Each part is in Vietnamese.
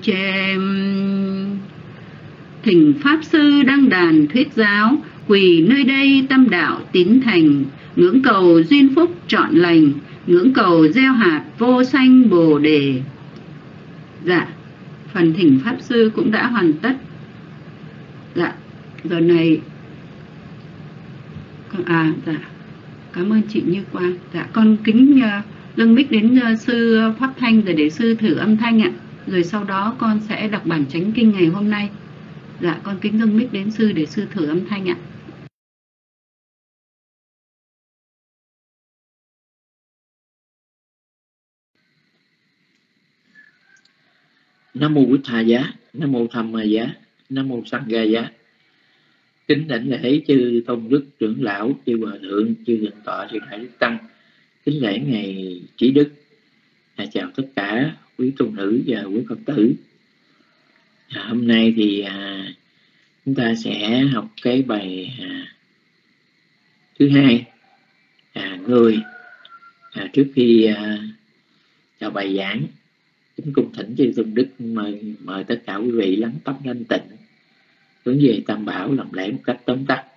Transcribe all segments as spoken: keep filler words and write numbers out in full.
chêm. Thỉnh Pháp Sư đăng đàn thuyết giáo, quỳ nơi đây tâm đạo tín thành, ngưỡng cầu duyên phúc trọn lành, ngưỡng cầu gieo hạt vô sanh Bồ Đề. Dạ, phần thỉnh Pháp Sư cũng đã hoàn tất. Dạ, giờ này... À, dạ, cảm ơn chị Như Quang. Dạ, con kính uh, lưng mic đến uh, Sư Pháp Thanh rồi để Sư thử âm thanh ạ. Rồi sau đó con sẽ đọc bản chánh kinh ngày hôm nay. Dạ, con kính dâng mic đến Sư để Sư thử âm thanh ạ. Nam mô Bụt Thà Giá, Nam mô Tham Ma Giá, Nam mô Sanh Ga Giá. Kính đảnh lễ chư tôn đức trưởng lão, chư hòa thượng, chư thượng tọa, chư đại đức tăng. Kính lễ ngài Trí Đức. À, chào tất cả quý tôn nữ và quý Phật tử. À, hôm nay thì à, chúng ta sẽ học cái bài à, thứ hai, à, người. À, trước khi à, chào bài giảng, kính cung thỉnh chư tôn đức mời mời tất cả quý vị lắng tâm thanh tịnh, hướng về Tam Bảo làm lễ một cách tóm tắt.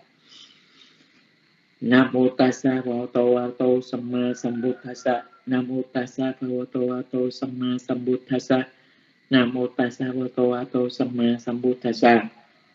Nam mô Tassa Bhagavato Arahato Samma Sambuddhassa. Nam mô Tassa Bhagavato Arahato Samma Sambuddhassa. Nam mô Tassa Bhagavato Arahato Samma Sambuddhassa.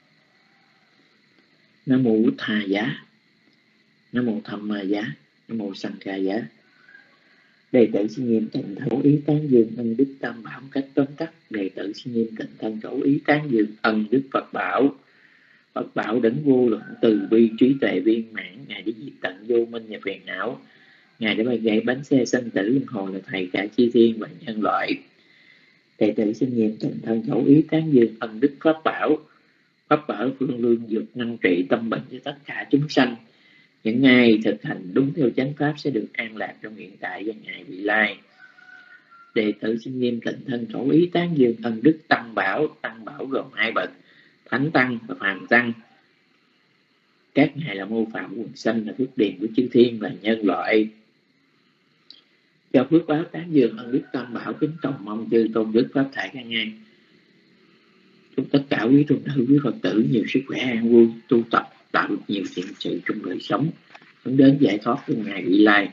Nam mô Bụt Thà Giá, Nam mô Tham Ma Giá, Nam mô Sanh Ca Giá. Đệ tử xin nghiêm tịnh thân ý tán dương ân đức Tam Bảo một cách tóm tắt. Đệ tử xin nghiêm tịnh thân khẩu ý tán dương ân đức Phật Bảo. Phật Bảo đấng vô lượng từ bi trí tuệ viên mãn, ngài đã diệt tận vô minh và phiền não, ngài đã bay gãy bánh xe sanh tử luân hồi, là thầy cả chư thiên và nhân loại. Đệ tử xin nghiêm tịnh thân khẩu ý tán dương ân đức Pháp Bảo. Pháp Bảo phương lương dược năng trị tâm bệnh cho tất cả chúng sanh. Những ai thực hành đúng theo chánh pháp sẽ được an lạc trong hiện tại và ngày vị lai. Đệ tử xin nghiêm tịnh thân khẩu ý tán dương ân đức Tăng Bảo. Tăng Bảo gồm hai bậc, Thánh Tăng và Phàm Tăng. Các ngài là mô phạm quần sanh, là phước điền của chư thiên và nhân loại. Cho phước báo tán dương ân đức Tam Bảo, kính cầu mong chư tôn đức pháp thể các ngài. Chúc tất cả quý tôn nữ, quý Phật tử nhiều sức khỏe, an vui, tu tập, tạo được nhiều thiện sự trong đời sống, hướng đến giải thoát trong ngày vị lai.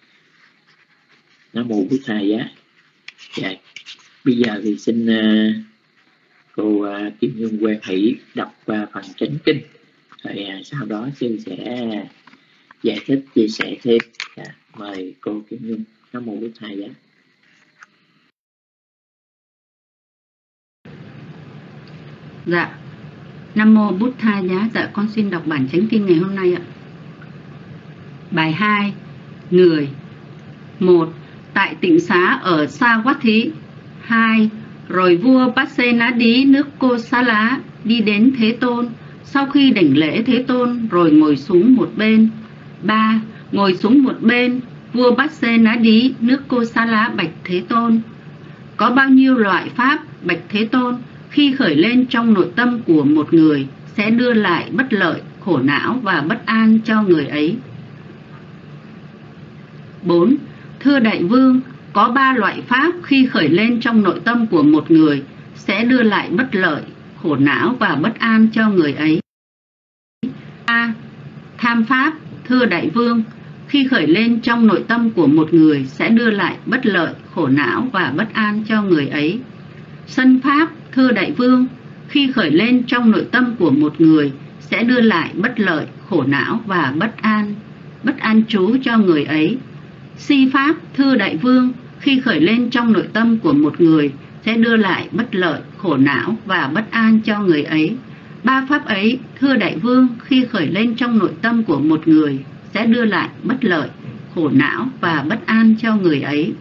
Nam mô Bụt Thà Giá. Dạ, bây giờ thì xin uh, cô uh, Kim Nhung Quang Hỷ đọc uh, phần chánh kinh, rồi uh, sau đó sư sẽ giải thích chia sẻ thêm. Dạ, mời cô Kim Nhung. Nam mô Bụt Thà Giá. Dạ, Nam mô Bụt Thà Giá. Dạ, con xin đọc bản chánh kinh ngày hôm nay ạ. Bài hai, người. Một, tại tịnh xá ở Savatthi. Hai, rồi vua Pasenadi nước Kosala đi đến Thế Tôn. Sau khi đảnh lễ Thế Tôn rồi ngồi xuống một bên. Ba, ngồi xuống một bên, vua Pasenadi nước Kosala bạch Thế Tôn: có bao nhiêu loại pháp, bạch Thế Tôn, khi khởi lên trong nội tâm của một người sẽ đưa lại bất lợi, khổ não và bất an cho người ấy? Bốn, thưa đại vương, có ba loại pháp khi khởi lên trong nội tâm của một người sẽ đưa lại bất lợi, khổ não và bất an cho người ấy. A. Tham pháp. Thưa đại vương, khi khởi lên trong nội tâm của một người sẽ đưa lại bất lợi, khổ não và bất an cho người ấy. Sân pháp. Thưa đại vương, khi khởi lên trong nội tâm của một người sẽ đưa lại bất lợi, khổ não và bất an, bất an trú cho người ấy. Si pháp. Thưa đại vương, khi khởi lên trong nội tâm của một người sẽ đưa lại bất lợi, khổ não và bất an cho người ấy. Ba pháp ấy, thưa đại vương, khi khởi lên trong nội tâm của một người sẽ đưa lại bất lợi, khổ não và bất an cho người ấy.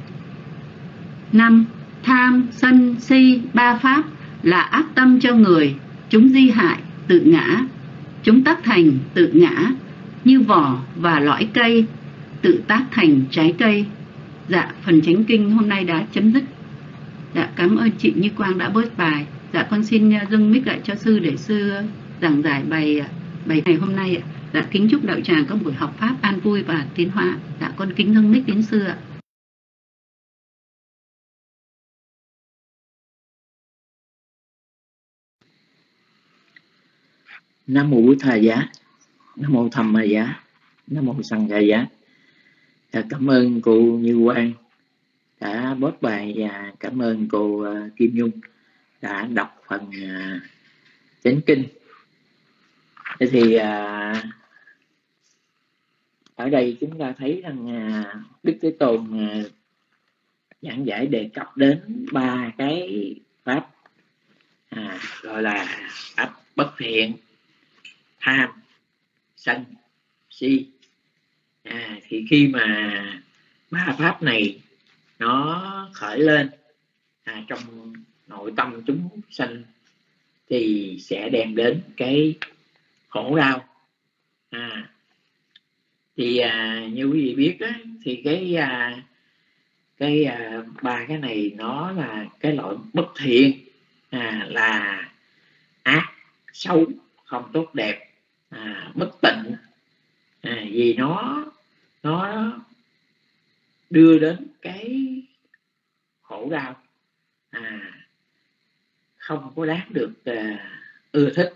Năm. Tham, sân, si. Ba pháp là ác tâm cho người, chúng di hại, tự ngã, chúng tác thành, tự ngã, như vỏ và lõi cây, tự tác thành trái cây. Dạ, phần chánh kinh hôm nay đã chấm dứt. Dạ, cảm ơn chị Như Quang đã bớt bài. Dạ, con xin dâng mic lại cho sư để sư giảng giải bài bài ngày hôm nay ạ. Dạ, kính chúc đạo tràng có buổi học pháp an vui và tiến hóa. Dạ, con kính dâng mic đến sư ạ. Nam mô Bụt Thầy Giá, Nam mô Tham Ma Giá, Nam mô Sanh Ca Giá. Cảm ơn cô Như Quang đã post bài, và cảm ơn cô Kim Nhung đã đọc phần uh, chánh kinh. Thế thì uh, ở đây chúng ta thấy rằng uh, Đức Thế Tôn uh, giảng giải đề cập đến ba cái pháp à, gọi là pháp bất thiện, tham, sân, si. À, thì khi mà ba pháp này nó khởi lên à, trong nội tâm chúng sanh thì sẽ đem đến cái khổ đau. À, thì à, như quý vị biết á, thì cái à, cái à, ba cái này nó là cái loại bất thiện, à, là ác, xấu, không tốt đẹp, à, bất tịnh, à, vì nó nó đưa đến cái khổ đau, à, không có đáng được à, ưa thích.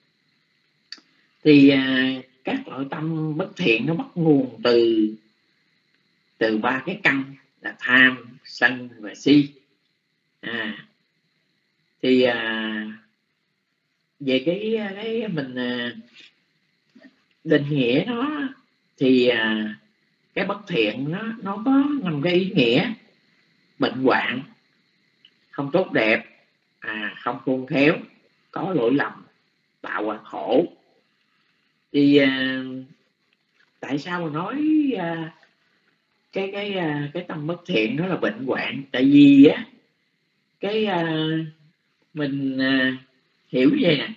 Thì à, các loại tâm bất thiện nó bắt nguồn từ từ ba cái căn là tham, sân và si. À, thì à, về cái cái mình à, định nghĩa nó thì à, cái bất thiện nó nó có nằm cái ý nghĩa bệnh hoạn, không tốt đẹp, à, không khôn khéo, có lỗi lầm, tạo ra khổ. Thì à, tại sao mà nói à, cái cái à, cái tâm bất thiện nó là bệnh hoạn? Tại vì á cái à, mình à, hiểu vậy nè,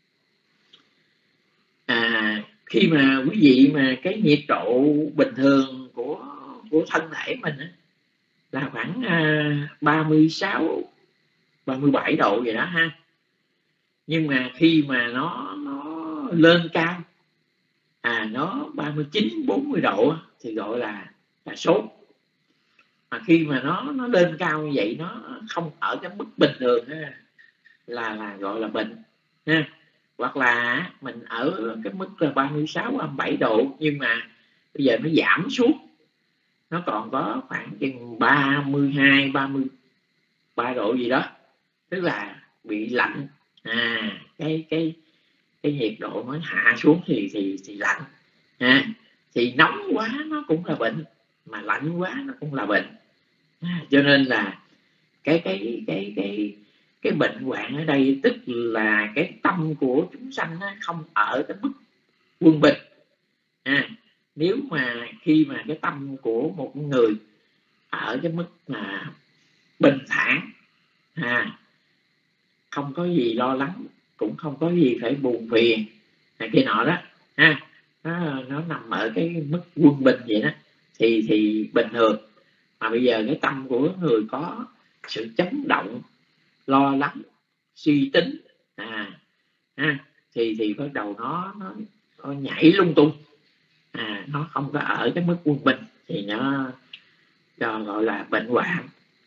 à, khi mà quý vị mà cái nhiệt độ bình thường của của thân thể mình á, là khoảng à, ba mươi sáu, ba mươi bảy độ vậy đó ha. Nhưng mà khi mà nó nó lên cao, à nó ba mươi chín, bốn mươi độ thì gọi là là sốt. Mà khi mà nó nó lên cao như vậy, nó không ở cái mức bình thường ha, là là gọi là bệnh ha. Hoặc là mình ở cái mức là ba mươi sáu, ba mươi bảy độ, nhưng mà bây giờ nó giảm xuống, nó còn có khoảng chừng ba mươi hai, ba mươi ba độ gì đó, tức là bị lạnh. À, cái cái cái nhiệt độ nó hạ xuống thì thì thì lạnh. À, thì nóng quá nó cũng là bệnh, mà lạnh quá nó cũng là bệnh. À, cho nên là cái cái cái cái cái bệnh hoạn ở đây tức là cái tâm của chúng sanh không ở cái mức quân bình. À, nếu mà khi mà cái tâm của một người ở cái mức mà bình thản, à, không có gì lo lắng, cũng không có gì phải buồn phiền này kia nọ đó, ha, nó, nó nằm ở cái mức quân bình vậy đó, thì thì bình thường. Mà bây giờ cái tâm của người có sự chấn động, lo lắng, suy tính, à, à thì thì bắt đầu nó, nó nó nhảy lung tung, à, nó không có ở cái mức quân bình, thì nó cho gọi là bệnh hoạn,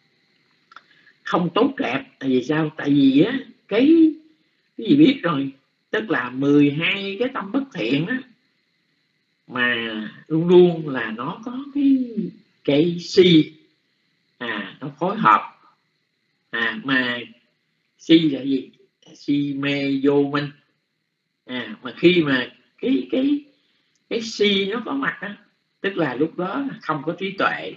không tốt đẹp. Tại vì sao? Tại vì á cái cái gì biết rồi, tức là mười hai cái tâm bất thiện á, mà luôn luôn là nó có cái cái si, à, nó phối hợp. À, mà si là gì? Si mê vô minh. À, mà khi mà cái cái cái si nó có mặt á, tức là lúc đó không có trí tuệ.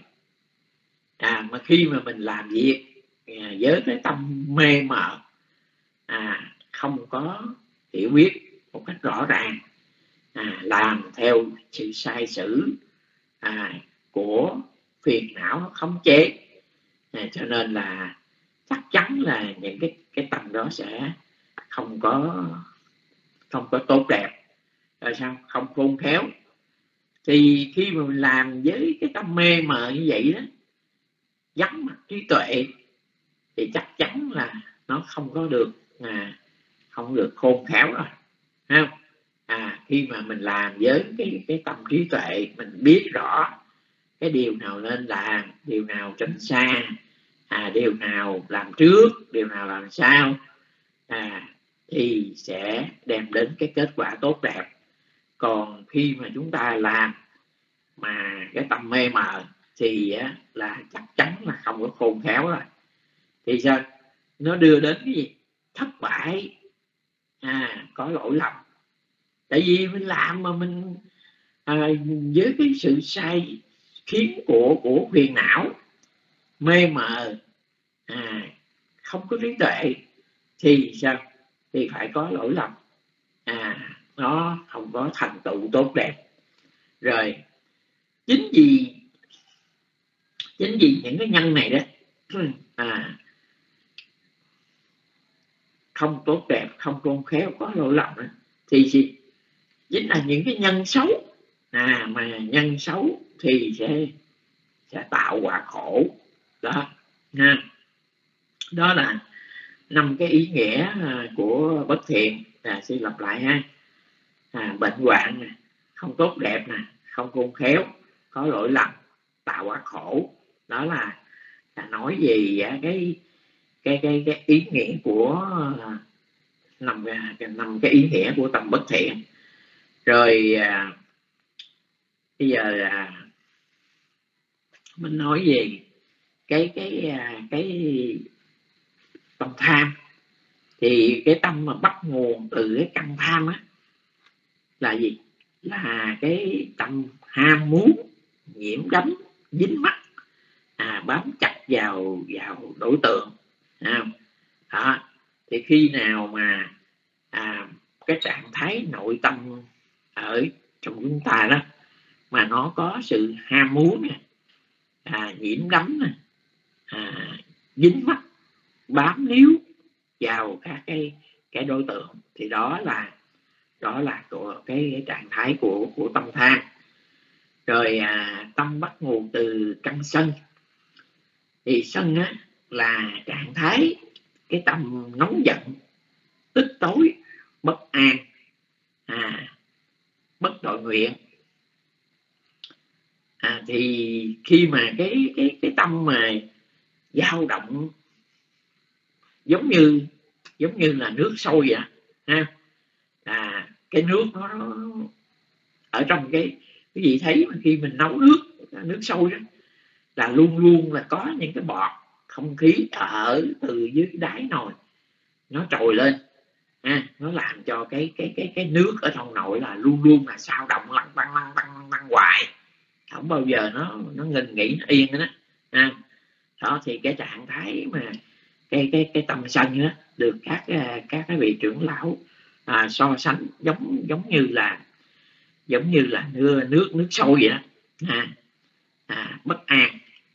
À, mà khi mà mình làm việc à, với cái tâm mê mờ, à, không có hiểu biết một cách rõ ràng, à, làm theo sự sai sử à, của phiền não nó khống chế, à, cho nên là chắc chắn là những cái cái tâm đó sẽ không có không có tốt đẹp. Rồi sao? Không khôn khéo. Thì khi mà mình làm với cái tâm mê mờ như vậy đó, vắng mặt trí tuệ, thì chắc chắn là nó không có được à, không được khôn khéo rồi, không? À, khi mà mình làm với cái cái tâm trí tuệ, mình biết rõ cái điều nào nên làm, điều nào tránh xa, à, điều nào làm trước, điều nào làm sau, à, thì sẽ đem đến cái kết quả tốt đẹp. Còn khi mà chúng ta làm mà cái tâm mê mờ thì á, là chắc chắn là không có khôn khéo rồi. Thì sao? Nó đưa đến cái gì? Thất bại, à, có lỗi lầm. Tại vì mình làm mà mình à, với cái sự sai khiến của của phiền não, mê mờ, à, không có trí tuệ thì sao? Thì phải có lỗi lầm, à, nó không có thành tựu tốt đẹp. Rồi chính vì chính vì những cái nhân này đó, à, không tốt đẹp, không khôn khéo, có lỗi lầm đó, thì gì? Chính là những cái nhân xấu, à, mà nhân xấu thì sẽ sẽ tạo quả khổ đó ha. Đó là năm cái ý nghĩa của bất thiện. À, xin lặp lại ha. À, bệnh hoạn nè, không tốt đẹp nè, không khôn khéo, có lỗi lầm, tạo quả khổ. Đó là, là nói về cái cái cái cái ý nghĩa của năm năm cái ý nghĩa của tâm bất thiện. Rồi à, bây giờ à, mình nói về cái cái cái tâm tham. Thì cái tâm mà bắt nguồn từ cái căn tham á là gì? Là cái tâm ham muốn, nhiễm đắm, dính mắc, à, bám chặt vào vào đối tượng. À, đó. Thì khi nào mà à, cái trạng thái nội tâm ở trong chúng ta đó mà nó có sự ham muốn nè, à, nhiễm đắm nè, à, dính mắc, bám níu vào các cái cái đối tượng, thì đó là đó là của cái, cái trạng thái của của tâm tham. Rồi à, tâm bắt nguồn từ căn sân. Thì sân á là trạng thái cái tâm nóng giận, tức tối, bất an, à, bất tội nguyện. À, thì khi mà cái cái cái tâm mà dao động giống như giống như là nước sôi vậy ha, à, cái nước nó, nó ở trong cái cái gì thấy mà khi mình nấu nước nước sôi đó là luôn luôn là có những cái bọt không khí ở từ dưới đáy nồi nó trồi lên, à, nó làm cho cái cái cái cái nước ở trong nồi là luôn luôn là sao động lăn băng lăn băng lăn hoài, không bao giờ nó nó ngừng nghỉ, nó yên đó. À, đó thì cái trạng thái mà cái cái cái tâm sân đó được các các cái vị trưởng lão à, so sánh giống giống như là giống như là nước nước nước sôi vậy đó, à, à, bất an.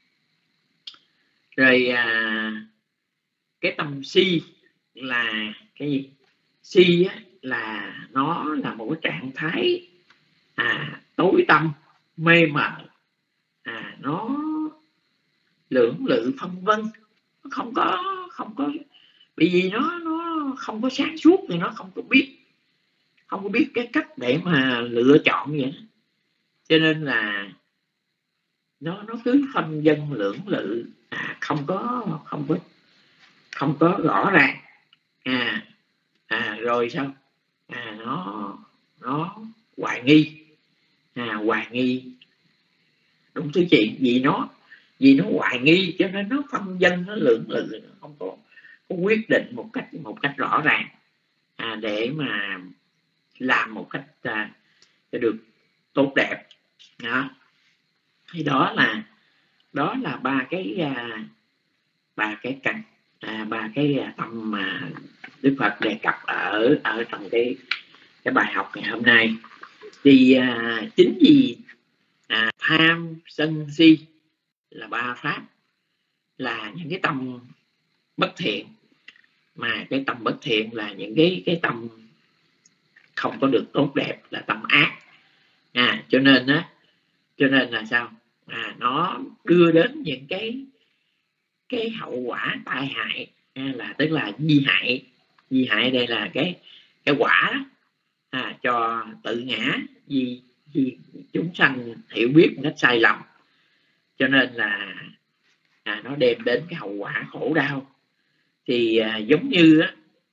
Rồi à, cái tâm si là cái gì? Si á, là nó là một cái trạng thái à, tối tâm, mê mờ, à, nó lưỡng lự phân vân, nó không có không có bởi vì nó nó không có sáng suốt thì nó không có biết không có biết cái cách để mà lựa chọn vậy, cho nên là nó nó cứ phân vân lưỡng lự, à, không có không có không có rõ ràng, à, à rồi sao? À, nó nó hoài nghi, à, hoài nghi đúng thứ chuyện vì nó vì nó hoài nghi cho nên nó phân vân, nó lưỡng lự, nó không có, có quyết định một cách một cách rõ ràng, à, để mà làm một cách à, cho được tốt đẹp đó. Thì đó là đó là ba cái à, ba cái căn à, ba cái à, tâm mà Đức Phật đề cập ở ở trong cái cái bài học ngày hôm nay. Thì à, chính vì à, tham sân si là ba pháp, là những cái tâm bất thiện, mà cái tâm bất thiện là những cái cái tâm không có được tốt đẹp, là tâm ác, à, cho nên á cho nên là sao? À, nó đưa đến những cái cái hậu quả tai hại, à, là tức là di hại. Di hại đây là cái cái quả đó, à, cho tự ngã, vì, vì chúng sanh hiểu biết một cách sai lầm, cho nên là à, nó đem đến cái hậu quả khổ đau. Thì à, giống như á,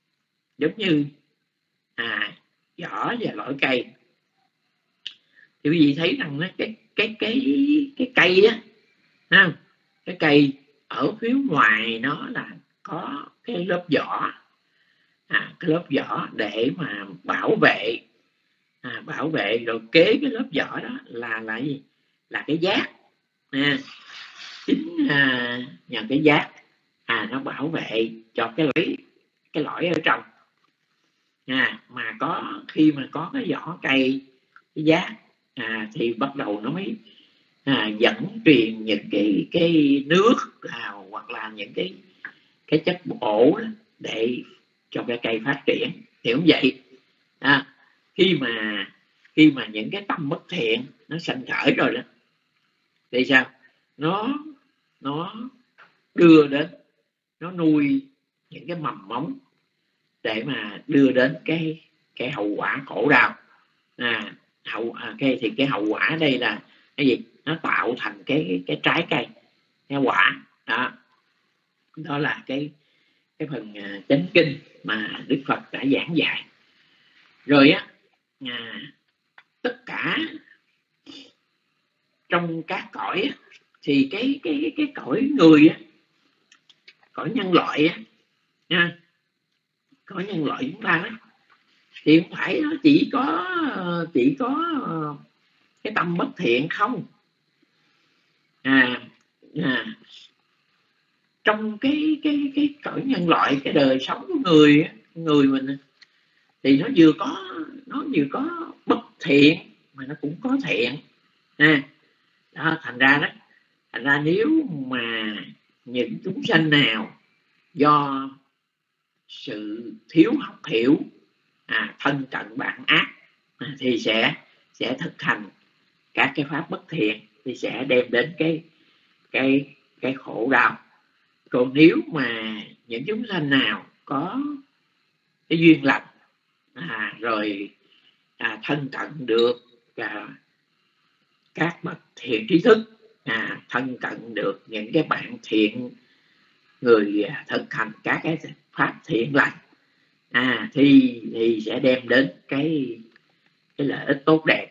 giống như à, vỏ và loại cây. Thì quý vị thấy rằng cái cái cái cái cây á, không? Cái cây ở phía ngoài nó là có cái lớp vỏ, à, cái lớp vỏ để mà bảo vệ, à, bảo vệ rồi kế cái lớp vỏ đó là là gì? Là cái giác. À, chính à, nhờ cái giác à, nó bảo vệ cho cái lõi, cái lõi ở trong. À, mà có khi mà có cái vỏ cây, cái giác, à, thì bắt đầu nó mới à, dẫn truyền những cái cái nước vào, hoặc là những cái cái chất bổ để cho cái cây phát triển. Hiểu không vậy? À, khi mà khi mà những cái tâm bất thiện nó sanh khởi rồi đó, thì sao? Nó nó đưa đến, nó nuôi những cái mầm móng để mà đưa đến cái cái hậu quả khổ đau. À, hậu à, cái thì cái hậu quả đây là cái gì? Nó tạo thành cái cái, cái trái cây, cái quả đó. Đó là cái cái phần à, chánh kinh mà Đức Phật đã giảng dạy. Rồi á, à, tất cả trong các cõi á, thì cái cái cái cõi người á, cõi nhân loại á nha, cõi nhân loại chúng ta á, thì không phải nó chỉ có chỉ có cái tâm bất thiện không. À, à trong cái cái cái cõi nhân loại, cái đời sống của người người mình thì nó vừa có nó vừa có bất thiện mà nó cũng có thiện. À, đó, thành ra đó, thành ra nếu mà những chúng sanh nào do sự thiếu học hiểu, à, thân cận bạn ác, à, thì sẽ sẽ thực hành các cái pháp bất thiện, thì sẽ đem đến cái cái cái khổ đau. Còn nếu mà những chúng sanh nào có cái duyên lành, à, rồi à, thân cận được à, các bậc thiện trí thức, à, thân cận được những cái bạn thiện, người à, thực hành các cái pháp thiện lành, à, thì thì sẽ đem đến cái cái lợi ích tốt đẹp.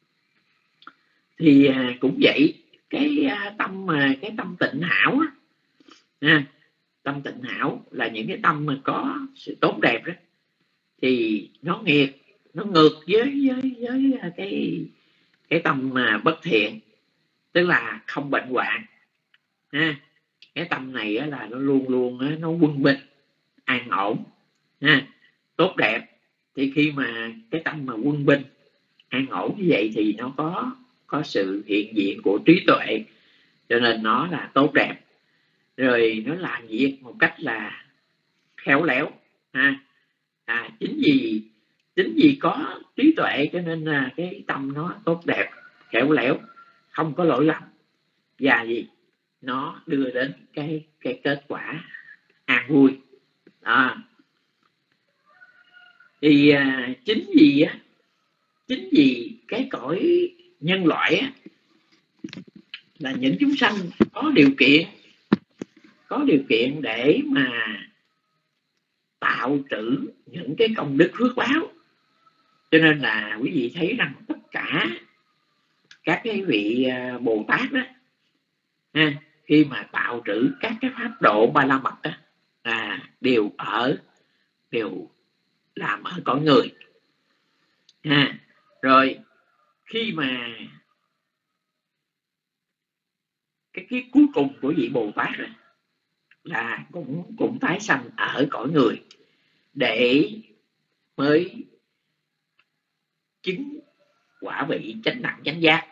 Thì à, cũng vậy, cái à, tâm mà cái tâm tịnh hảo á, à, tâm tịnh hảo là những cái tâm mà có sự tốt đẹp đó, thì nó nghiệt, nó ngược với với với cái cái tâm mà bất thiện, tức là không bệnh hoạn. Ha, cái tâm này á, là nó luôn luôn á, nó quân bình, an ổn, ha, tốt đẹp. Thì khi mà cái tâm mà quân bình, an ổn như vậy thì nó có có sự hiện diện của trí tuệ, cho nên nó là tốt đẹp. Rồi nó làm việc một cách là khéo léo. Ha, à, chính vì chính vì có trí tuệ cho nên là cái tâm nó tốt đẹp, khéo léo, không có lỗi lầm, và gì nó đưa đến cái cái kết quả an vui. À, thì à, chính vì á, chính vì cái cõi nhân loại á, là những chúng sanh có điều kiện, có điều kiện để mà tạo trữ những cái công đức phước báo. Cho nên là quý vị thấy rằng tất cả các cái vị Bồ Tát đó, ha, khi mà tạo trữ các cái pháp độ ba la mật đó, à, đều ở đều làm ở cõi người. Ha, rồi khi mà cái cái cuối cùng của vị Bồ Tát đó, là cũng cũng tái sanh ở cõi người để mới chứng quả vị chánh đẳng chánh giác.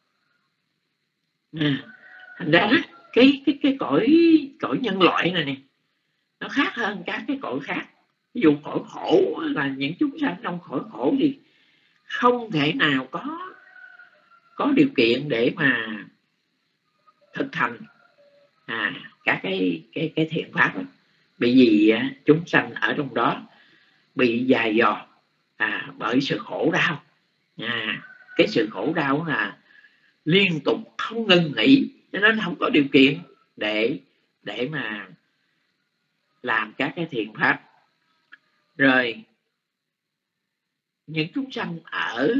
À, thành ra cái cái cái cõi cõi nhân loại này nè, nó khác hơn các cái cõi khác. Ví dụ cõi khổ là những chúng sanh trong cõi khổ thì không thể nào có có điều kiện để mà thực hành à, các cái cái cái thiện pháp đó. Bởi vì chúng sanh ở trong đó bị dài dò à, bởi sự khổ đau. À, cái sự khổ đau là liên tục không ngừng nghỉ, cho nên không có điều kiện để để mà làm các cái thiện pháp. Rồi những chúng sanh ở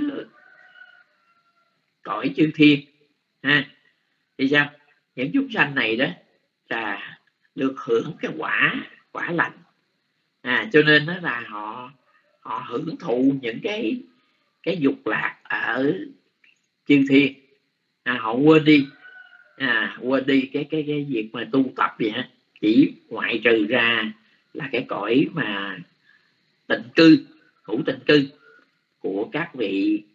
cõi chư thiên ha, thì sao? Những chúng sanh này đó là được hưởng cái quả quả lành, à, cho nên đó là họ họ hưởng thụ những cái cái dục lạc ở chư thiên, à, họ quên đi à, quên đi cái cái cái việc mà tu tập vậy á, chỉ ngoại trừ ra là cái cõi mà tịnh cư, hữu tịnh cư của các vị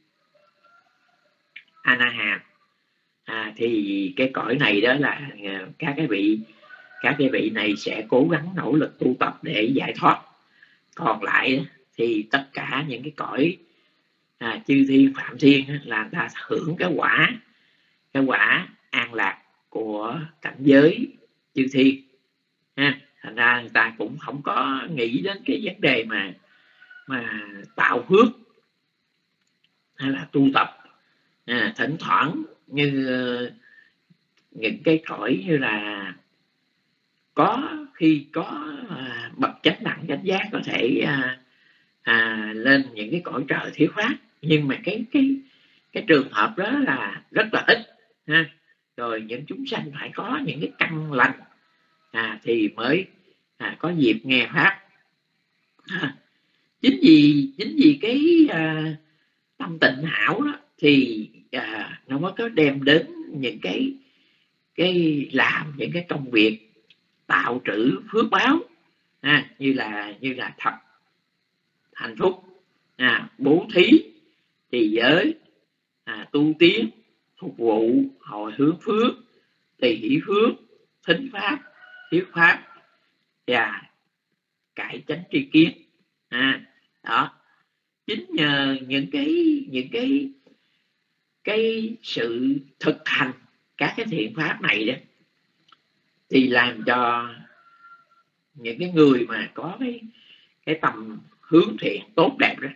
A-na-hàm, à, thì cái cõi này đó là các cái vị các cái vị này sẽ cố gắng nỗ lực tu tập để giải thoát. Còn lại thì tất cả những cái cõi à, chư thiên phạm thiên là người ta hưởng cái quả cái quả an lạc của cảnh giới chư thiên ha. Thành ra người ta cũng không có nghĩ đến cái vấn đề mà mà tạo phước hay là tu tập, à, thỉnh thoảng như những cái cõi như là có khi có à, bậc chánh đẳng chánh giác có thể à, à, lên những cái cõi trời thiếu phát, nhưng mà cái cái cái trường hợp đó là rất là ít ha. Rồi những chúng sanh phải có những cái căn lành à, thì mới à, có dịp nghe pháp. À, chính vì chính vì cái à, tâm tịnh hảo đó thì à, nó mới có đem đến những cái cái làm những cái công việc tạo trữ phước báo, à, như là như là thập hạnh phúc, à, bố thí, trì giới, à, tu tiến, phục vụ, hồi hướng phước, tỳ hỷ phước, thính pháp, thuyết pháp và cải chánh tri kiến, à, đó. Chính nhờ những cái những cái cái sự thực hành các cái thiện pháp này đó thì làm cho những cái người mà có cái cái tầm hướng thiện tốt đẹp đó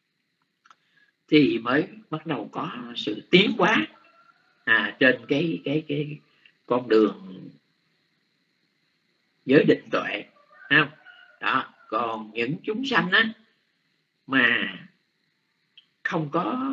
thì mới bắt đầu có sự tiến hóa à, trên cái cái cái con đường giới định tuệ, không? Đó. Còn những chúng sanh á mà không có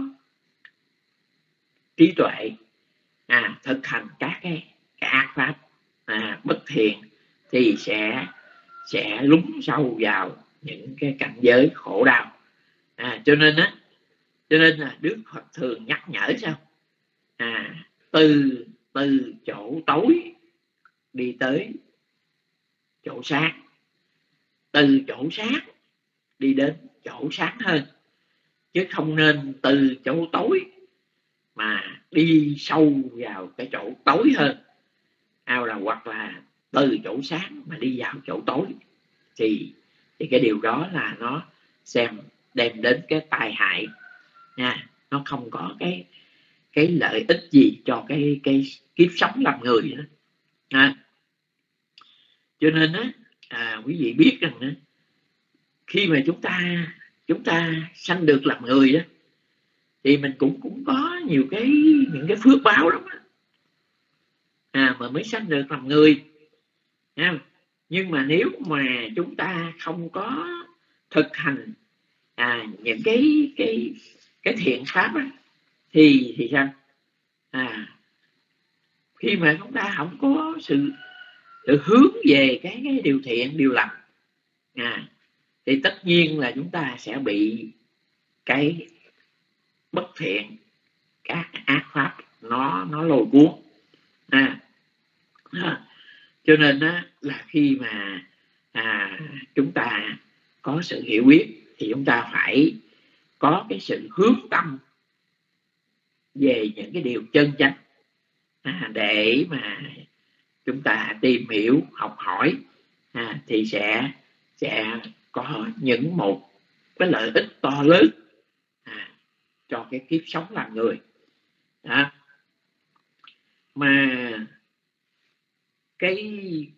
trí tuệ, à, thực hành các cái, cái ác pháp à, bất thiện thì sẽ sẽ lún sâu vào những cái cảnh giới khổ đau, à, cho nên á cho nên là Đức Phật thường nhắc nhở sao, à, từ từ chỗ tối đi tới chỗ sáng, từ chỗ sáng đi đến chỗ sáng hơn, chứ không nên từ chỗ tối mà đi sâu vào cái chỗ tối hơn, ao là hoặc là từ chỗ sáng mà đi vào chỗ tối thì thì cái điều đó là nó xem đem đến cái tai hại nha, nó không có cái cái lợi ích gì cho cái cái kiếp sống làm người đó. À, cho nên á à, quý vị biết rằng á, khi mà chúng ta chúng ta sanh được làm người đó thì mình cũng cũng có nhiều cái những cái phước báo lắm đó. À, mà mới sanh được làm người nha. Nhưng mà nếu mà chúng ta không có thực hành à, những cái cái cái thiện pháp đó, thì thì sao, à, khi mà chúng ta không có sự, sự hướng về cái, cái điều thiện điều lành, à, thì tất nhiên là chúng ta sẽ bị cái bất thiện, các ác pháp nó nó lôi cuốn, à, à, cho nên đó, là khi mà à, chúng ta có sự hiểu biết thì chúng ta phải có cái sự hướng tâm về những cái điều chân chánh, à, để mà chúng ta tìm hiểu học hỏi, à, thì sẽ sẽ có những một cái lợi ích to lớn à, cho cái kiếp sống làm người. À, mà cái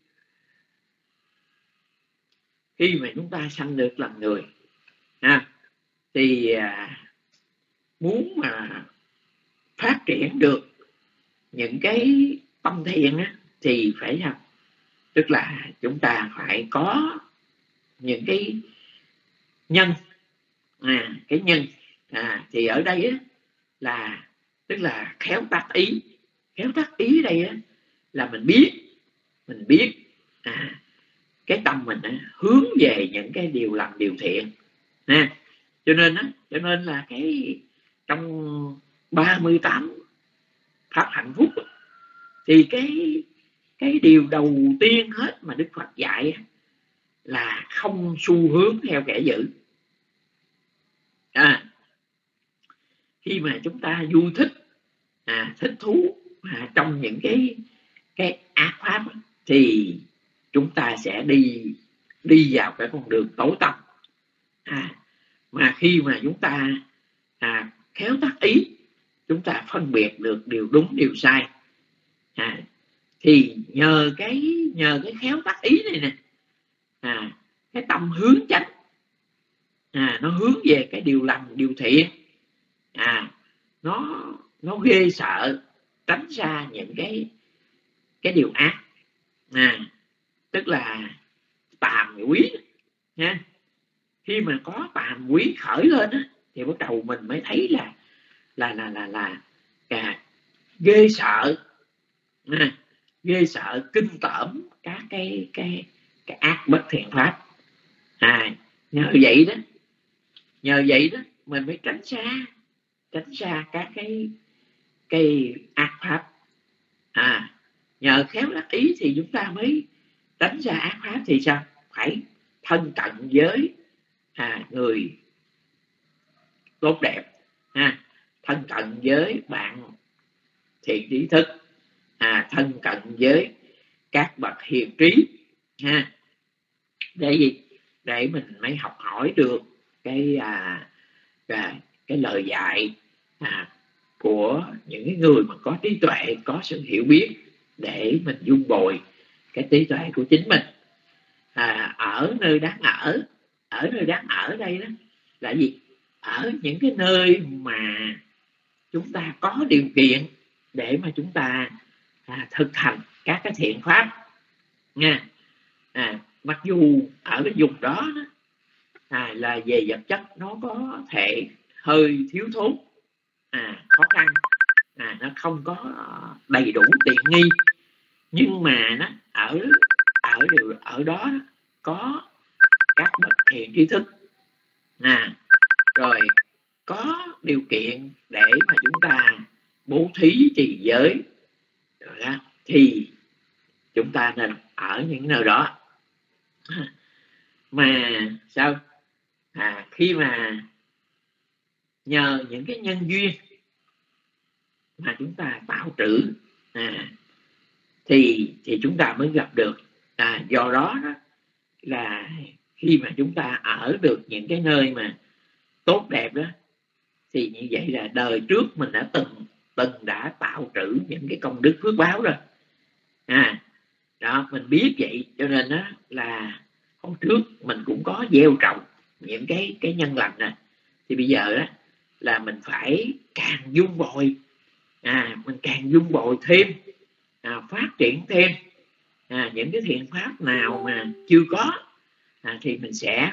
khi mà chúng ta sanh được làm người à, thì à, muốn mà phát triển được những cái tâm thiện á, thì phải sao, tức là chúng ta phải có những cái nhân, à, cái nhân, à, thì ở đây á, là tức là khéo tác ý. Khéo tác ý đây á, là mình biết mình biết à, cái tâm mình á, hướng về những cái điều lành điều thiện, à, cho nên á, cho nên là cái trong ba mươi tám pháp hạnh phúc thì cái cái điều đầu tiên hết mà Đức Phật dạy là không xu hướng theo kẻ dữ. À, khi mà chúng ta vui thích, à, thích thú à, trong những cái cái ác pháp thì chúng ta sẽ đi đi vào cái con đường tối tăm. À, mà khi mà chúng ta à, khéo tác ý, chúng ta phân biệt được điều đúng điều sai, à, thì nhờ cái nhờ cái khéo tác ý này nè, à, cái tâm hướng chánh, à, nó hướng về cái điều lành điều thiện, à, nó nó ghê sợ, tránh xa những cái cái điều ác, à, tức là tàm quý nha. Khi mà có tàm quý khởi lên á, thì bắt đầu mình mới thấy là là là là là, là ghê sợ, à, ghê sợ kinh tởm các cái cái cái ác bất thiện pháp. À, nhờ vậy đó nhờ vậy đó mình mới tránh xa tránh xa các cái cái ác pháp. À, nhờ khéo đắc ý thì chúng ta mới tránh xa ác pháp. Thì sao? Phải thân cận với à, người tốt đẹp, à, thân cận với bạn thiện trí thức, à, thân cận với các bậc hiền trí, ha, để gì? Để mình mới học hỏi được cái à, cái, cái lời dạy à, của những người mà có trí tuệ, có sự hiểu biết, để mình dung bồi cái trí tuệ của chính mình. À, ở nơi đáng ở ở nơi đáng ở đây đó là gì? Ở những cái nơi mà chúng ta có điều kiện để mà chúng ta à, thực hành các cái thiện pháp nha. À, mặc dù ở cái vùng đó, đó à, là về vật chất nó có thể hơi thiếu thốn, à, khó khăn, à, nó không có đầy đủ tiện nghi, nhưng mà nó ở ở điều ở đó có các bậc thiện tri thức, à, rồi có điều kiện để mà chúng ta bố thí trì giới, rồi đó, thì chúng ta nên ở những nơi đó. Mà sao? À, khi mà nhờ những cái nhân duyên mà chúng ta tạo trữ, à, thì thì chúng ta mới gặp được. À, do đó, đó là khi mà chúng ta ở được những cái nơi mà tốt đẹp đó, thì như vậy là đời trước mình đã từng từng đã tạo trữ những cái công đức phước báo rồi. À, đó, mình biết vậy cho nên đó là hồi trước mình cũng có gieo trồng những cái cái nhân lành nè, thì bây giờ đó là mình phải càng dung bồi, à, mình càng dung bồi thêm, à, phát triển thêm à, những cái thiện pháp nào mà chưa có, à, thì mình sẽ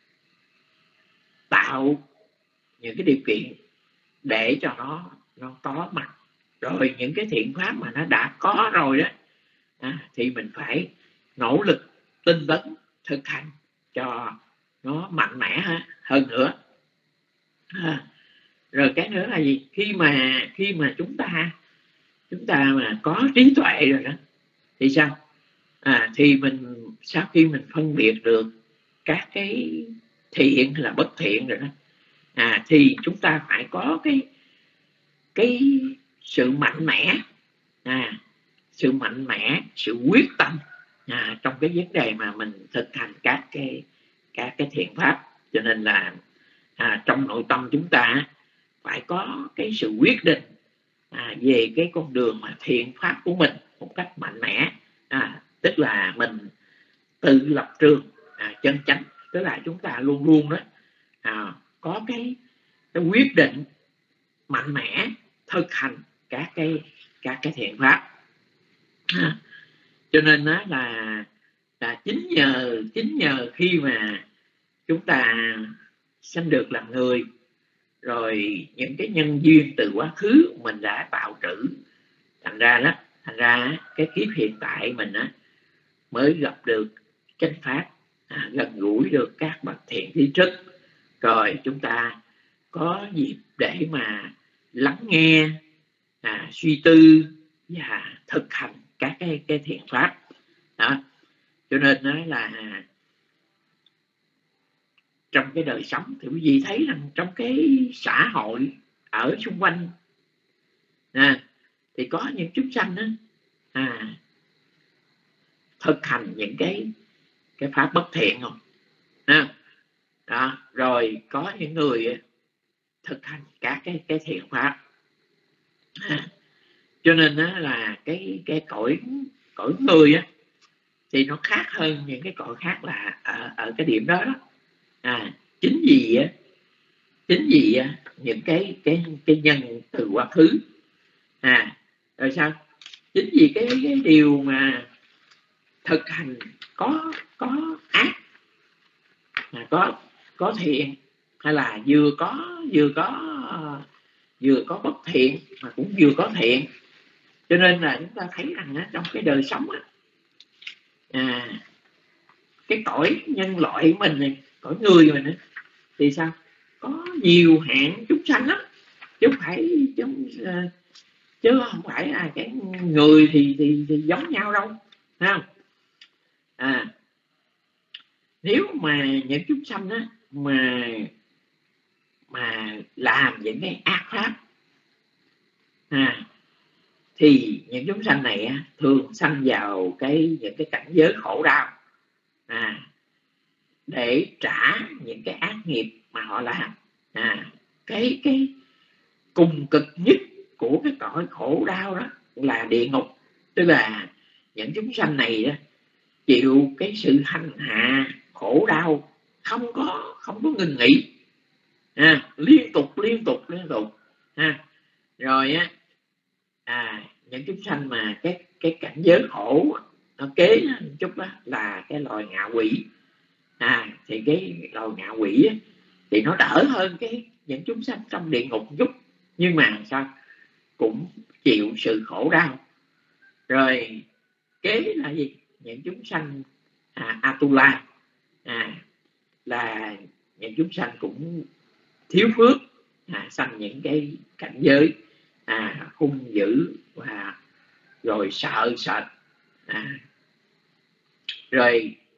tạo những cái điều kiện để cho nó nó có mặt. Rồi những cái thiện pháp mà nó đã có rồi đó, à, thì mình phải nỗ lực tinh tấn thực hành cho nó mạnh mẽ hơn nữa. À, rồi cái nữa là gì? Khi mà khi mà chúng ta chúng ta mà có trí tuệ rồi đó thì sao? À, thì mình sau khi mình phân biệt được các cái thiện hay là bất thiện rồi đó, à, thì chúng ta phải có cái cái sự mạnh mẽ, à, sự mạnh mẽ, sự quyết tâm, à, trong cái vấn đề mà mình thực hành các cái các cái thiện pháp. Cho nên là à, trong nội tâm chúng ta phải có cái sự quyết định à, về cái con đường mà thiện pháp của mình một cách mạnh mẽ, à, tức là mình tự lập trường à, chân chánh, tức là chúng ta luôn luôn đó à, có cái, cái quyết định mạnh mẽ thực hành các cái các cái thiện pháp. À, cho nên đó là là chính nhờ chính nhờ khi mà chúng ta sanh được làm người, rồi những cái nhân duyên từ quá khứ mình đã tạo trữ, thành ra đó thành ra cái kiếp hiện tại mình á mới gặp được chánh pháp, à, gần gũi được các bậc thiện tri thức, rồi chúng ta có dịp để mà lắng nghe, à, suy tư và thực hành các cái cái thiện pháp đó. Cho nên đó là trong cái đời sống thì quý vị thấy rằng trong cái xã hội ở xung quanh, à, thì có những chúng sanh đó, à, thực hành những cái cái pháp bất thiện không, à, đó. Rồi có những người thực hành các cái cái thiện pháp, à, cho nên đó là cái cái cõi cõi người á thì nó khác hơn những cái cõi khác là ở, ở cái điểm đó đó, à, chính vì á chính vì á, những cái cái cái nhân từ quá khứ, à, rồi sao, chính vì cái cái điều mà thực hành có có ác, à, có có thiện, hay là vừa có vừa có vừa có bất thiện mà cũng vừa có thiện, cho nên là chúng ta thấy rằng á, trong cái đời sống á, à, cái cõi nhân loại mình này, cõi người mình này, thì sao có nhiều hạng chúng sanh lắm, chứ không phải chứ, chứ không phải là cái người thì, thì, thì giống nhau đâu, thấy không? À, nếu mà những chúng sanh á mà mà làm những cái ác pháp, à, thì những chúng sanh này á, thường sanh vào cái những cái cảnh giới khổ đau, à, để trả những cái ác nghiệp mà họ làm. À, cái cái cùng cực nhất của cái cõi khổ đau đó là địa ngục, tức là những chúng sanh này đó chịu cái sự hành hạ khổ đau không có không có ngừng nghỉ, à, liên tục liên tục liên tục, à, rồi á, à, những chúng sanh mà cái cái cảnh giới khổ nó kế một chút đó là cái loài ngạ quỷ, à, thì cái loài ngạ quỷ á, thì nó đỡ hơn cái những chúng sanh trong địa ngục chút, nhưng mà sao cũng chịu sự khổ đau. Rồi kế là gì, những chúng sanh à, Atula, à, là những chúng sanh cũng thiếu phước, à, sanh những cái cảnh giới, à, hung dữ và rồi sợ sệt, à, rồi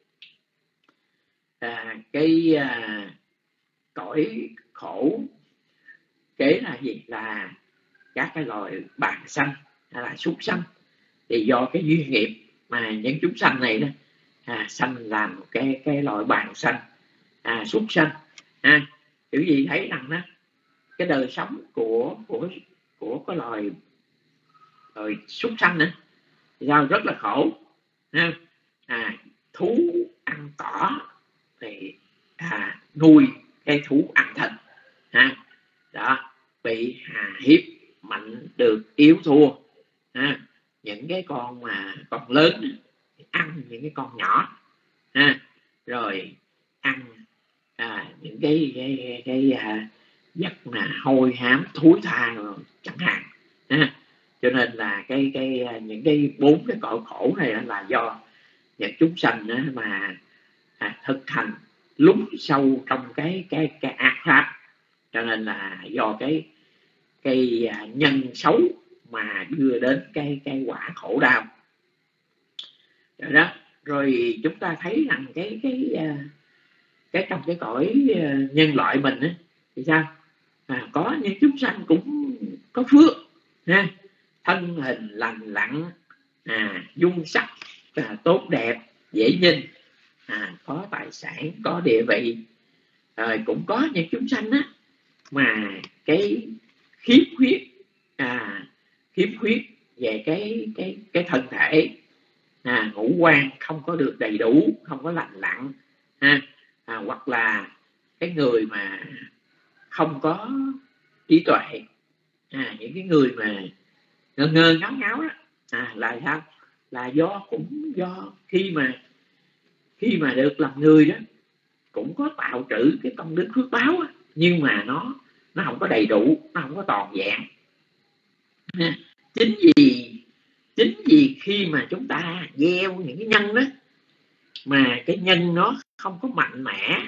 à, cái à, cõi khổ kế là gì, là các cái loài bàn sanh hay là súc sanh, thì do cái duyên nghiệp mà những chúng sanh này đó, à, sanh làm một cái cái loài bàn sanh, à, súc sanh, à, kiểu gì thấy rằng đó cái đời sống của của của cái loài loài súc sanh nữa thì sao rất là khổ, ha, à, thú ăn cỏ thì à, nuôi cái thú ăn thịt, ha, đó, bị hà hiếp, mạnh được yếu thua, ha, những cái con mà con lớn ăn những cái con nhỏ, ha, rồi ăn à, những cái cái cái, cái à, vật mà hôi hám thúi tha chẳng hạn, ha. Cho nên là cái cái những cái bốn cái cõi khổ này là do những chúng sanh mà à, thực hành lún sâu trong cái cái cái ác pháp, cho nên là do cái cái nhân xấu mà đưa đến cái cái quả khổ đau. Rồi đó, rồi chúng ta thấy rằng cái cái cái trong cái cõi nhân loại mình ấy, thì sao, à, có những chúng sanh cũng có phước, ha, thân hình lành lặn, à, dung sắc à, tốt đẹp dễ nhìn, à, có tài sản có địa vị, rồi cũng có những chúng sanh á mà cái khiếm khuyết, à, khiếm khuyết về cái cái cái thân thể, à, ngũ quan không có được đầy đủ, không có lành lặn, ha, à, hoặc là cái người mà không có trí tuệ, à, những cái người mà ngơ ngơ ngáo ngáo đó, à, là sao, là do cũng do khi mà khi mà được làm người đó cũng có tạo trữ cái công đức phước báo á, nhưng mà nó nó không có đầy đủ, nó không có toàn vẹn. Chính vì chính vì khi mà chúng ta gieo những cái nhân đó mà cái nhân nó không có mạnh mẽ,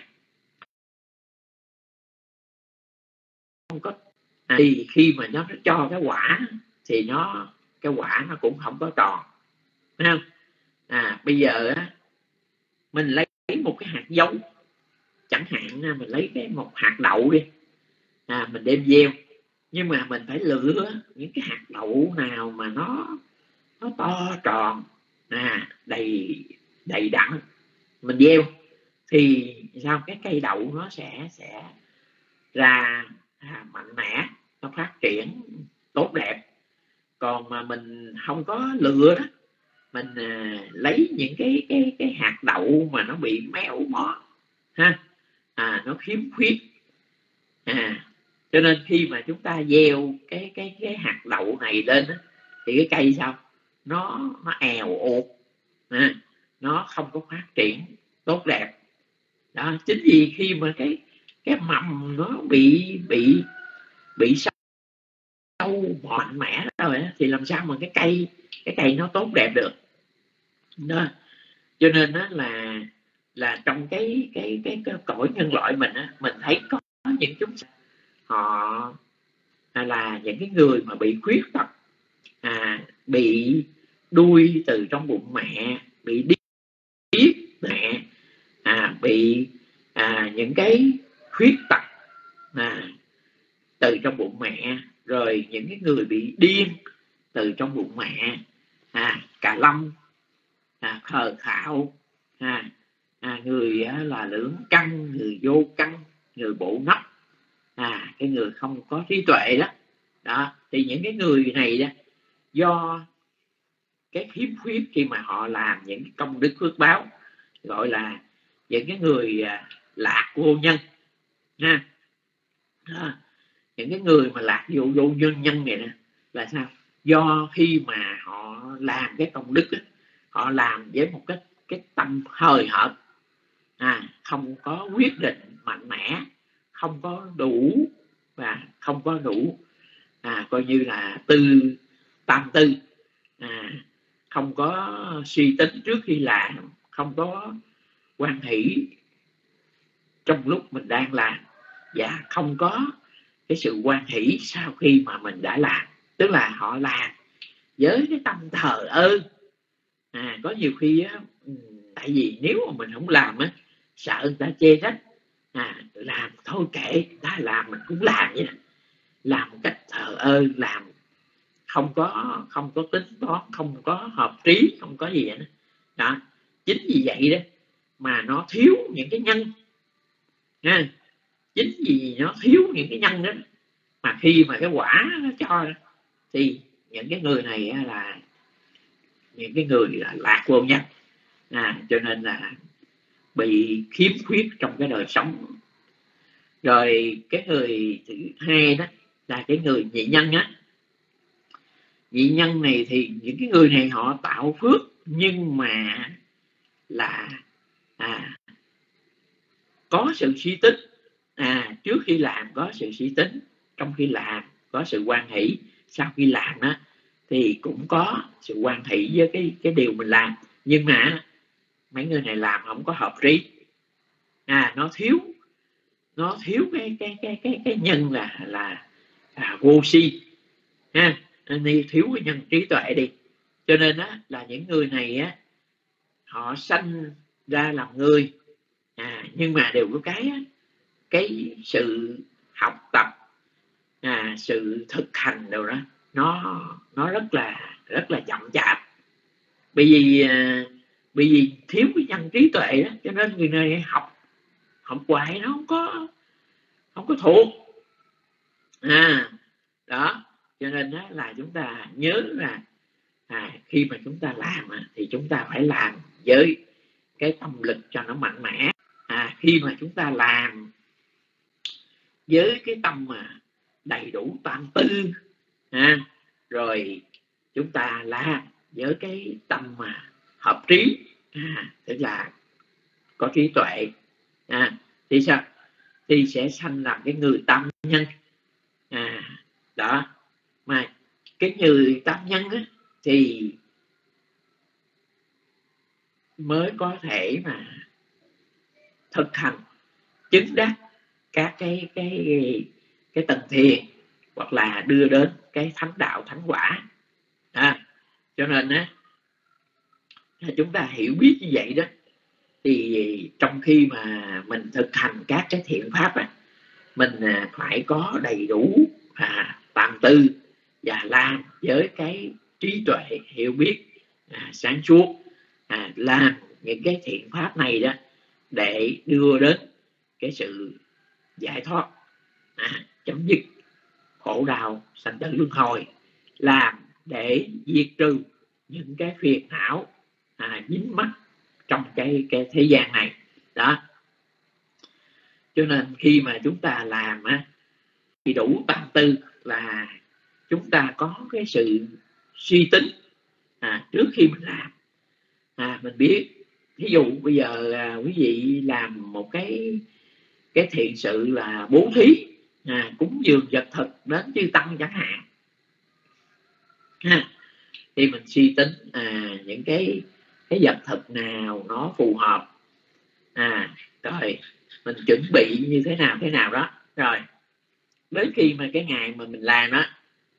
không có, thì khi mà nó cho cái quả thì nó cái quả nó cũng không có tròn, thấy không? À bây giờ á, mình lấy một cái hạt giống, chẳng hạn mình lấy cái một hạt đậu đi, à, mình đem gieo, nhưng mà mình phải lựa những cái hạt đậu nào mà nó nó to tròn, à, đầy đầy đặn, mình gieo thì sao cái cây đậu nó sẽ sẽ ra à, mạnh mẽ, nó phát triển tốt đẹp. Còn mà mình không có lựa đó, mình à, lấy những cái cái cái hạt đậu mà nó bị méo mó ha, à, nó khiếm khuyết, à, cho nên khi mà chúng ta gieo cái cái cái hạt đậu này lên đó, thì cái cây sao nó nó èo ụt, à, nó không có phát triển tốt đẹp. Đó, chính vì khi mà cái cái mầm nó bị bị bị sâu mạnh mẽ rồi thì làm sao mà cái cây cái cây nó tốt đẹp được đó. Cho nên đó là là trong cái cái cái, cái cõi nhân loại mình á, mình thấy có những chúng họ là những cái người mà bị khuyết tật, à, bị đuôi từ trong bụng mẹ, bị điếc mẹ, à, bị à, những cái khuyết tật à, từ trong bụng mẹ, rồi những cái người bị điên từ trong bụng mẹ, à, cà lâm, à, khờ khạo, à, à, người á, là lưỡng căn, người vô căn, người bộ nóc, à, cái người không có trí tuệ đó. Đó thì những cái người này đó, do cái khiếm khuyết khi mà họ làm những cái công đức phước báo, gọi là những cái người à, lạc vô nhân nha. Đó, những cái người mà lạc vô vô nhân nhân này nè là sao? Do khi mà họ làm cái công đức đó, họ làm với một cái cái tâm hời hợt, à, không có quyết định mạnh mẽ, không có đủ và không có đủ à, coi như là tư tam tư, à, không có suy tính trước khi làm, không có hoan hỷ trong lúc mình đang làm, và không có cái sự hoan hỷ sau khi mà mình đã làm. Tức là họ làm với cái tâm thờ ơ, à, có nhiều khi á, tại vì nếu mà mình không làm á, sợ người ta chê trách, à, làm thôi kệ, ta làm mình cũng làm vậy, làm một cách thờ ơ, làm không có không có tính toán, không có hợp trí, không có gì vậy đó. Đó, chính vì vậy đó mà nó thiếu những cái nhân nha. Chính vì nó thiếu những cái nhân đó mà khi mà cái quả nó cho thì những cái người này là những cái người là lạc vô nhân, à, cho nên là bị khiếm khuyết trong cái đời sống. Rồi cái người thứ hai đó là cái người nhị nhân á. Nhị nhân này thì những cái người này họ tạo phước nhưng mà là à, có sự suy tính, à, trước khi làm có sự suy tính, trong khi làm có sự hoan hỷ, sau khi làm á thì cũng có sự hoan hỷ với cái cái điều mình làm, nhưng mà mấy người này làm không có hợp trí, à, nó thiếu nó thiếu cái cái cái cái cái nhân là là à, vô si ha, nên thiếu cái nhân trí tuệ đi. Cho nên á là những người này á họ sanh ra làm người, à, nhưng mà đều có cái cái sự học tập, à, sự thực hành đâu đó nó nó rất là rất là chậm chạp, bởi vì à, bởi vì thiếu cái nhân trí tuệ đó, cho nên người này học học hoài nó không có không có thuộc, à, đó. Cho nên đó là chúng ta nhớ là à, khi mà chúng ta làm thì chúng ta phải làm với cái tâm lực cho nó mạnh mẽ, à, khi mà chúng ta làm với cái tâm mà đầy đủ tam tư, à, rồi chúng ta làm với cái tâm mà hợp trí, à, tức là có trí tuệ, à, thì sao? Thì sẽ sanh làm cái người tam nhân. À, đó, mà cái người tam nhân á, thì mới có thể mà thực hành chứng đắc các cái cái cái tầng thiền, hoặc là đưa đến cái thánh đạo thánh quả. À, cho nên á, chúng ta hiểu biết như vậy đó, thì trong khi mà mình thực hành các cái thiện pháp á, mình phải có đầy đủ à, tam tư, và làm với cái trí tuệ hiểu biết à, sáng suốt, à, làm những cái thiện pháp này đó để đưa đến cái sự giải thoát, à, chấm dứt khổ đau sanh tử luân hồi, làm để diệt trừ những cái phiền não à, dính mắc trong cái cái thế gian này đó. Cho nên khi mà chúng ta làm á, thì đủ tâm tư là chúng ta có cái sự suy tính à, trước khi mình làm. À, mình biết, ví dụ bây giờ à, quý vị làm một cái cái thiện sự là bố thí, à, cúng dường vật thực đến chư tăng chẳng hạn, ha, thì mình suy tính à, những cái cái vật thực nào nó phù hợp, à, rồi mình chuẩn bị như thế nào thế nào đó, rồi đến khi mà cái ngày mà mình làm đó,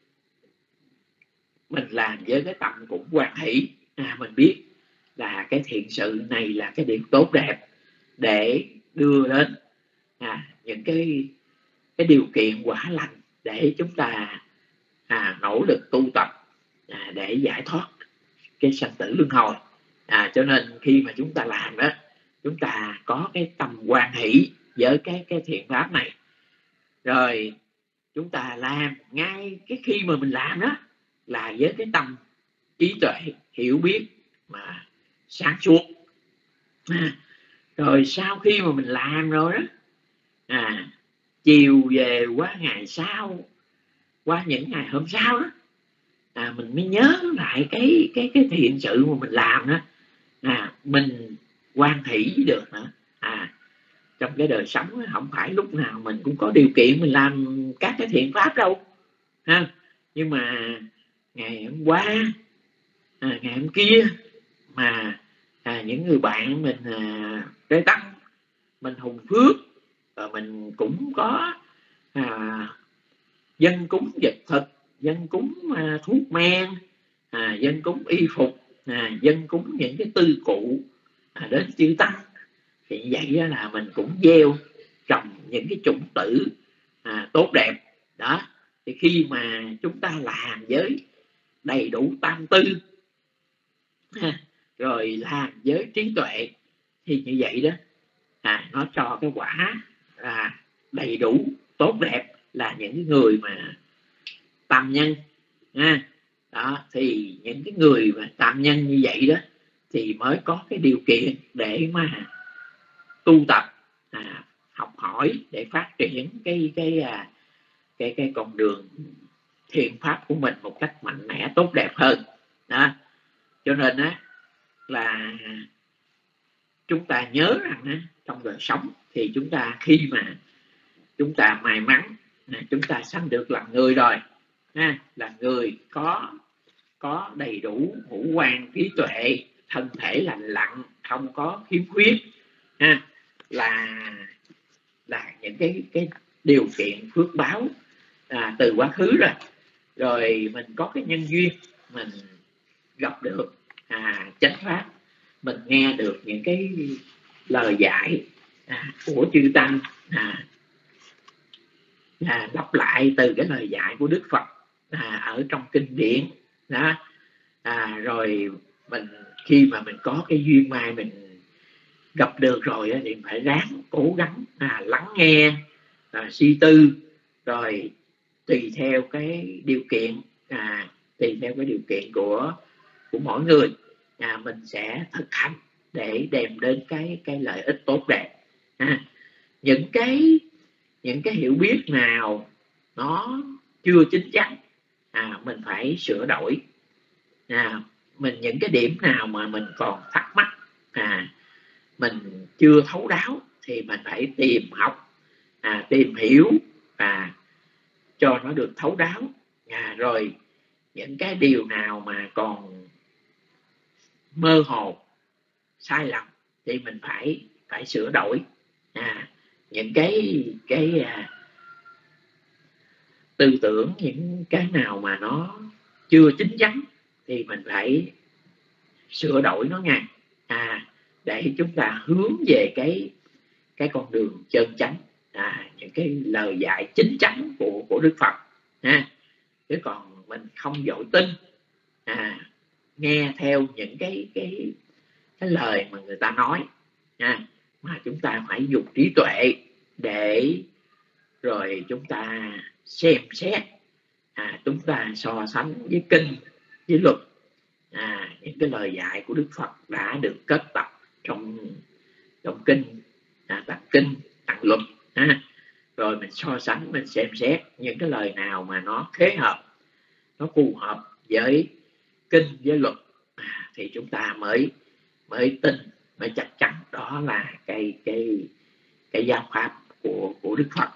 mình làm với cái tâm cũng hoan hỷ, à, mình biết là cái thiện sự này là cái điểm tốt đẹp để đưa đến à, những cái cái điều kiện quả lành để chúng ta à, nỗ lực tu tập à, để giải thoát cái sanh tử luân hồi. À, cho nên khi mà chúng ta làm đó, chúng ta có cái tâm hoan hỷ với cái cái thiện pháp này, rồi chúng ta làm ngay cái khi mà mình làm đó là với cái tâm trí tuệ hiểu biết mà sáng suốt. À, rồi sau khi mà mình làm rồi đó, à, chiều về qua ngày sau, qua những ngày hôm sau đó, à, mình mới nhớ lại cái cái cái thiện sự mà mình làm đó, à, mình hoan hỷ được nữa. À, trong cái đời sống không phải lúc nào mình cũng có điều kiện mình làm các cái thiện pháp đâu, ha, nhưng mà ngày hôm qua, à, ngày hôm kia mà à, những người bạn mình à, trai tăng, mình hùng phước, rồi mình cũng có à, dân cúng vật thực, dân cúng à, thuốc men, à, dân cúng y phục, à, dân cúng những cái tư cụ à, đến chư tăng, thì vậy là mình cũng gieo trồng những cái chủng tử à, tốt đẹp đó. Thì khi mà chúng ta làm với đầy đủ tam tư, ha, rồi làm với trí tuệ, thì như vậy đó à, nó cho cái quả là đầy đủ tốt đẹp, là những người mà tam nhân, ha. Đó, thì những cái người mà tam nhân như vậy đó thì mới có cái điều kiện để mà tu tập, à, học hỏi để phát triển cái cái cái cái, cái con đường thiện pháp của mình một cách mạnh mẽ tốt đẹp hơn đó. Cho nên á là chúng ta nhớ rằng á, trong đời sống thì chúng ta khi mà chúng ta may mắn chúng ta sanh được làm người rồi, ha, là người có có đầy đủ ngũ quan trí tuệ, thân thể lành lặn, không có khiếm khuyết, ha, là là những cái cái điều kiện phước báo à, từ quá khứ rồi. Rồi mình có cái nhân duyên mình gặp được à, chánh pháp, mình nghe được những cái lời dạy à, của chư tăng, à, à, lặp lại từ cái lời dạy của Đức Phật à, ở trong kinh điển đó. À, rồi mình khi mà mình có cái duyên may mình gặp được rồi thì phải ráng cố gắng à, lắng nghe, à, suy tư, rồi tùy theo cái điều kiện, à, tùy theo cái điều kiện của của mỗi người, à, mình sẽ thực hành để đem đến cái cái lợi ích tốt đẹp. À, những cái những cái hiểu biết nào nó chưa chính chắn, à, mình phải sửa đổi. À, mình những cái điểm nào mà mình còn thắc mắc, à, mình chưa thấu đáo, thì mình phải tìm học, à, tìm hiểu và cho nó được thấu đáo. À, rồi những cái điều nào mà còn mơ hồ, sai lầm thì mình phải phải sửa đổi. À, những cái cái à, tư tưởng, những cái nào mà nó chưa chín chắn thì mình phải sửa đổi nó ngay, à, để chúng ta hướng về cái cái con đường chân chánh, à, những cái lời dạy chính chắn của của Đức Phật. À, chứ còn mình không vội tin, à, nghe theo những cái cái cái lời mà người ta nói, à, mà chúng ta phải dùng trí tuệ để rồi chúng ta xem xét, à, chúng ta so sánh với kinh với luật, à, những cái lời dạy của Đức Phật đã được kết tập trong trong kinh, à, tạng kinh, tạng luật, à, rồi mình so sánh, mình xem xét những cái lời nào mà nó khế hợp, nó phù hợp với kinh với luật, à, thì chúng ta mới mới tin, mới chắc chắn đó là cái cái cái giáo pháp của của Đức Phật,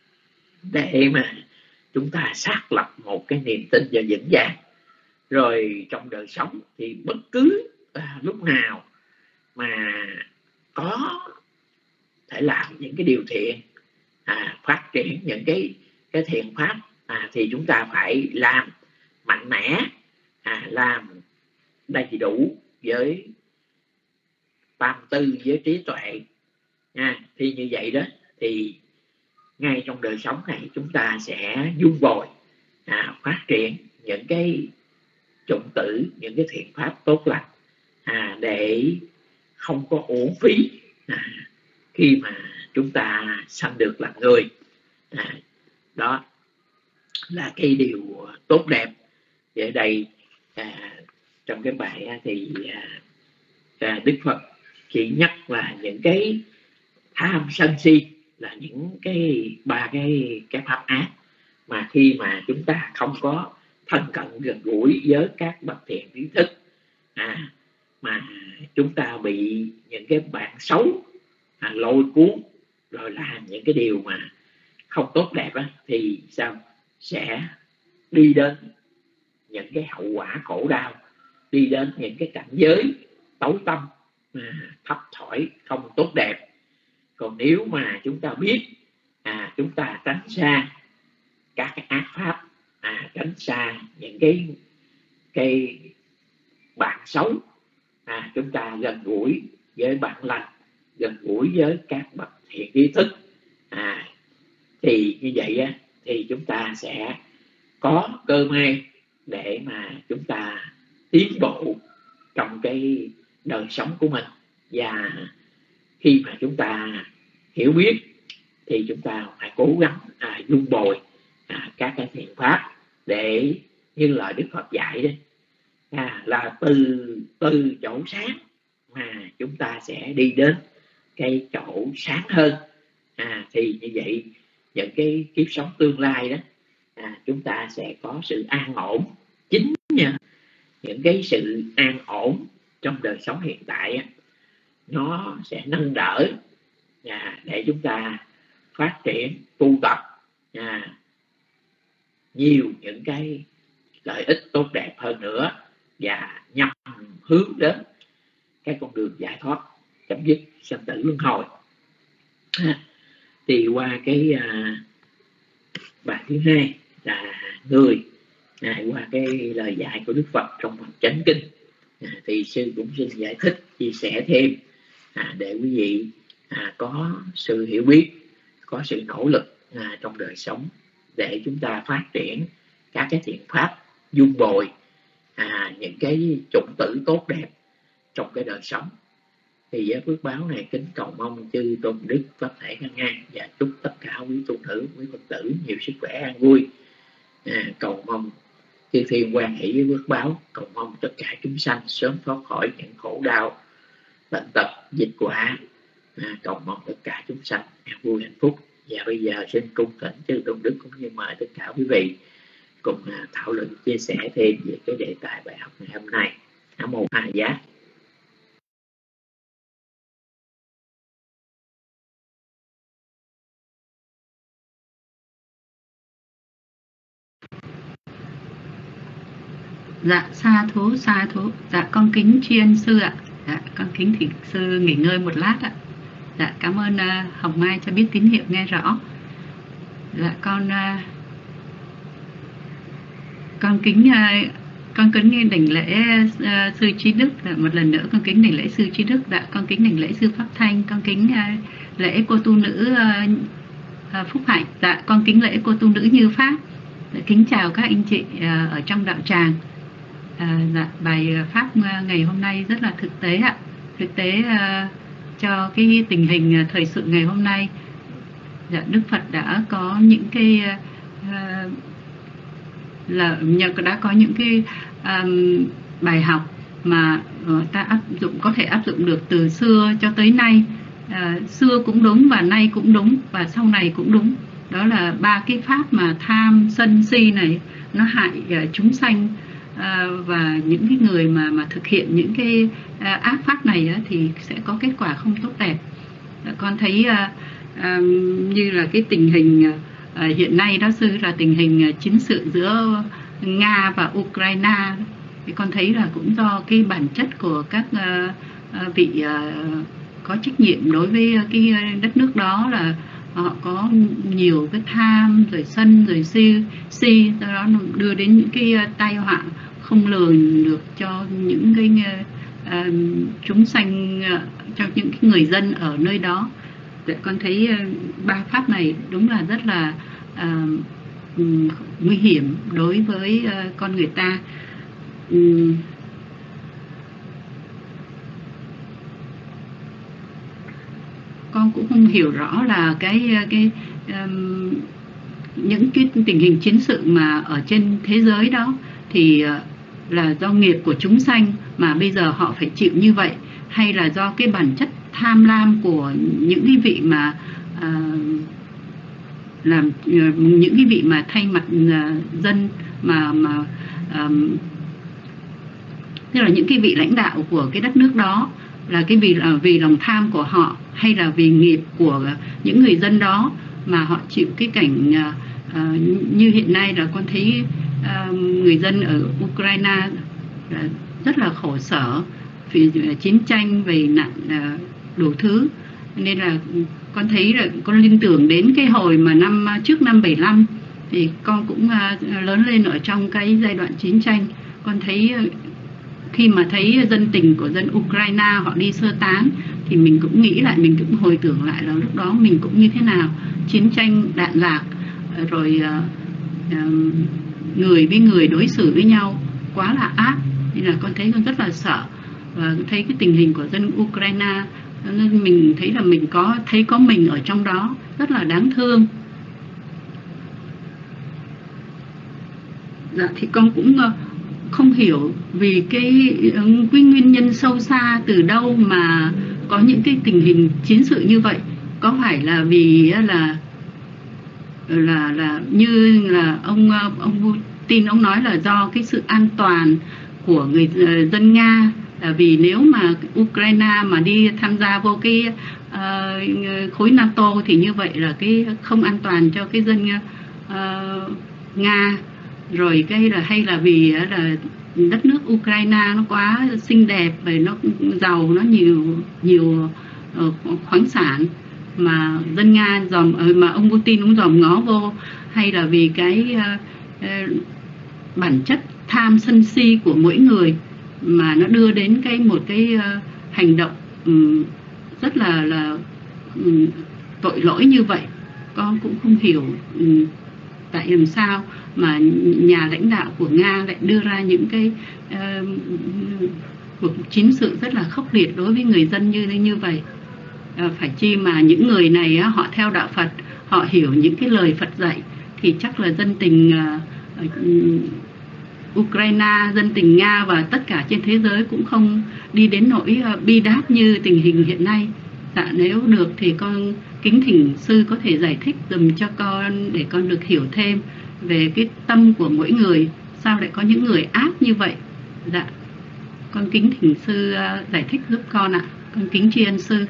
để mà chúng ta xác lập một cái niềm tin và vững vàng. Rồi trong đời sống thì bất cứ à, lúc nào mà có thể làm những cái điều thiện, à, phát triển những cái cái thiện pháp, à, thì chúng ta phải làm mạnh mẽ, à, làm đầy đủ với tam tư, với trí tuệ, à, thì như vậy đó thì ngay trong đời sống này chúng ta sẽ dung bồi, à, phát triển những cái chủng tử, những cái thiện pháp tốt lành, à, để không có uổng phí, à, khi mà chúng ta sanh được làm người. À, đó là cái điều tốt đẹp. Ở đây à, trong cái bài thì à, à, Đức Phật chỉ nhắc là những cái tham sân si là những cái ba cái cái pháp ác mà khi mà chúng ta không có thân cận gần gũi với các bậc thiện trí thức, à, mà chúng ta bị những cái bạn xấu à, lôi cuốn rồi làm những cái điều mà không tốt đẹp á, thì sao sẽ đi đến những cái hậu quả khổ đau, đi đến những cái cảnh giới tối tăm, à, thấp thỏi, không tốt đẹp. Còn nếu mà chúng ta biết, à, chúng ta tránh xa các cái ác pháp, à, tránh xa những cái cái bạn xấu, à, chúng ta gần gũi với bạn lành, gần gũi với các bậc thiện trí thức, à, thì như vậy á, thì chúng ta sẽ có cơ may để mà chúng ta tiến bộ trong cái đời sống của mình. Và khi mà chúng ta hiểu biết thì chúng ta phải cố gắng à, dung bồi à, các cái thiện pháp, để như lời Đức Phật dạy đấy, à, là từ từ chỗ sáng mà chúng ta sẽ đi đến cái chỗ sáng hơn. À, thì như vậy những cái kiếp sống tương lai đó, à, chúng ta sẽ có sự an ổn. Chính nhờ những cái sự an ổn trong đời sống hiện tại á, nó sẽ nâng đỡ, à, để chúng ta phát triển tu tập, à, nhiều những cái lợi ích tốt đẹp hơn nữa, và nhằm hướng đến cái con đường giải thoát, chấm dứt sanh tử luân hồi. À, thì qua cái à, bài thứ hai là người, à, qua cái lời dạy của Đức Phật trong phần chánh kinh, à, thì sư cũng xin giải thích chia sẻ thêm, à, để quý vị à, có sự hiểu biết, có sự nỗ lực à, trong đời sống, để chúng ta phát triển các cái thiện pháp, dung bồi à, những cái chủng tử tốt đẹp trong cái đời sống. Thì với phước báo này kính cầu mong chư tôn đức pháp thể ngăn ngang, và chúc tất cả quý tu nữ, quý Phật tử nhiều sức khỏe an vui. À, cầu mong chư thiên quan hỷ với phước báo, cầu mong tất cả chúng sanh sớm thoát khỏi những khổ đau, bệnh tật, dịch quả. À, cầu mong tất cả chúng sanh an vui hạnh phúc. Và bây giờ xin cung thỉnh chư tôn đức cũng như mời tất cả quý vị cùng à, thảo luận chia sẻ thêm về cái đề tài bài học ngày hôm nay. Nam mô A Giá. Dạ, sa thú, sa thú. Dạ, con kính tri ân sư ạ. Dạ, con kính thỉnh sư nghỉ ngơi một lát ạ. Dạ, cảm ơn uh, Hồng Mai cho biết tín hiệu nghe rõ. Dạ, con uh, con kính uh, con kính đảnh lễ uh, sư Trí Đức. Dạ, một lần nữa con kính đảnh lễ sư Trí Đức. Dạ, con kính đảnh lễ sư Pháp Thanh. Con kính uh, lễ cô tu nữ uh, uh, Phúc Hạnh. Dạ, con kính lễ cô tu nữ Như Pháp. Dạ, kính chào các anh chị uh, ở trong đạo tràng. À, dạ, bài pháp ngày hôm nay rất là thực tế ạ, thực tế uh, cho cái tình hình thời sự ngày hôm nay. Dạ, Đức Phật đã có những cái uh, là đã có những cái um, bài học mà uh, ta áp dụng có thể áp dụng được từ xưa cho tới nay. Uh, xưa cũng đúng và nay cũng đúng và sau này cũng đúng. Đó là ba cái pháp mà tham sân si này nó hại uh, chúng sanh. À, và những cái người mà mà thực hiện những cái à, ác pháp này á, thì sẽ có kết quả không tốt đẹp. À, con thấy à, à, như là cái tình hình à, hiện nay đó sư, là tình hình chiến sự giữa Nga và Ukraine, thì con thấy là cũng do cái bản chất của các à, à, vị à, có trách nhiệm đối với cái đất nước đó, là họ có nhiều cái tham rồi sân rồi si si do đó đưa đến những cái tai họa không lường được cho những cái uh, chúng sanh, uh, cho những cái người dân ở nơi đó. Để con thấy uh, ba pháp này đúng là rất là uh, um, nguy hiểm đối với uh, con người ta. Um, con cũng không hiểu rõ là cái cái um, những cái tình hình chiến sự mà ở trên thế giới đó thì uh, là do nghiệp của chúng sanh mà bây giờ họ phải chịu như vậy, hay là do cái bản chất tham lam của những cái vị mà uh, làm uh, những cái vị mà thay mặt uh, dân mà mà um, tức là những cái vị lãnh đạo của cái đất nước đó, là cái vì là vì lòng tham của họ, hay là vì nghiệp của những người dân đó mà họ chịu cái cảnh uh, uh, như hiện nay là con thấy uh, người dân ở Ukraine uh, rất là khổ sở vì uh, chiến tranh, về nạn uh, đủ thứ. Nên là con thấy là con liên tưởng đến cái hồi mà năm trước năm bảy lăm thì con cũng uh, lớn lên ở trong cái giai đoạn chiến tranh. Con thấy uh, khi mà thấy dân tình của dân Ukraine họ đi sơ tán thì mình cũng nghĩ lại, mình cũng hồi tưởng lại là lúc đó mình cũng như thế nào, chiến tranh đạn lạc, rồi uh, uh, người với người đối xử với nhau quá là ác. Nên là con thấy con rất là sợ, và thấy cái tình hình của dân Ukraine, nên mình thấy là mình có thấy có mình ở trong đó, rất là đáng thương. Dạ, thì con cũng uh, không hiểu vì cái, cái nguyên nhân sâu xa từ đâu mà có những cái tình hình chiến sự như vậy. Có phải là vì là là là như là ông ông Putin ông nói là do cái sự an toàn của người dân Nga, là vì nếu mà Ukraine mà đi tham gia vô cái uh, khối NATO thì như vậy là cái không an toàn cho cái dân uh, Nga. Rồi cái là hay là vì là đất nước Ukraine nó quá xinh đẹp, và nó giàu, nó nhiều nhiều uh, khoáng sản mà dân Nga dòm, mà ông Putin cũng dòm ngó vô, hay là vì cái uh, uh, bản chất tham sân si của mỗi người mà nó đưa đến cái một cái uh, hành động um, rất là là um, tội lỗi như vậy. Con cũng không hiểu um, tại làm sao mà nhà lãnh đạo của Nga lại đưa ra những cái uh, cuộc chiến sự rất là khốc liệt đối với người dân như như vậy. Uh, phải chi mà những người này uh, họ theo đạo Phật, họ hiểu những cái lời Phật dạy, thì chắc là dân tình uh, uh, Ukraine, dân tình Nga và tất cả trên thế giới cũng không đi đến nỗi uh, bi đát như tình hình hiện nay. Dạ, nếu được thì con kính thỉnh sư có thể giải thích dùm cho con để con được hiểu thêm về cái tâm của mỗi người, sao lại có những người ác như vậy. Dạ, con kính thỉnh sư uh, giải thích giúp con ạ. Con kính tri ân sư.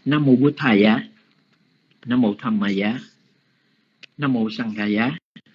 Nam mô Bụt Thầy Giá, Nam mô Tham Ma Giá, Nam mô Sanh Ca Giá.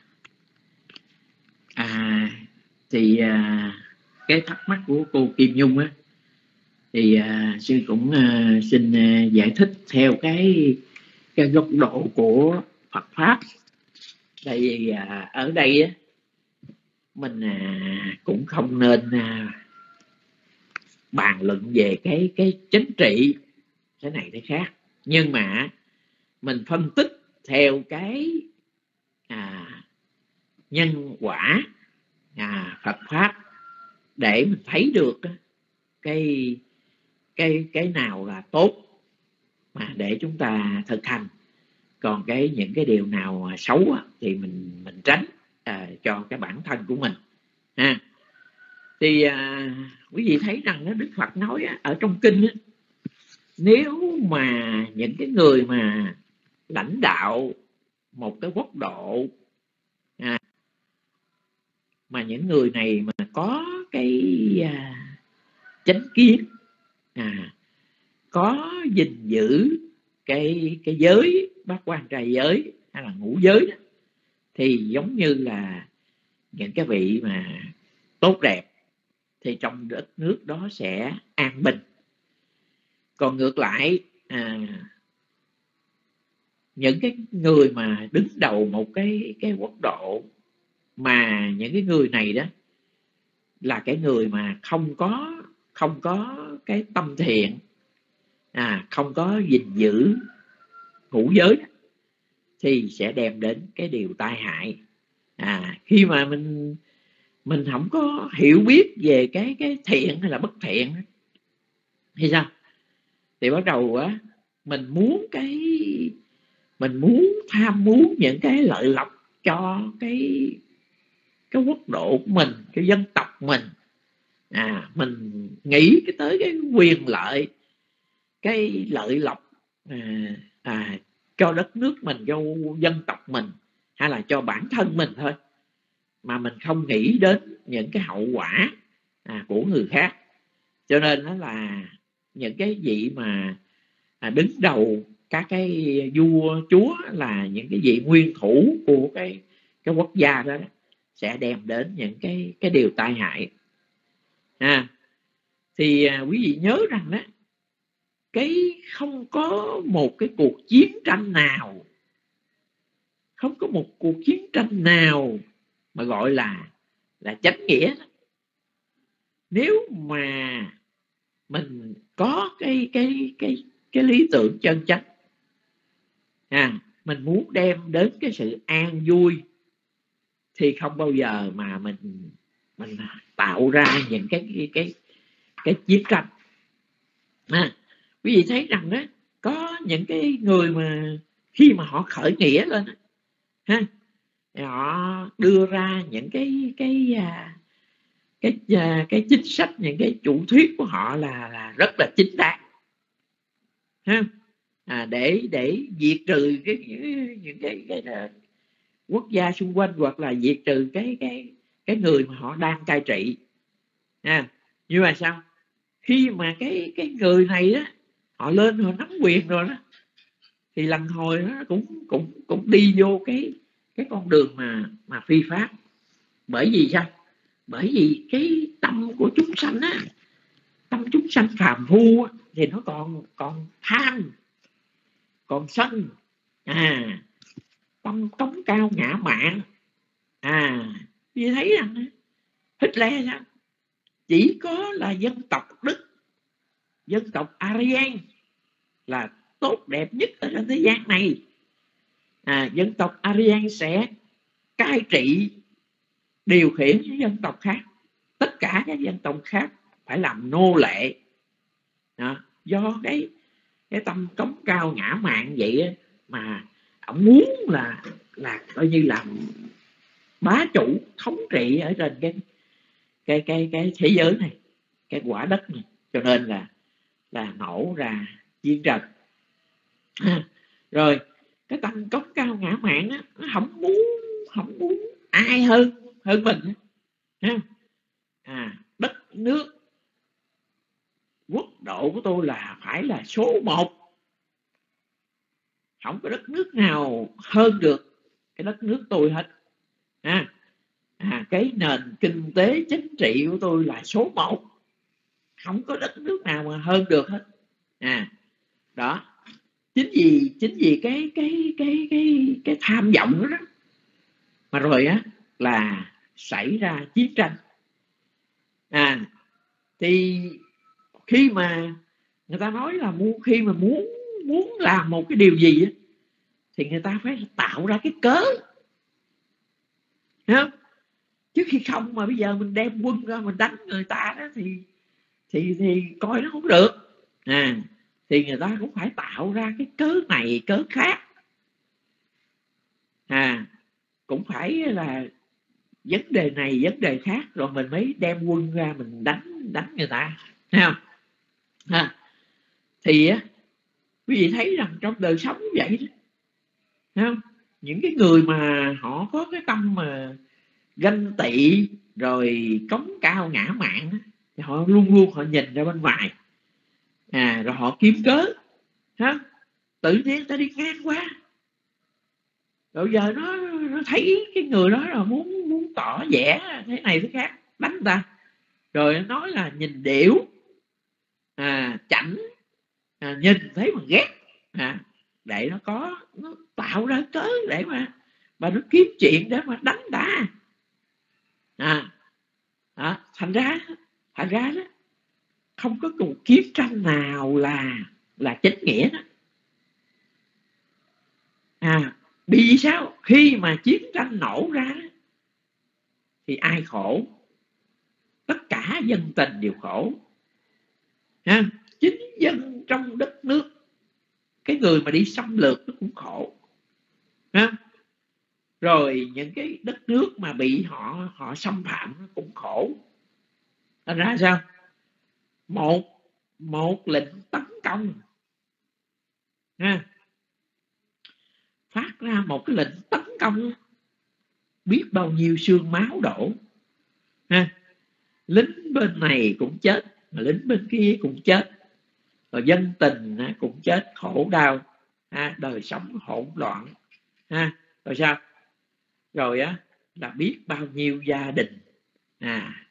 À, thì à, cái thắc mắc của cô Kim Nhung á, thì à, sư cũng à, xin à, giải thích theo cái cái góc độ của Phật pháp. Tại vì à, ở đây á, mình à, cũng không nên à, bàn luận về cái cái chính trị cái này cái khác, nhưng mà mình phân tích theo cái à, nhân quả à, Phật pháp để mình thấy được cái cái cái nào là tốt mà để chúng ta thực hành, còn cái những cái điều nào xấu thì mình mình tránh à, cho cái bản thân của mình ha. Thì à, quý vị thấy rằng đó, Đức Phật nói á, ở trong kinh á, nếu mà những cái người mà lãnh đạo một cái quốc độ à, mà những người này mà có cái à, chánh kiến à, có gìn giữ cái cái giới bát quan trai giới hay là ngũ giới đó, thì giống như là những cái vị mà tốt đẹp thì trong đất nước đó sẽ an bình. Còn ngược lại à, những cái người mà đứng đầu một cái cái quốc độ mà những cái người này đó là cái người mà không có không có cái tâm thiện à, không có gìn giữ ngũ giới đó, thì sẽ đem đến cái điều tai hại. À, khi mà mình mình không có hiểu biết về cái cái thiện hay là bất thiện thì sao, thì bắt đầu á mình muốn cái mình muốn tham muốn những cái lợi lộc cho cái cái quốc độ của mình, cái dân tộc mình à, mình nghĩ cái tới cái quyền lợi, cái lợi lộc à, à, cho đất nước mình, cho dân tộc mình hay là cho bản thân mình thôi, mà mình không nghĩ đến những cái hậu quả à, của người khác. Cho nên đó là những cái vị mà à, đứng đầu các cái vua chúa là những cái vị nguyên thủ của cái cái quốc gia đó, đó sẽ đem đến những cái cái điều tai hại à. Thì à, quý vị nhớ rằng đó, cái không có một cái cuộc chiến tranh nào, không có một cuộc chiến tranh nào mà gọi là là chánh nghĩa đó. Nếu mà mình có cái cái cái cái lý tưởng chân chánh à, mình muốn đem đến cái sự an vui, thì không bao giờ mà mình mình tạo ra những cái cái cái, cái chiến tranh à. Quý vị thấy rằng đó, có những cái người mà khi mà họ khởi nghĩa lên ha, họ đưa ra những cái cái cái cái, cái chính sách, những cái chủ thuyết của họ là là rất là chính đáng ha, à, để để diệt trừ cái những, những cái, cái, cái quốc gia xung quanh, hoặc là diệt trừ cái cái cái người mà họ đang cai trị à. Nhưng mà sao, khi mà cái cái người này đó họ lên họ nắm quyền rồi đó, thì lần hồi nó cũng cũng cũng đi vô cái cái con đường mà mà phi pháp. Bởi vì sao, bởi vì cái tâm của chúng sanh á, tâm chúng sanh phàm phu á, thì nó còn còn tham, còn sân à, tâm cống cao ngã mạn à. Vì thấy rằng Hitler sao, chỉ có là dân tộc Đức, dân tộc Aryan là tốt đẹp nhất ở trên thế gian này à, dân tộc Aryan sẽ cai trị điều khiển những dân tộc khác, tất cả các dân tộc khác phải làm nô lệ đó. Do cái cái tâm cống cao ngã mạn vậy mà ông muốn là là coi như là bá chủ thống trị ở trên cái cái cái cái thế giới này, cái quả đất này. Cho nên là là nổ ra chiến tranh à. Rồi cái tâm cống cao ngã mạn á, nó không muốn không muốn ai hơn hơn mình ha. À, đất nước quốc độ của tôi là phải là số một không có đất nước nào hơn được cái đất nước tôi hết. À, à, cái nền kinh tế chính trị của tôi là số một, không có đất nước nào mà hơn được hết. À, đó, chính vì chính vì cái cái cái cái cái tham vọng đó, đó mà rồi á là xảy ra chiến tranh. À, thì khi mà người ta nói là muốn khi mà muốn muốn làm một cái điều gì á, thì người ta phải tạo ra cái cớ, thấy không? Chứ khi không mà bây giờ mình đem quân ra mình đánh người ta đó thì thì thì coi nó không được. À, thì người ta cũng phải tạo ra cái cớ này cớ khác. À, cũng phải là vấn đề này vấn đề khác rồi mình mới đem quân ra mình đánh đánh người ta, thấy không? À, thì á quý vị thấy rằng trong đời sống như vậy đó, thấy không? Những cái người mà họ có cái tâm mà ganh tị rồi cống cao ngã mạn đó, thì họ luôn luôn họ nhìn ra bên ngoài. À, rồi họ kiếm cớ, ha, tự nhiên ta đi ngang qua rồi giờ nó nó thấy cái người đó là muốn muốn tỏ vẻ thế này thế khác đánh ta, rồi nó nói là nhìn điểu, à, chảnh, à, nhìn thấy mà ghét, à, để nó có nó tạo ra cớ để mà mà nó kiếm chuyện để mà đánh ta. À, à, thành ra thành ra đó không có cuộc chiến tranh nào là là chính nghĩa đó. À, vì sao khi mà chiến tranh nổ ra đó, thì ai khổ? Tất cả dân tình đều khổ. Ha, chính dân trong đất nước, cái người mà đi xâm lược nó cũng khổ. Ha, rồi những cái đất nước mà bị họ họ xâm phạm nó cũng khổ. Thành ra sao? Một một lệnh tấn công, ha, phát ra một cái lệnh tấn công biết bao nhiêu xương máu đổ. Ha, lính bên này cũng chết mà lính bên kia cũng chết, rồi dân tình cũng chết khổ đau, ha, đời sống hỗn loạn, ha, rồi sao? Rồi á là biết bao nhiêu gia đình, à,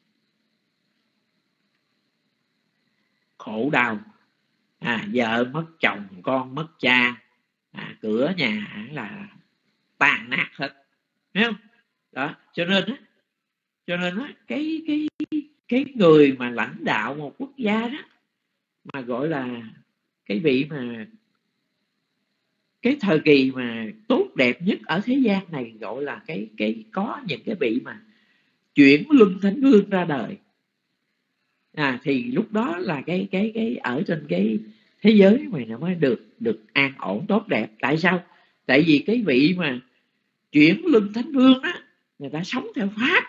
khổ đau, à, vợ mất chồng, con mất cha, à, cửa nhà là tàn nát hết, thấy không? Đó, cho nên á, cho nên á cái cái cái người mà lãnh đạo một quốc gia đó mà gọi là cái vị mà cái thời kỳ mà tốt đẹp nhất ở thế gian này, gọi là cái cái có những cái vị mà chuyển luân thánh vương ra đời. À, thì lúc đó là cái cái cái ở trên cái thế giới này nó mới được được an ổn tốt đẹp. Tại sao? Tại vì cái vị mà chuyển luân thánh vương á, người ta sống theo pháp.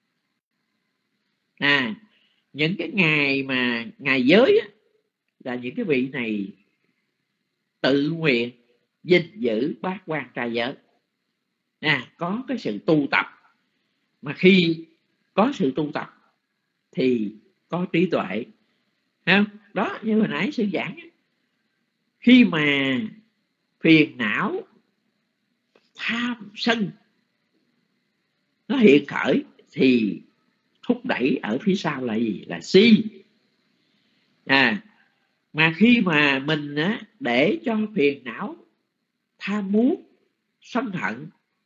À, những cái ngày mà ngày giới á, là những cái vị này tự nguyện gìn giữ bát quan trai giới, à, có cái sự tu tập. Mà khi có sự tu tập thì có trí tuệ, không? Đó, như hồi nãy sư giảng, khi mà phiền não tham sân nó hiện khởi thì thúc đẩy ở phía sau là gì? Là si. À, mà khi mà mình á, để cho phiền não tham muốn sân hận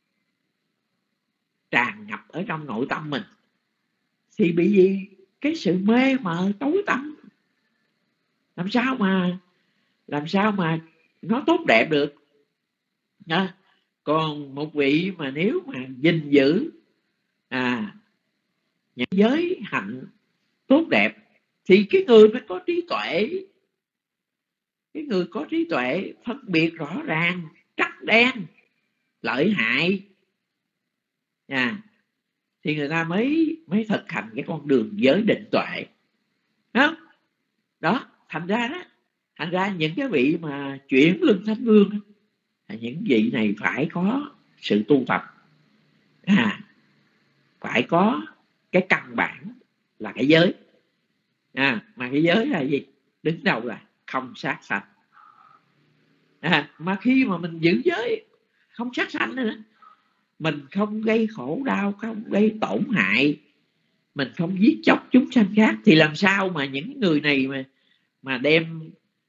tràn ngập ở trong nội tâm mình thì bị gì? Cái sự mê mờ tối tăm, làm sao mà làm sao mà nó tốt đẹp được. À, còn một vị mà nếu mà gìn giữ, à, những giới hạnh tốt đẹp thì cái người phải có trí tuệ. Cái người có trí tuệ phân biệt rõ ràng trắng đen, lợi hại, à, thì người ta mới mới thực hành cái con đường giới định tuệ. Đó, đó, thành ra đó, thành ra những cái vị mà chuyển luân thánh vương, những vị này phải có sự tu tập, à, phải có cái căn bản là cái giới, à, mà cái giới là gì? Đứng đầu là không sát sanh, À, mà khi mà mình giữ giới không sát sanh nữa, mình không gây khổ đau, không gây tổn hại, mình không giết chóc chúng sanh khác, thì làm sao mà những người này mà mà đem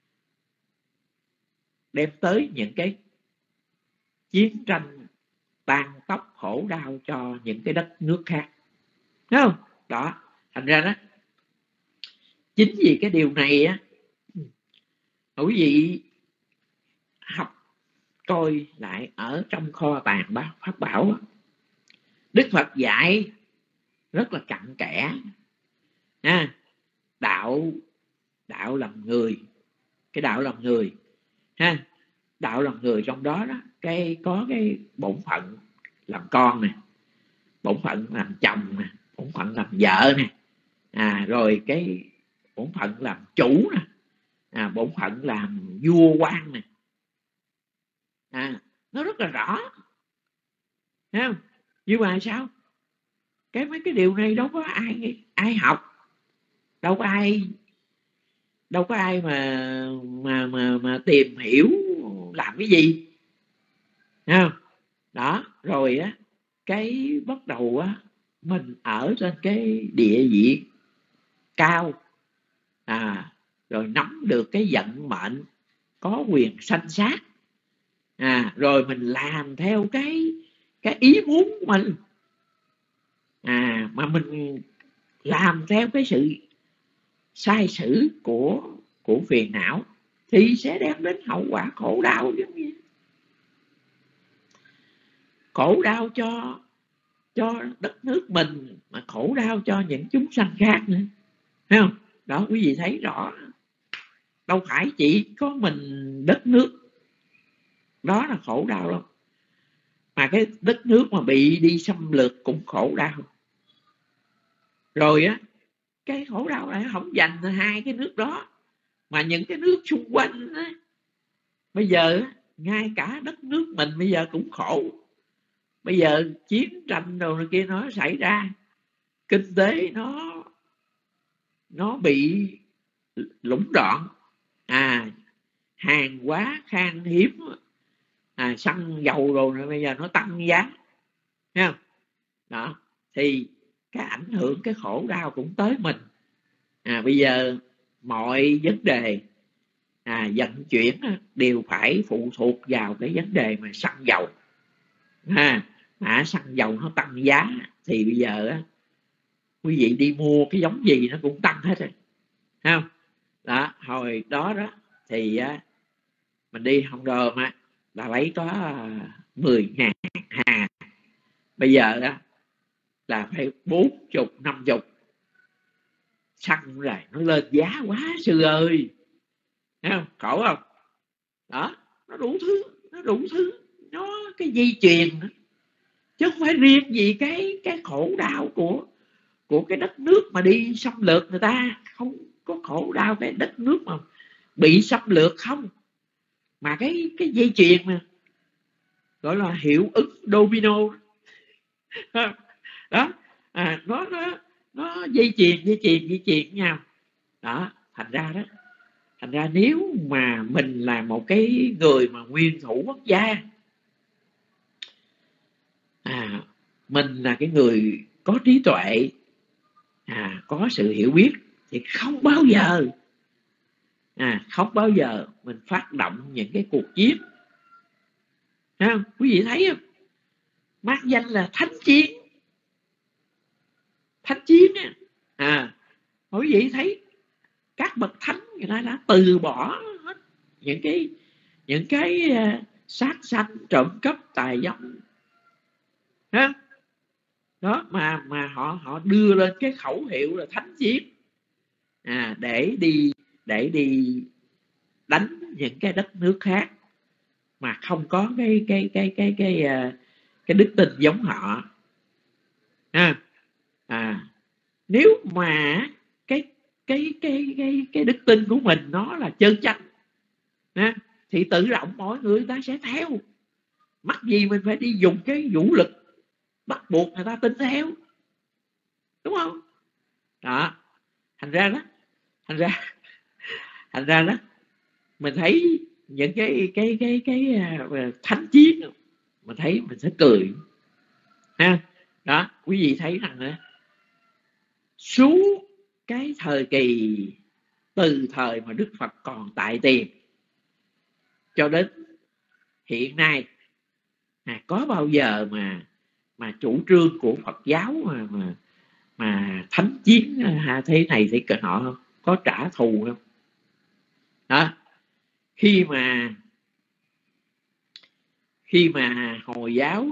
đem tới những cái chiến tranh tàn tóc khổ đau cho những cái đất nước khác, thấy không? Đó, thành ra đó, chính vì cái điều này á, quý vị học coi lại ở trong kho tàng Pháp Bảo á, Đức Phật dạy rất là cặn kẽ ha. Đạo đạo làm người, cái đạo làm người ha, đạo làm người trong đó đó, cái có cái bổn phận làm con nè, bổn phận làm chồng nè, bổn phận làm vợ nè, à rồi cái bổn phận làm chủ nè, à bổn phận làm vua quan nè, à nó rất là rõ, thấy không? Nhưng mà sao cái mấy cái điều này đâu có ai ai học, đâu có ai đâu có ai mà mà mà mà tìm hiểu làm cái gì, thấy không? Đó, rồi á, cái bắt đầu á, mình ở trên cái địa vị cao, à rồi nắm được cái vận mệnh, có quyền sanh sát, à rồi mình làm theo cái cái ý muốn của mình, à mà mình làm theo cái sự sai sử của của phiền não thì sẽ đem đến hậu quả khổ đau, giống như khổ đau cho cho đất nước mình, mà khổ đau cho những chúng sanh khác nữa, thấy không? Đó, quý vị thấy rõ, đâu phải chỉ có mình đất nước đó là khổ đau đâu, mà cái đất nước mà bị đi xâm lược cũng khổ đau. Rồi á, cái khổ đau này không dành hai cái nước đó, mà những cái nước xung quanh á, bây giờ ngay cả đất nước mình bây giờ cũng khổ. Bây giờ chiến tranh đồ này kia nó xảy ra, kinh tế nó nó bị lũng đoạn, à hàng hóa khan hiếm, à xăng dầu đồ này bây giờ nó tăng giá, thấy không? Đó, thì cái ảnh hưởng, cái khổ đau cũng tới mình. À bây giờ mọi vấn đề à vận chuyển đều phải phụ thuộc vào cái vấn đề mà xăng dầu, ha, à, xăng dầu nó tăng giá thì bây giờ á, quý vị đi mua cái giống gì nó cũng tăng hết rồi, thấy không? Đó, hồi đó đó thì á, mình đi Hòn Đờm á là lấy có mười ngàn hà, bây giờ á là phải bốn chục năm chục, xăng rồi nó lên giá quá sư ơi, thấy không? Khổ không? Đó, nó đủ thứ, nó đủ thứ, nó cái dây chuyền đó. Chứ không phải riêng gì cái cái khổ đau của của cái đất nước mà đi xâm lược người ta, không có khổ đau cái đất nước mà bị xâm lược không, mà cái cái dây chuyền mà gọi là hiệu ứng domino đó, à, nó nó nó dây chuyền dây chuyền dây chuyền nhau đó. Thành ra đó, thành ra nếu mà mình là một cái người mà nguyên thủ quốc gia, à mình là cái người có trí tuệ, à có sự hiểu biết, thì không bao giờ à không bao giờ mình phát động những cái cuộc chiến, thấy không? Quý vị thấy không? Mác danh là thánh chiến, thánh chiến á, à quý vị thấy các bậc thánh người ta đã từ bỏ hết những cái những cái uh, sát sanh, trộm cắp, tài dâm, ha? Đó, mà mà họ họ đưa lên cái khẩu hiệu là thánh chiến, à để đi để đi đánh những cái đất nước khác mà không có cái cái cái cái cái cái, cái đức tin giống họ, ha. À nếu mà cái cái cái cái cái đức tin của mình nó là chân chánh, ha, thì tự động mọi người ta sẽ theo, mắc gì mình phải đi dùng cái vũ lực bắt buộc người ta tin theo, đúng không? Đó, thành ra đó thành ra thành ra đó mình thấy những cái cái cái cái, cái thánh chiến mà thấy mình sẽ cười ha. Đó, quý vị thấy rằng đó, suốt cái thời kỳ từ thời mà Đức Phật còn tại tiền cho đến hiện nay, à, có bao giờ mà mà chủ trương của Phật giáo mà mà mà thánh chiến thế này thế cỡ nọ không, có trả thù không? Đó, khi mà khi mà Hồi giáo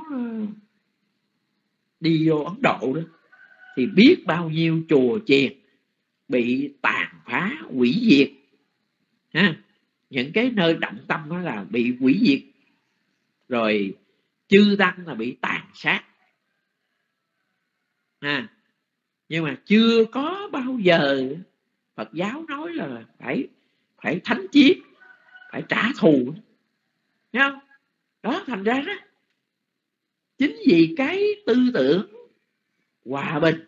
đi vô Ấn Độ đó thì biết bao nhiêu chùa chiền bị tàn phá hủy diệt ha. Những cái nơi trọng tâm đó là bị hủy diệt, rồi chư tăng là bị tàn sát à. Nhưng mà chưa có bao giờ Phật giáo nói là phải phải thánh chiến, phải trả thù, thấy không? Đó, thành ra đó, chính vì cái tư tưởng hòa bình,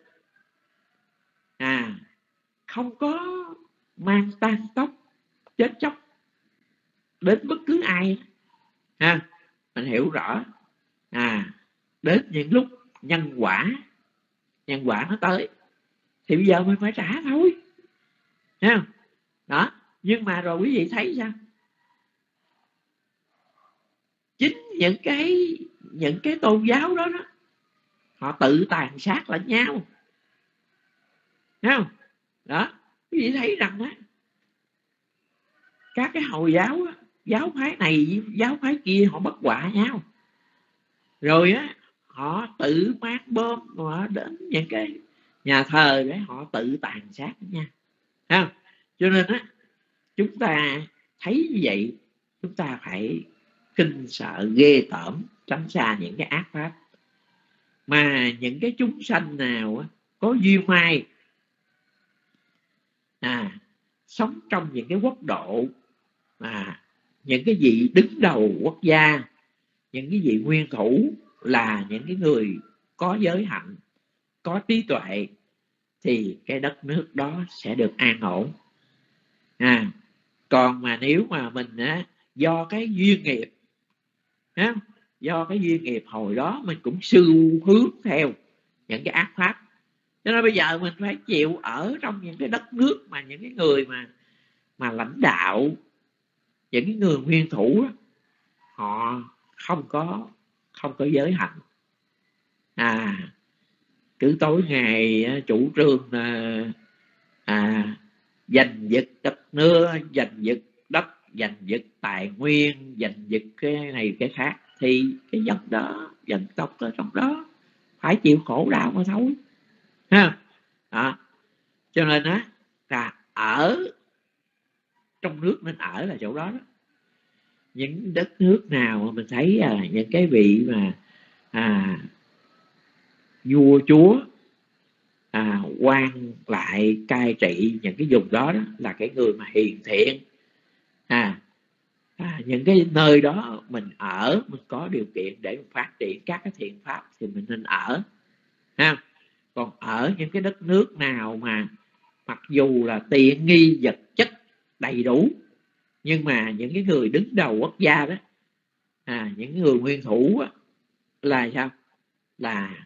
à, không có mang tan tóc chết chóc đến bất cứ ai ha. Mình hiểu rõ, à, đến những lúc nhân quả nhân quả nó tới thì bây giờ mình phải trả thôi, thấy không? Đó, nhưng mà rồi quý vị thấy sao? Chính những cái những cái tôn giáo đó, đó họ tự tàn sát lẫn nhau, thấy không? Đó, quý vị thấy rằng đó, các cái Hồi giáo đó, giáo phái này giáo phái kia họ bất họa nhau, rồi á họ tự mang bom họ đến những cái nhà thờ để họ tự tàn sát nha, thấy không? Cho nên á, chúng ta thấy như vậy chúng ta phải kinh sợ ghê tởm, tránh xa những cái ác pháp. Mà những cái chúng sanh nào á, có duyên may, à, sống trong những cái quốc độ, à, những cái vị đứng đầu quốc gia, những cái vị nguyên thủ là những cái người có giới hạnh, có trí tuệ, thì cái đất nước đó sẽ được an ổn. À, còn mà nếu mà mình á, do cái duyên nghiệp, á, do cái duyên nghiệp hồi đó mình cũng xu hướng theo những cái ác pháp, cho nên bây giờ mình phải chịu ở trong những cái đất nước mà những cái người mà mà lãnh đạo, những cái người nguyên thủ đó, họ không có không có giới hạnh, à, cứ tối ngày chủ trương là à, giành giật đất nước, giành giật đất, giành giật tài nguyên, giành giật cái này cái khác, thì cái dân đó, dân tộc ở trong đó phải chịu khổ đau mà thôi ha. Đó, cho nên á là ở trong nước nên ở là chỗ đó, đó. Những đất nước nào mà mình thấy à, những cái vị mà à, vua chúa à, quan lại cai trị những cái vùng đó, đó là cái người mà hiền thiện, à, à, những cái nơi đó mình ở, mình có điều kiện để phát triển các cái thiện pháp thì mình nên ở ha. Còn ở những cái đất nước nào mà mặc dù là tiện nghi vật chất đầy đủ, nhưng mà những cái người đứng đầu quốc gia đó, à, những người nguyên thủ đó, là sao? Là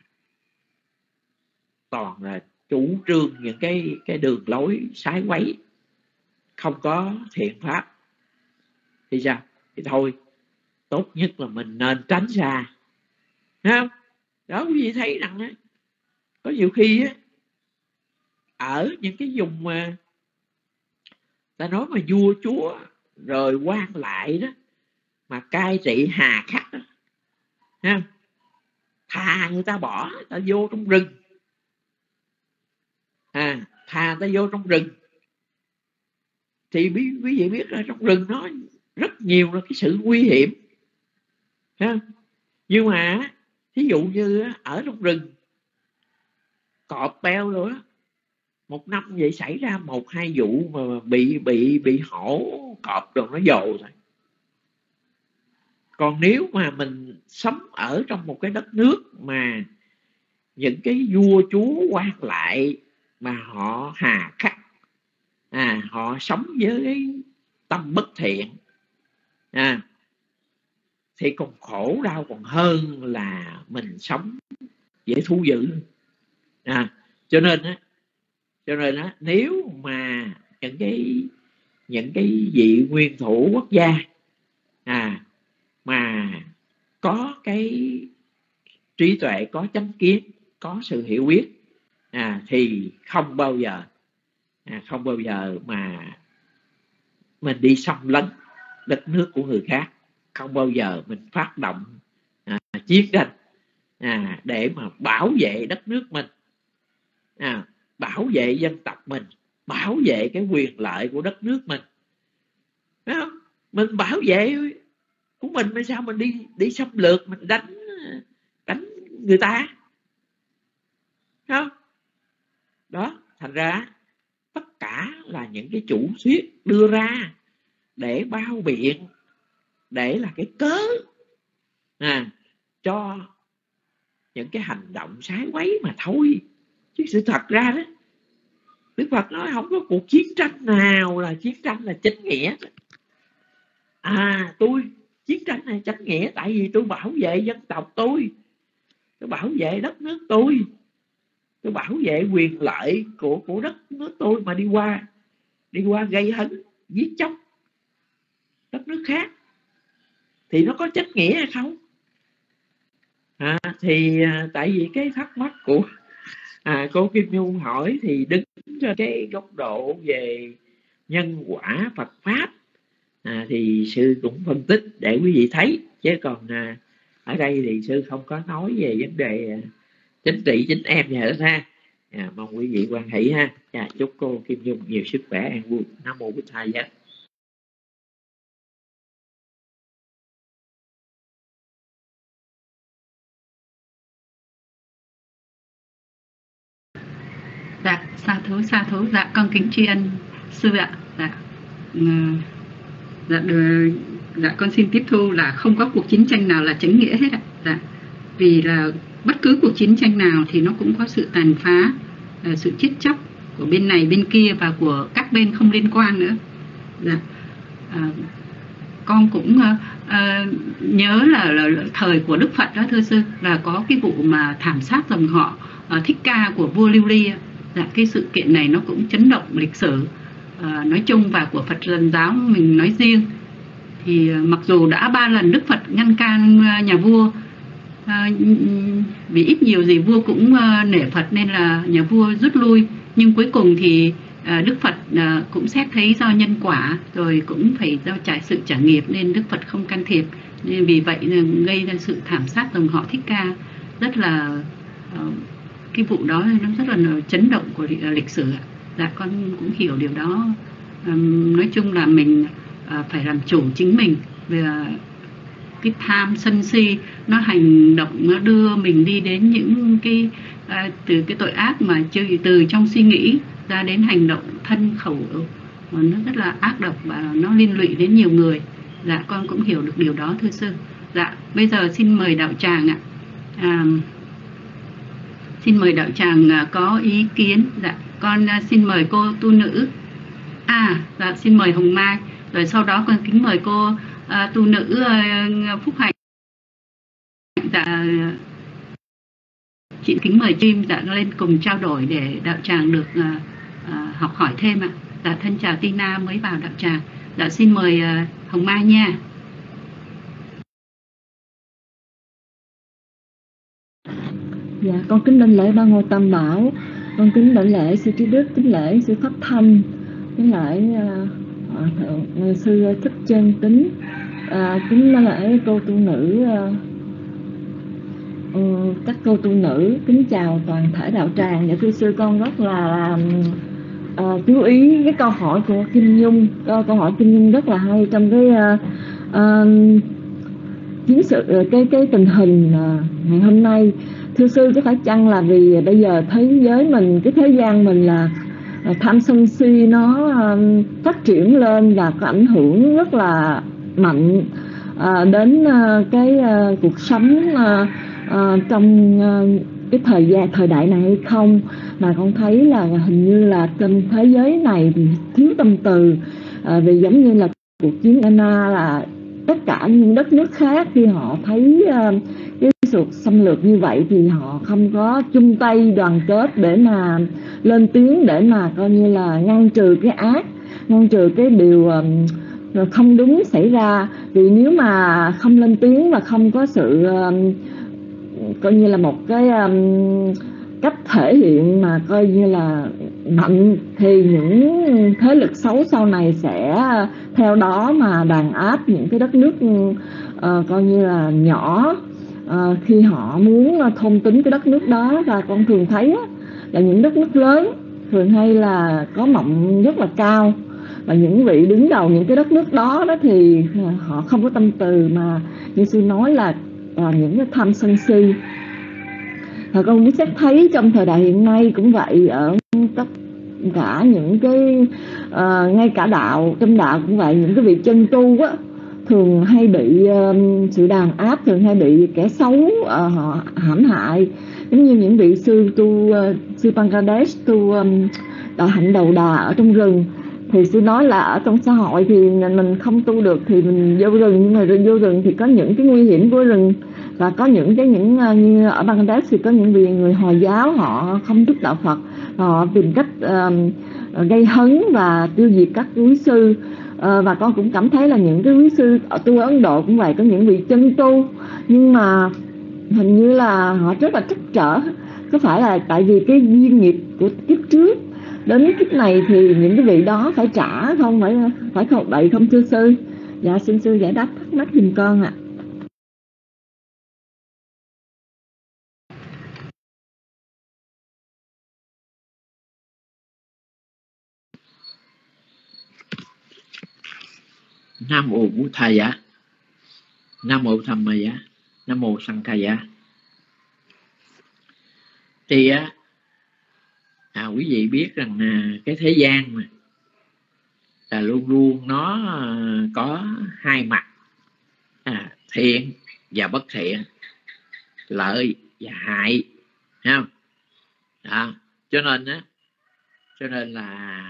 toàn là chủ trương những cái cái đường lối sái quấy, không có thiện pháp, thì sao? Thì thôi, tốt nhất là mình nên tránh xa, thấy không? Đó, quý vị thấy rằng á, có nhiều khi á, ở những cái vùng mà ta nói mà vua chúa rồi quan lại đó mà cai trị hà khắc đó, thấy không? Thà người ta bỏ, người ta vô trong rừng, à, thà người ta vô trong rừng, thì quý, quý vị biết là trong rừng nó rất nhiều là cái sự nguy hiểm, thấy không? Nhưng mà thí dụ như ở trong rừng cọp beo rồi đó, một năm vậy xảy ra một hai vụ mà bị bị bị hổ cọp rồi nó dồ rồi. Còn nếu mà mình sống ở trong một cái đất nước mà những cái vua chúa quan lại mà họ hà khắc, à, họ sống với tâm bất thiện, à, thì còn khổ đau còn hơn là mình sống dễ thú dữ. à, cho nên á cho nên á nếu mà những cái những cái vị nguyên thủ quốc gia à mà có cái trí tuệ, có chánh kiến, có sự hiểu biết à, thì không bao giờ à, không bao giờ mà mình đi xâm lấn đất nước của người khác, không bao giờ mình phát động à, chiến tranh à, để mà bảo vệ đất nước mình, à, bảo vệ dân tộc mình, bảo vệ cái quyền lợi của đất nước mình. Thấy không? Mình bảo vệ của mình mà sao mình đi đi xâm lược, mình đánh đánh người ta. Thấy không? Đó, thành ra tất cả là những cái chủ thuyết đưa ra để bao biện, để là cái cớ à, cho những cái hành động sái quấy mà thôi. Chứ sự thật ra đó, Đức Phật nói không có cuộc chiến tranh nào là chiến tranh là chánh nghĩa. À, tôi chiến tranh này chánh nghĩa tại vì tôi bảo vệ dân tộc tôi, tôi bảo vệ đất nước tôi, tôi bảo vệ quyền lợi của của đất nước tôi mà đi qua đi qua gây hấn giết chóc đất nước khác thì nó có chánh nghĩa hay không? À, thì à, tại vì cái thắc mắc của à, cô Kim Nhung hỏi thì đứng trên cái góc độ về nhân quả Phật pháp à, thì sư cũng phân tích để quý vị thấy, chứ còn à, ở đây thì sư không có nói về vấn đề à, chính trị chính em gì hết ha. À, mong quý vị quan hỷ ha. À, chúc cô Kim Nhung nhiều sức khỏe an vui. Nam mô Bích Thầy Giá. Dạ, sa thú, sa thú. Dạ, con kính tri ân sư ạ. Dạ, dạ, được, dạ con xin tiếp thu là không có cuộc chiến tranh nào là chánh nghĩa hết ạ. Dạ, vì là bất cứ cuộc chiến tranh nào thì nó cũng có sự tàn phá, sự chết chóc của bên này bên kia và của các bên không liên quan nữa. Dạ, à, con cũng à, nhớ là, là, là thời của Đức Phật đó thưa sư, là có cái vụ mà thảm sát dòng họ à, Thích Ca của vua Lưu Ly. Dạ, cái sự kiện này nó cũng chấn động lịch sử à, nói chung và của Phật Dân giáo mình nói riêng. Thì mặc dù đã ba lần Đức Phật ngăn can nhà vua, à, vì ít nhiều gì vua cũng à, nể Phật nên là nhà vua rút lui, nhưng cuối cùng thì à, Đức Phật à, cũng xét thấy do nhân quả rồi cũng phải do trải sự trả nghiệp nên Đức Phật không can thiệp, nên vì vậy gây ra sự thảm sát dòng họ Thích Ca. Rất là à, cái vụ đó nó rất là chấn động của lịch sử. Dạ, con cũng hiểu điều đó. À, nói chung là mình à, phải làm chủ chính mình về cái tham sân si, nó hành động, nó đưa mình đi đến những cái à, từ cái tội ác mà chơi từ trong suy nghĩ ra đến hành động thân khẩu, nó rất là ác độc và nó liên lụy đến nhiều người. Dạ, con cũng hiểu được điều đó thưa sư. Dạ, bây giờ xin mời đạo tràng ạ. À, xin mời đạo tràng có ý kiến. Dạ, con xin mời cô tu nữ. À, dạ, xin mời Hồng Mai. Rồi sau đó con kính mời cô uh, tu nữ uh, Phúc Hạnh. Dạ, chị kính mời Chim dạ lên cùng trao đổi để đạo tràng được uh, uh, học hỏi thêm ạ. Dạ, thân chào Tina mới vào đạo tràng. Dạ, xin mời uh, Hồng Mai nha. Dạ, con kính đảnh lễ Ba Ngôi Tam Bảo, con kính đảnh lễ sư Trí Đức, kính lễ sư Pháp Thanh, kính lễ uh, uh, sư Thích Chân Tính, uh, kính lễ cô tu nữ, uh, uh, các cô tu nữ, kính chào toàn thể đạo tràng. Dạ thưa sư, con rất là uh, chú ý cái câu hỏi của Kim Nhung. Câu, câu hỏi Kim Nhung rất là hay trong cái uh, uh, chiến sự, cái cái tình hình uh, ngày hôm nay. Thưa sư, có phải chăng là vì bây giờ thế giới mình, cái thế gian mình là tham sân si nó uh, phát triển lên và có ảnh hưởng rất là mạnh uh, đến uh, cái uh, cuộc sống uh, uh, trong uh, cái thời gian thời đại này hay không? Mà con thấy là hình như là trên thế giới này thì thiếu tâm từ, uh, vì giống như là cuộc chiến Nga là tất cả những đất nước khác khi họ thấy uh, cái sự xâm lược như vậy thì họ không có chung tay đoàn kết để mà lên tiếng, để mà coi như là ngăn trừ cái ác, ngăn trừ cái điều uh, không đúng xảy ra. Vì nếu mà không lên tiếng và không có sự uh, coi như là một cái um, cách thể hiện mà coi như là mạnh, thì những thế lực xấu sau này sẽ theo đó mà đàn áp những cái đất nước uh, coi như là nhỏ uh, khi họ muốn thôn tính cái đất nước đó. Và con thường thấy á, là những đất nước lớn thường hay là có mộng rất là cao, và những vị đứng đầu những cái đất nước đó đó thì họ không có tâm từ, mà như sư nói là uh, những cái tham sân si. Và con biết xét thấy trong thời đại hiện nay cũng vậy, ở tất cả những cái uh, ngay cả đạo, trong đạo cũng vậy, những cái vị chân tu á thường hay bị uh, sự đàn áp, thường hay bị kẻ xấu uh, họ hãm hại. Giống như những vị sư tu uh, sư Bangladesh tu um, đạo hạnh đầu đà ở trong rừng, thì sư nói là ở trong xã hội thì mình không tu được thì mình vô rừng, nhưng mà vô rừng thì có những cái nguy hiểm của rừng. Và có những cái những như ở Bangladesh thì có những vị người Hồi giáo họ không thích đạo Phật, họ tìm cách uh, gây hấn và tiêu diệt các quý sư. Uh, và con cũng cảm thấy là những cái quý sư ở tu ở Ấn Độ cũng vậy, có những vị chân tu nhưng mà hình như là họ rất là trắc trở. Có phải là tại vì cái duyên nghiệp của kiếp trước đến kiếp này thì những cái vị đó phải trả không, phải phải không vậy không thưa sư? Dạ xin sư giải đáp thắc mắc giùm con ạ. À. Nam mô Bụt Thầy Giá, Nam mô Tham Ma Giá, Nam mô Sang Ca Giá. Thì á à, quý vị biết rằng à, cái thế gian mà là luôn luôn nó à, có hai mặt, à, thiện và bất thiện, lợi và hại, thấy không? Đó, cho nên á, cho nên là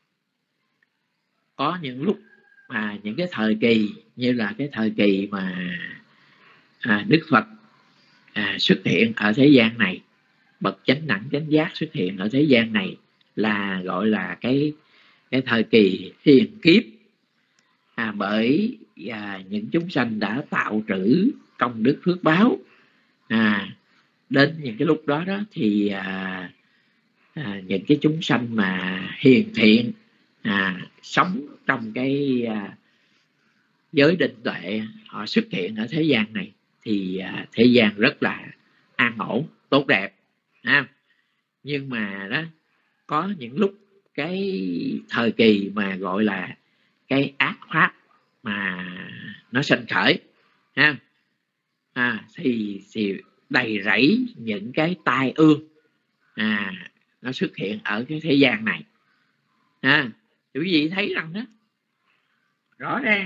có những lúc mà những cái thời kỳ như là cái thời kỳ mà à, Đức Phật à, xuất hiện ở thế gian này, bậc chánh đẳng chánh giác xuất hiện ở thế gian này, là gọi là cái cái thời kỳ hiền kiếp, à, bởi à, những chúng sanh đã tạo trữ công đức phước báo. À, đến những cái lúc đó đó thì à, à, những cái chúng sanh mà hiền thiện à, sống trong cái à, giới định tuệ, họ xuất hiện ở thế gian này thì à, thế gian rất là an ổn, tốt đẹp. À, nhưng mà đó có những lúc cái thời kỳ mà gọi là cái ác pháp mà nó sanh khởi, ha, à, thì, thì đầy rẫy những cái tai ương à, nó xuất hiện ở cái thế gian này. À, quý vị thấy rằng đó rõ ràng,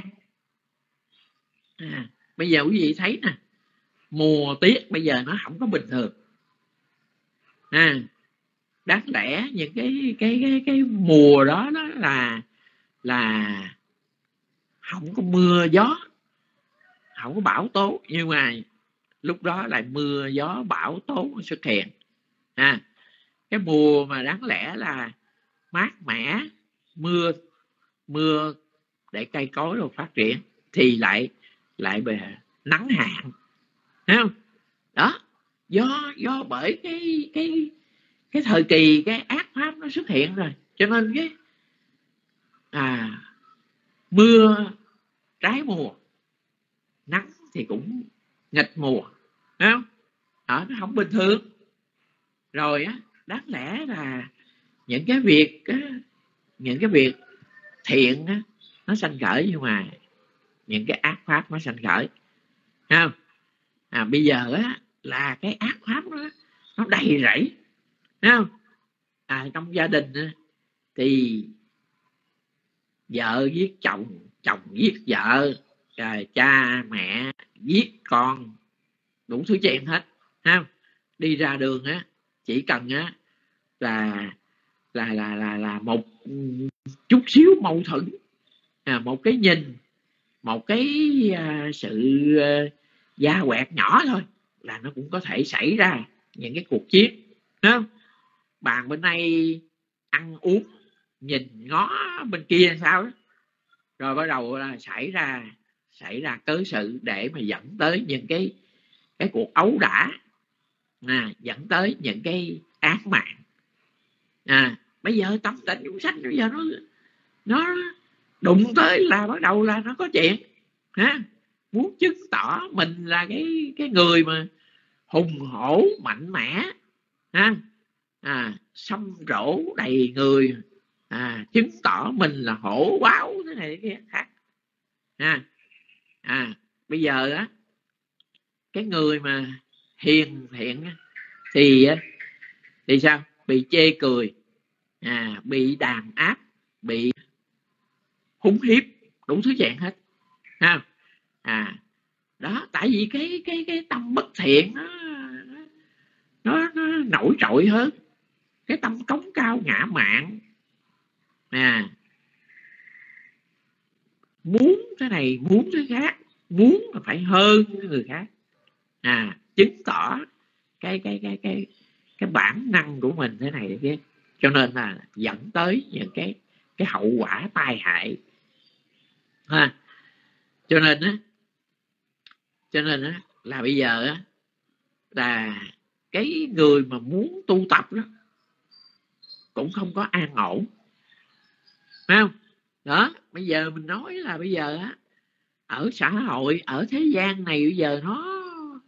à, bây giờ quý vị thấy nè, mùa tiết bây giờ nó không có bình thường. À, đáng lẽ những cái cái cái cái mùa đó đó là là không có mưa gió, không có bão tố, nhưng mà lúc đó lại mưa gió bão tố xuất hiện. À, cái mùa mà đáng lẽ là mát mẻ, mưa mưa để cây cối rồi phát triển thì lại lại về nắng hạn, thấy không? Đó, do do bởi cái cái cái thời kỳ cái ác pháp nó xuất hiện rồi, cho nên cái à, mưa trái mùa, nắng thì cũng nghịch mùa, thấy không? Đó, nó không bình thường. Rồi á, đáng lẽ là những cái việc á, những cái việc thiện á, nó sanh khởi, nhưng mà những cái ác pháp nó sanh khởi, thấy không? À, bây giờ á là cái ác pháp đó, nó đầy rẫy, thấy không? À, trong gia đình á, thì vợ giết chồng, chồng giết vợ, rồi cha mẹ giết con, đủ thứ chuyện hết, thấy không? Đi ra đường á, chỉ cần á là là là là là một chút xíu mâu thuẫn, à, một cái nhìn, một cái uh, sự uh, da quẹt nhỏ thôi là nó cũng có thể xảy ra những cái cuộc chiến, đúng không? Bạn bên đây ăn uống nhìn ngó bên kia sao đó, rồi bắt đầu là xảy ra xảy ra cớ sự để mà dẫn tới những cái cái cuộc ấu đả, à, dẫn tới những cái án mạng. À, bây giờ tâm tịnh chúng sanh bây giờ nó nó đụng tới là bắt đầu là nó có chuyện, ha, muốn chứng tỏ mình là cái cái người mà hùng hổ mạnh mẽ, ha, à, xăm rỗ đầy người, à, chứng tỏ mình là hổ báo thế này thế kia khác, à, à, bây giờ á cái người mà hiền thiện thì thì sao, bị chê cười, à, bị đàn áp, bị húng hiếp, đủ thứ chuyện hết, ha, à, đó, tại vì cái cái cái tâm bất thiện nó nó, nó nổi trội hơn cái tâm cống cao ngã mạn, à, muốn cái này muốn cái khác, muốn là phải hơn người khác, à, chứng tỏ cái cái cái cái cái bản năng của mình thế này thế kia, cho nên là dẫn tới những cái cái hậu quả tai hại, ha. Cho nên á cho nên á là bây giờ á là cái người mà muốn tu tập đó cũng không có an ổn, phải không? Đó, bây giờ mình nói là bây giờ á ở xã hội, ở thế gian này bây giờ nó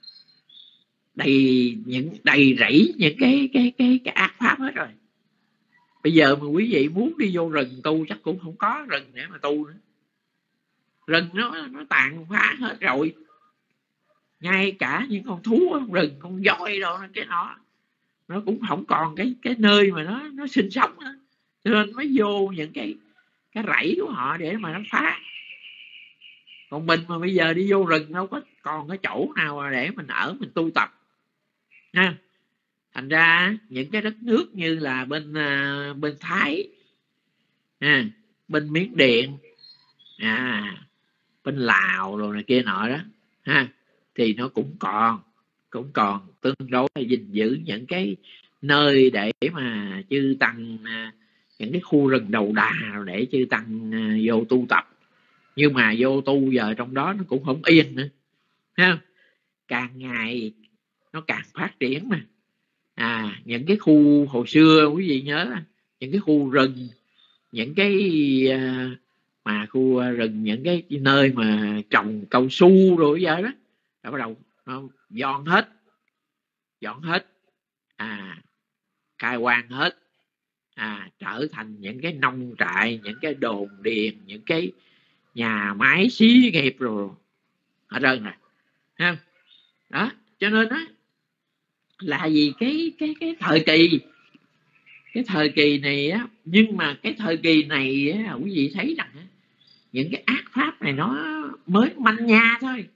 đầy những đầy rẫy những cái cái cái cái ác pháp hết rồi. Bây giờ mà quý vị muốn đi vô rừng tu chắc cũng không có rừng để mà tu nữa. Rừng nó nó tàn phá hết rồi. Ngay cả những con thú ở rừng, con voi đâu cái nó nó cũng không còn cái cái nơi mà nó nó sinh sống nữa. Cho nên mới vô những cái cái rẫy của họ để mà nó phá. Còn mình mà bây giờ đi vô rừng đâu có còn cái chỗ nào để mình ở mình tu tập, ha. Thành ra những cái đất nước như là bên uh, bên Thái, à, bên Miến Điện, à, bên Lào rồi này kia nọ đó, ha, thì nó cũng còn cũng còn tương đối gìn giữ những cái nơi để mà chư tăng, những cái khu rừng đầu đà để chư tăng vô tu tập. Nhưng mà vô tu giờ trong đó nó cũng không yên nữa, ha. Càng ngày nó càng phát triển mà, à, những cái khu hồi xưa quý vị nhớ là những cái khu rừng, những cái mà khu rừng, những cái nơi mà trồng cao su rồi giờ đó, đã bắt đầu nó dọn hết dọn hết à, khai quang hết, à, trở thành những cái nông trại, những cái đồn điền, những cái nhà máy xí nghiệp rồi ở trơn rồi, ha. Đó, cho nên đó là vì cái cái cái thời kỳ cái thời kỳ này á, nhưng mà cái thời kỳ này á, quý vị thấy rằng á, những cái ác pháp này nó mới manh nha thôi,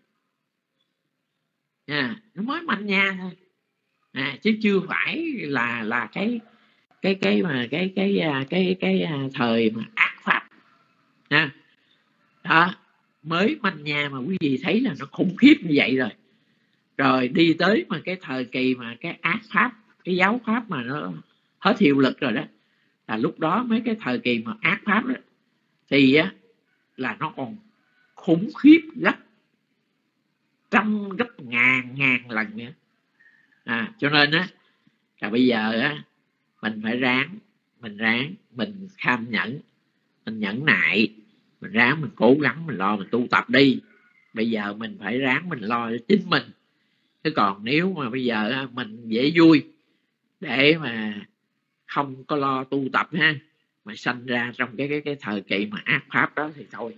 à, nó mới manh nha thôi, à, chứ chưa phải là là cái cái cái mà cái cái cái cái, cái thời mà ác pháp, ha. Đó, mới manh nha mà quý vị thấy là nó khủng khiếp như vậy rồi. Rồi đi tới mà cái thời kỳ mà cái ác pháp, cái giáo pháp mà nó hết hiệu lực rồi đó, là lúc đó mấy cái thời kỳ mà ác pháp đó thì á là nó còn khủng khiếp gấp trăm gấp ngàn ngàn lần nữa, à, cho nên á là bây giờ á mình phải ráng mình ráng mình kham nhẫn, mình nhẫn nại, mình ráng mình cố gắng mình lo mình tu tập đi. Bây giờ mình phải ráng mình lo cho chính mình, chứ còn nếu mà bây giờ mình dễ vui để mà không có lo tu tập, ha, mà sanh ra trong cái cái cái thời kỳ mà ác pháp đó thì thôi,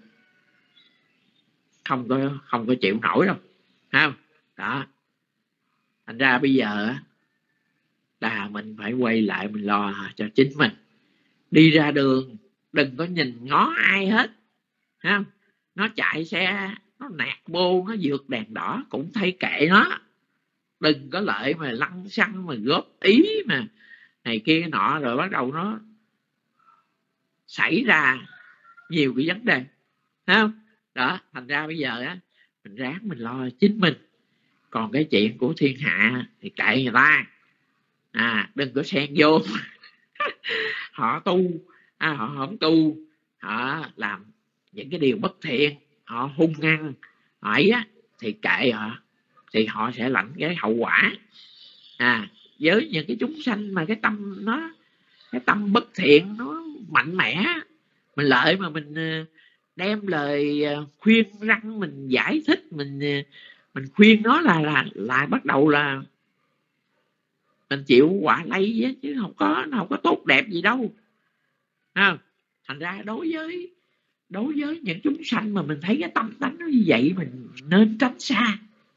không có không có chịu nổi đâu, ha. Đó, thành ra bây giờ là mình phải quay lại mình lo cho chính mình. Đi ra đường đừng có nhìn ngó ai hết, ha. Nó chạy xe, nó nẹt bô, nó vượt đèn đỏ cũng thay kệ nó, đừng có lợi mà lăng xăng mà góp ý mà này kia nọ, rồi bắt đầu nó xảy ra nhiều cái vấn đề, không? Đó, thành ra bây giờ á, mình ráng mình lo chính mình, còn cái chuyện của thiên hạ thì kệ người ta, à đừng có xen vô. Họ tu, à, họ không tu, họ làm những cái điều bất thiện, họ hung hăng, họ ấy á, thì kệ họ, thì họ sẽ lãnh cái hậu quả. À với những cái chúng sanh mà cái tâm nó, cái tâm bất thiện nó mạnh mẽ, mình lợi mà mình đem lời khuyên răng, mình giải thích, mình mình khuyên nó là là lại bắt đầu là mình chịu quả lây á, chứ không có nó không có tốt đẹp gì đâu. À, thành ra đối với đối với những chúng sanh mà mình thấy cái tâm tánh nó như vậy, mình nên tránh xa,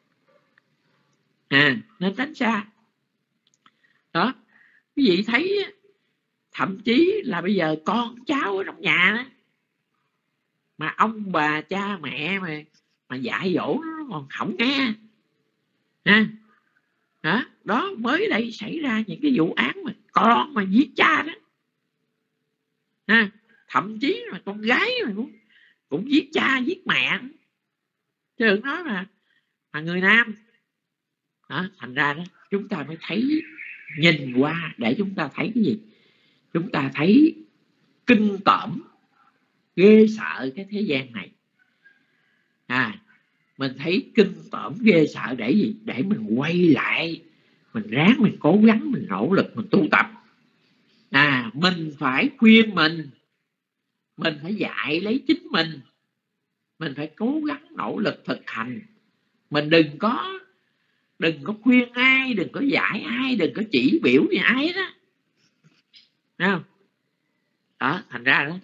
à nên tránh xa. Đó, quý vị thấy thậm chí là bây giờ con cháu ở trong nhà đó, mà ông bà cha mẹ mà mà dạy dỗ nó còn không nghe, ha. Đó, đó mới đây xảy ra những cái vụ án mà con mà giết cha đó, ha. Thậm chí là con gái mà cũng cũng giết cha giết mẹ, chứ đừng nói là mà người nam. Đó, thành ra đó chúng ta mới thấy, nhìn qua để chúng ta thấy cái gì? Chúng ta thấy kinh tởm, ghê sợ cái thế gian này. À, mình thấy kinh tởm ghê sợ để gì? Để mình quay lại, mình ráng, mình cố gắng, mình nỗ lực, mình tu tập. À, mình phải khuyên mình, mình phải dạy lấy chính mình, mình phải cố gắng nỗ lực thực hành. Mình đừng có đừng có khuyên ai, đừng có dạy ai, đừng có chỉ biểu với ai đó. Thấy không? Đó, thành ra đó,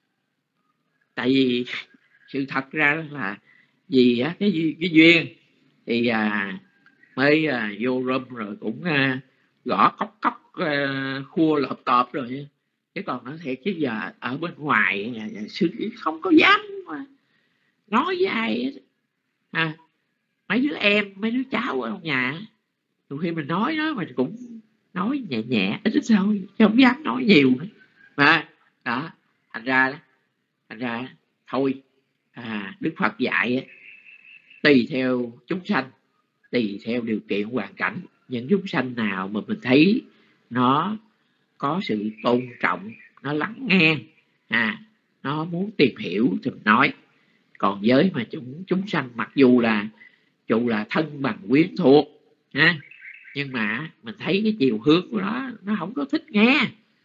tại vì sự thật ra là vì á, cái, cái duyên thì à, mới à, vô room rồi cũng à, gõ cốc cốc à, khua lợp tọp rồi, chứ còn nói thiệt chứ giờ ở bên ngoài sư không có dám mà nói với ai hết. À, mấy đứa em, mấy đứa cháu ở trong nhà, đôi khi mình nói nó mình cũng nói nhẹ nhẹ ít ít thôi, chứ không dám nói nhiều nữa. Mà đó, thành ra đó, thành ra thôi, à, Đức Phật dạy tùy theo chúng sanh, tùy theo điều kiện hoàn cảnh. Những chúng sanh nào mà mình thấy nó có sự tôn trọng, nó lắng nghe, à, nó muốn tìm hiểu thì mình nói. Còn với mà chúng chúng sanh mặc dù là dù là thân bằng quyến thuộc, ha, nhưng mà mình thấy cái chiều hướng của nó nó không có thích nghe,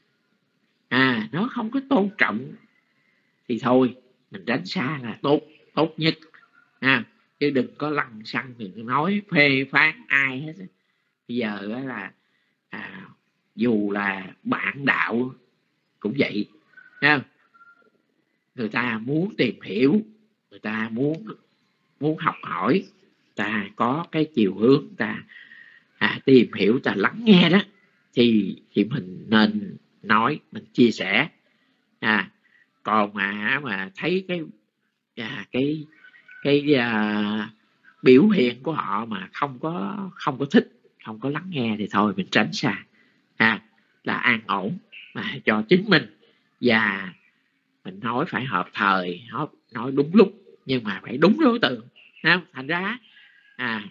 à nó không có tôn trọng, thì thôi mình tránh xa là tốt tốt nhất, ha. Chứ đừng có lăng xăng, đừng nói phê phán ai hết. Bây giờ là à, dù là bạn đạo cũng vậy, ha. Người ta muốn tìm hiểu, người ta muốn muốn học hỏi, ta có cái chiều hướng, ta à, tìm hiểu, ta lắng nghe đó, thì thì mình nên nói, mình chia sẻ. À, còn mà mà thấy cái à, cái cái à, biểu hiện của họ mà không có không có thích, không có lắng nghe thì thôi mình tránh xa, à, là an ổn mà cho chính mình. Và mình nói phải hợp thời, nói, nói đúng lúc, nhưng mà phải đúng đối tượng. Thành ra à,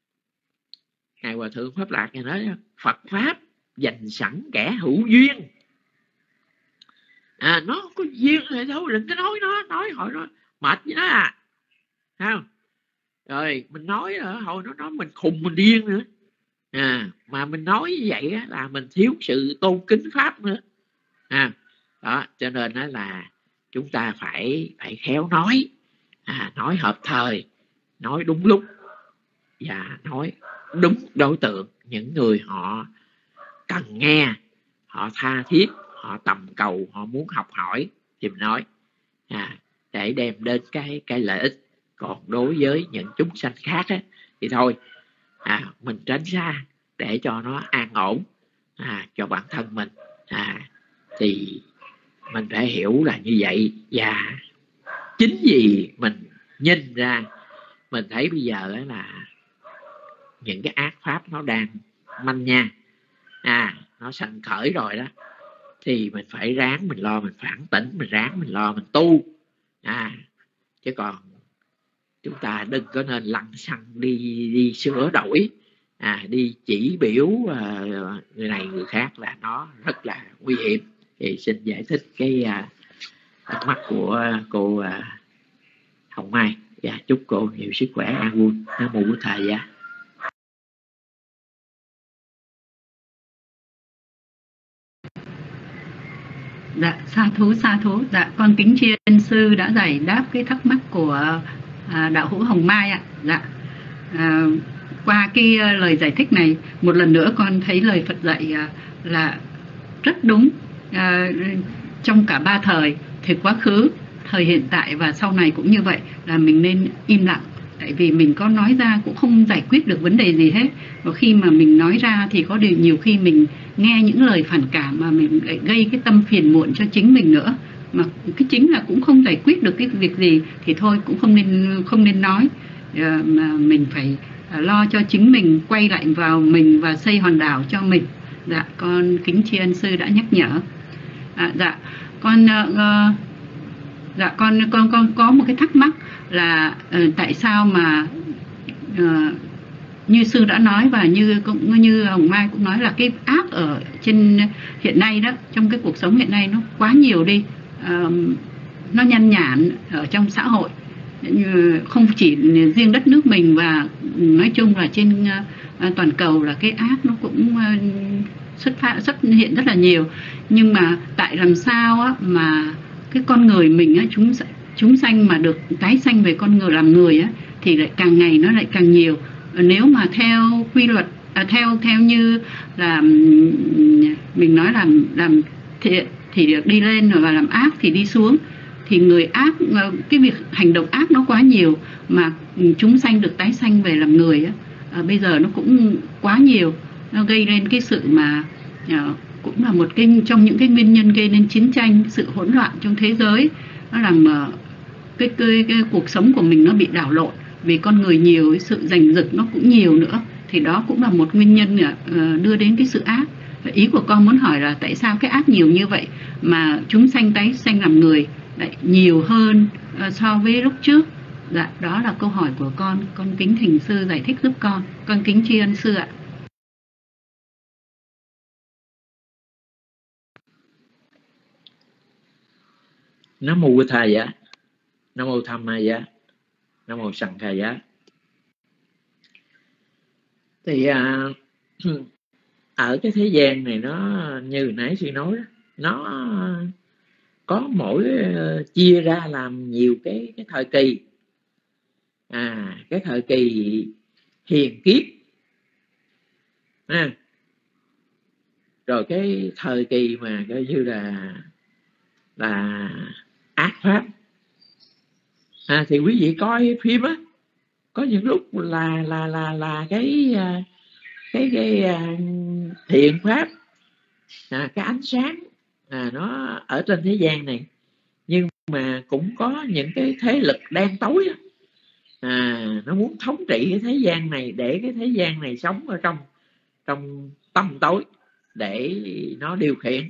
Ngài Hòa Thượng Pháp Lạc Ngài nói Phật Pháp dành sẵn kẻ hữu duyên. À, nó không có duyên thì thôi đừng có nói nó, nói hồi nó mệt với nó, à, không? Rồi mình nói hồi nó nói mình khùng mình điên nữa, à, mà mình nói như vậy á, là mình thiếu sự tôn kính Pháp nữa, à, đó, cho nên đó là chúng ta phải phải khéo nói, à, nói hợp thời, nói đúng lúc và nói đúng đối tượng. Những người họ cần nghe, họ tha thiết, họ tầm cầu, họ muốn học hỏi thì mình nói, à, để đem đến cái cái lợi ích. Còn đối với những chúng sanh khác á, thì thôi, à, mình tránh xa để cho nó an ổn, à, cho bản thân mình, à, thì mình phải hiểu là như vậy. Và chính vì mình nhìn ra, mình thấy bây giờ là những cái ác pháp nó đang manh nha, à, nó sanh khởi rồi đó, thì mình phải ráng mình lo, mình phản tỉnh, mình ráng mình lo, mình tu, à, chứ còn chúng ta đừng có nên lăng xăng đi đi sửa đổi, à, đi chỉ biểu à, người này người khác, là nó rất là nguy hiểm. Thì xin giải thích cái à, thắc mắc của cô à, Hồng Mai. Dạ, chúc cô nhiều sức khỏe, an vui. Nam mô Bổn Thầy. Dạ. Dạ, sa thú sa thú. Dạ, con kính tri ân sư đã giải đáp cái thắc mắc của à, đạo hữu Hồng Mai ạ. Dạ. À, qua cái uh, lời giải thích này, một lần nữa con thấy lời Phật dạy uh, là rất đúng. À, trong cả ba thời, thời quá khứ, thời hiện tại và sau này cũng như vậy, là mình nên im lặng. Tại vì mình có nói ra cũng không giải quyết được vấn đề gì hết. Và khi mà mình nói ra thì có điều nhiều khi mình nghe những lời phản cảm mà mình lại gây cái tâm phiền muộn cho chính mình nữa. Mà cái chính là cũng không giải quyết được cái việc gì thì thôi cũng không nên không nên nói. À, mà mình phải lo cho chính mình, quay lại vào mình và xây hòn đảo cho mình. Dạ, con kính tri ân sư đã nhắc nhở. À, dạ, con uh, dạ con con con có một cái thắc mắc là uh, tại sao mà uh, như sư đã nói và như cũng như Hồng Mai cũng nói là cái ác ở trên hiện nay đó, trong cái cuộc sống hiện nay nó quá nhiều đi, uh, nó nhan nhản ở trong xã hội, không chỉ riêng đất nước mình và nói chung là trên uh, toàn cầu, là cái ác nó cũng uh, xuất phát xuất hiện rất là nhiều. Nhưng mà tại làm sao á, mà cái con người mình á, chúng chúng sanh mà được tái sanh về con người làm người á, thì lại càng ngày nó lại càng nhiều. Nếu mà theo quy luật, à, theo theo như là mình nói làm làm thiện thì được đi lên, và làm ác thì đi xuống, thì người ác, cái việc hành động ác nó quá nhiều, mà chúng sanh được tái sanh về làm người á, à, bây giờ nó cũng quá nhiều, nó gây nên cái sự mà à, cũng là một cái trong những cái nguyên nhân gây nên chiến tranh, sự hỗn loạn trong thế giới. Nó làm uh, cái, cái, cái cuộc sống của mình nó bị đảo lộn, vì con người nhiều, sự giành giật nó cũng nhiều nữa, thì đó cũng là một nguyên nhân uh, đưa đến cái sự ác. Và ý của con muốn hỏi là tại sao cái ác nhiều như vậy mà chúng sanh tái sanh làm người lại nhiều hơn uh, so với lúc trước. Dạ, đó là câu hỏi của con. Con kính thỉnh sư giải thích giúp con. Con kính tri ân sư ạ. Nam mô Bổn Thầy. Dạ. Nam mô Tham Ma Giá. Nam mô Sanh Kha Giá. Thì à, ở cái thế gian này nó như nãy sư nói đó, nó có mỗi uh, chia ra làm nhiều cái cái thời kỳ. À, cái thời kỳ hiền kiếp, à, rồi cái thời kỳ mà coi như là là ác pháp. À, thì quý vị coi phim á, có những lúc là là là là cái cái cái thiện pháp, à, cái ánh sáng, à, nó ở trên thế gian này, nhưng mà cũng có những cái thế lực đen tối á, à, nó muốn thống trị cái thế gian này, để cái thế gian này sống ở trong trong tăm tối để nó điều khiển.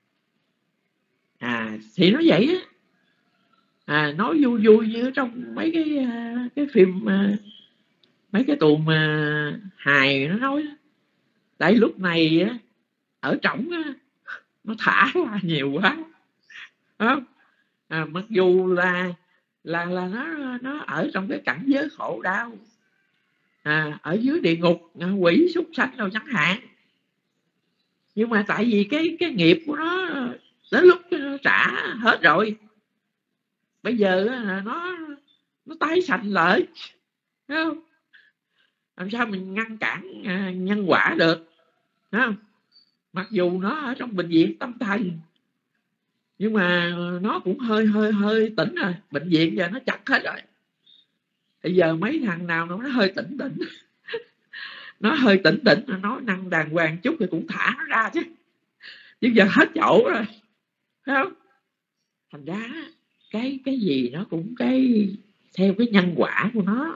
À, thì nó vậy á. À, nói vui vui như trong mấy cái cái phim, mấy cái tuồng mà hài nó nói. Tại lúc này á, ở trỏng á, nó thả ra nhiều quá, không? À, mặc dù là là là nó nó ở trong cái cảnh giới khổ đau, à, ở dưới địa ngục, quỷ súc sanh đâu chẳng hạn, nhưng mà tại vì cái cái nghiệp của nó đến lúc nó trả hết rồi, bây giờ nó nó tái sanh lại, thấy không? Làm sao mình ngăn cản nhân quả được, thấy không? Mặc dù nó ở trong bệnh viện tâm thần, nhưng mà nó cũng hơi hơi hơi tỉnh rồi. Bệnh viện giờ nó chặt hết rồi, bây giờ mấy thằng nào nó hơi tỉnh tỉnh nó hơi tỉnh tỉnh nó nói năng đàng hoàng chút thì cũng thả nó ra chứ, chứ giờ hết chỗ rồi, thấy không? Thành ra cái cái gì nó cũng cái theo cái nhân quả của nó,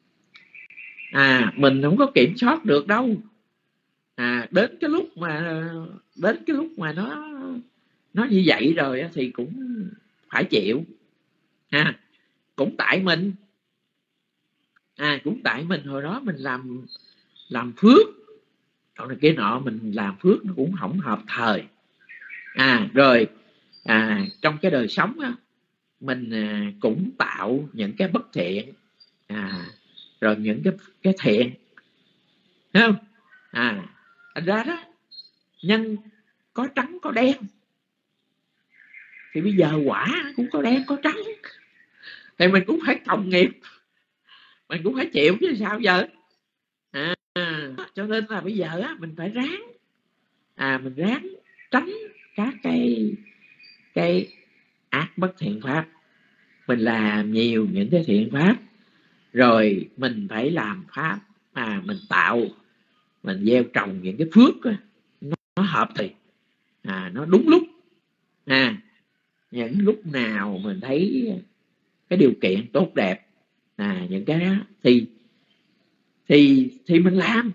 à, mình không có kiểm soát được đâu. À, đến cái lúc mà đến cái lúc mà nó nó như vậy rồi thì cũng phải chịu. À, cũng tại mình, À, cũng tại mình hồi đó mình làm làm phước còn này kia nọ, mình làm phước nó cũng không hợp thời. À rồi à, trong cái đời sống á, mình à, cũng tạo những cái bất thiện, à, rồi những cái cái thiện, thấy không? À, thành ra đó, nhân có trắng có đen, thì bây giờ quả cũng có đen có trắng, thì mình cũng phải cộng nghiệp, mình cũng phải chịu chứ sao giờ. À, cho nên là bây giờ á, mình phải ráng, à, mình ráng tránh các cái cái ác bất thiện pháp, mình làm nhiều những cái thiện pháp, rồi mình phải làm pháp, à, mình tạo, mình gieo trồng những cái phước đó, nó, nó hợp thì, à, nó đúng lúc. À, những lúc nào mình thấy cái điều kiện tốt đẹp, à, những cái đó thì thì thì mình làm,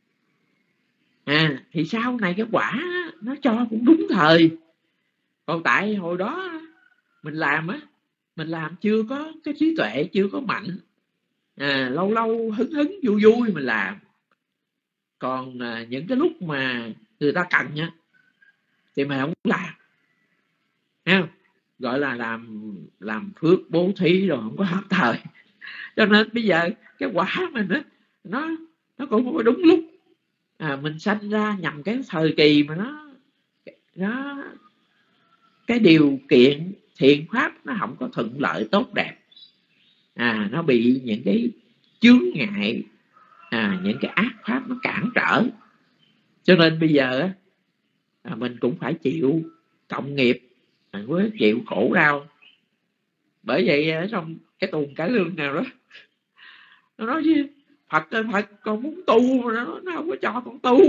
à, thì sau này cái quả nó cho cũng đúng thời. Còn tại hồi đó mình làm á, mình làm chưa có cái trí tuệ, chưa có mạnh, à, lâu lâu hứng hứng vui vui mình làm. Còn à, những cái lúc mà người ta cần á thì mình không làm, thấy không? Gọi là làm làm phước bố thí rồi không có hợp thời. Cho nên bây giờ cái quả mình á, nó nó cũng không có đúng lúc. À, mình sanh ra nhằm cái thời kỳ mà nó nó cái điều kiện thiện pháp nó không có thuận lợi tốt đẹp, à, nó bị những cái chướng ngại, à, những cái ác pháp nó cản trở. Cho nên bây giờ à, mình cũng phải chịu cộng nghiệp với chịu khổ đau. Bởi vậy ở trong cái tuần cải lương nào đó nó nói chứ Phật ơi Phật, con muốn tu mà nó, nó không có cho con tu.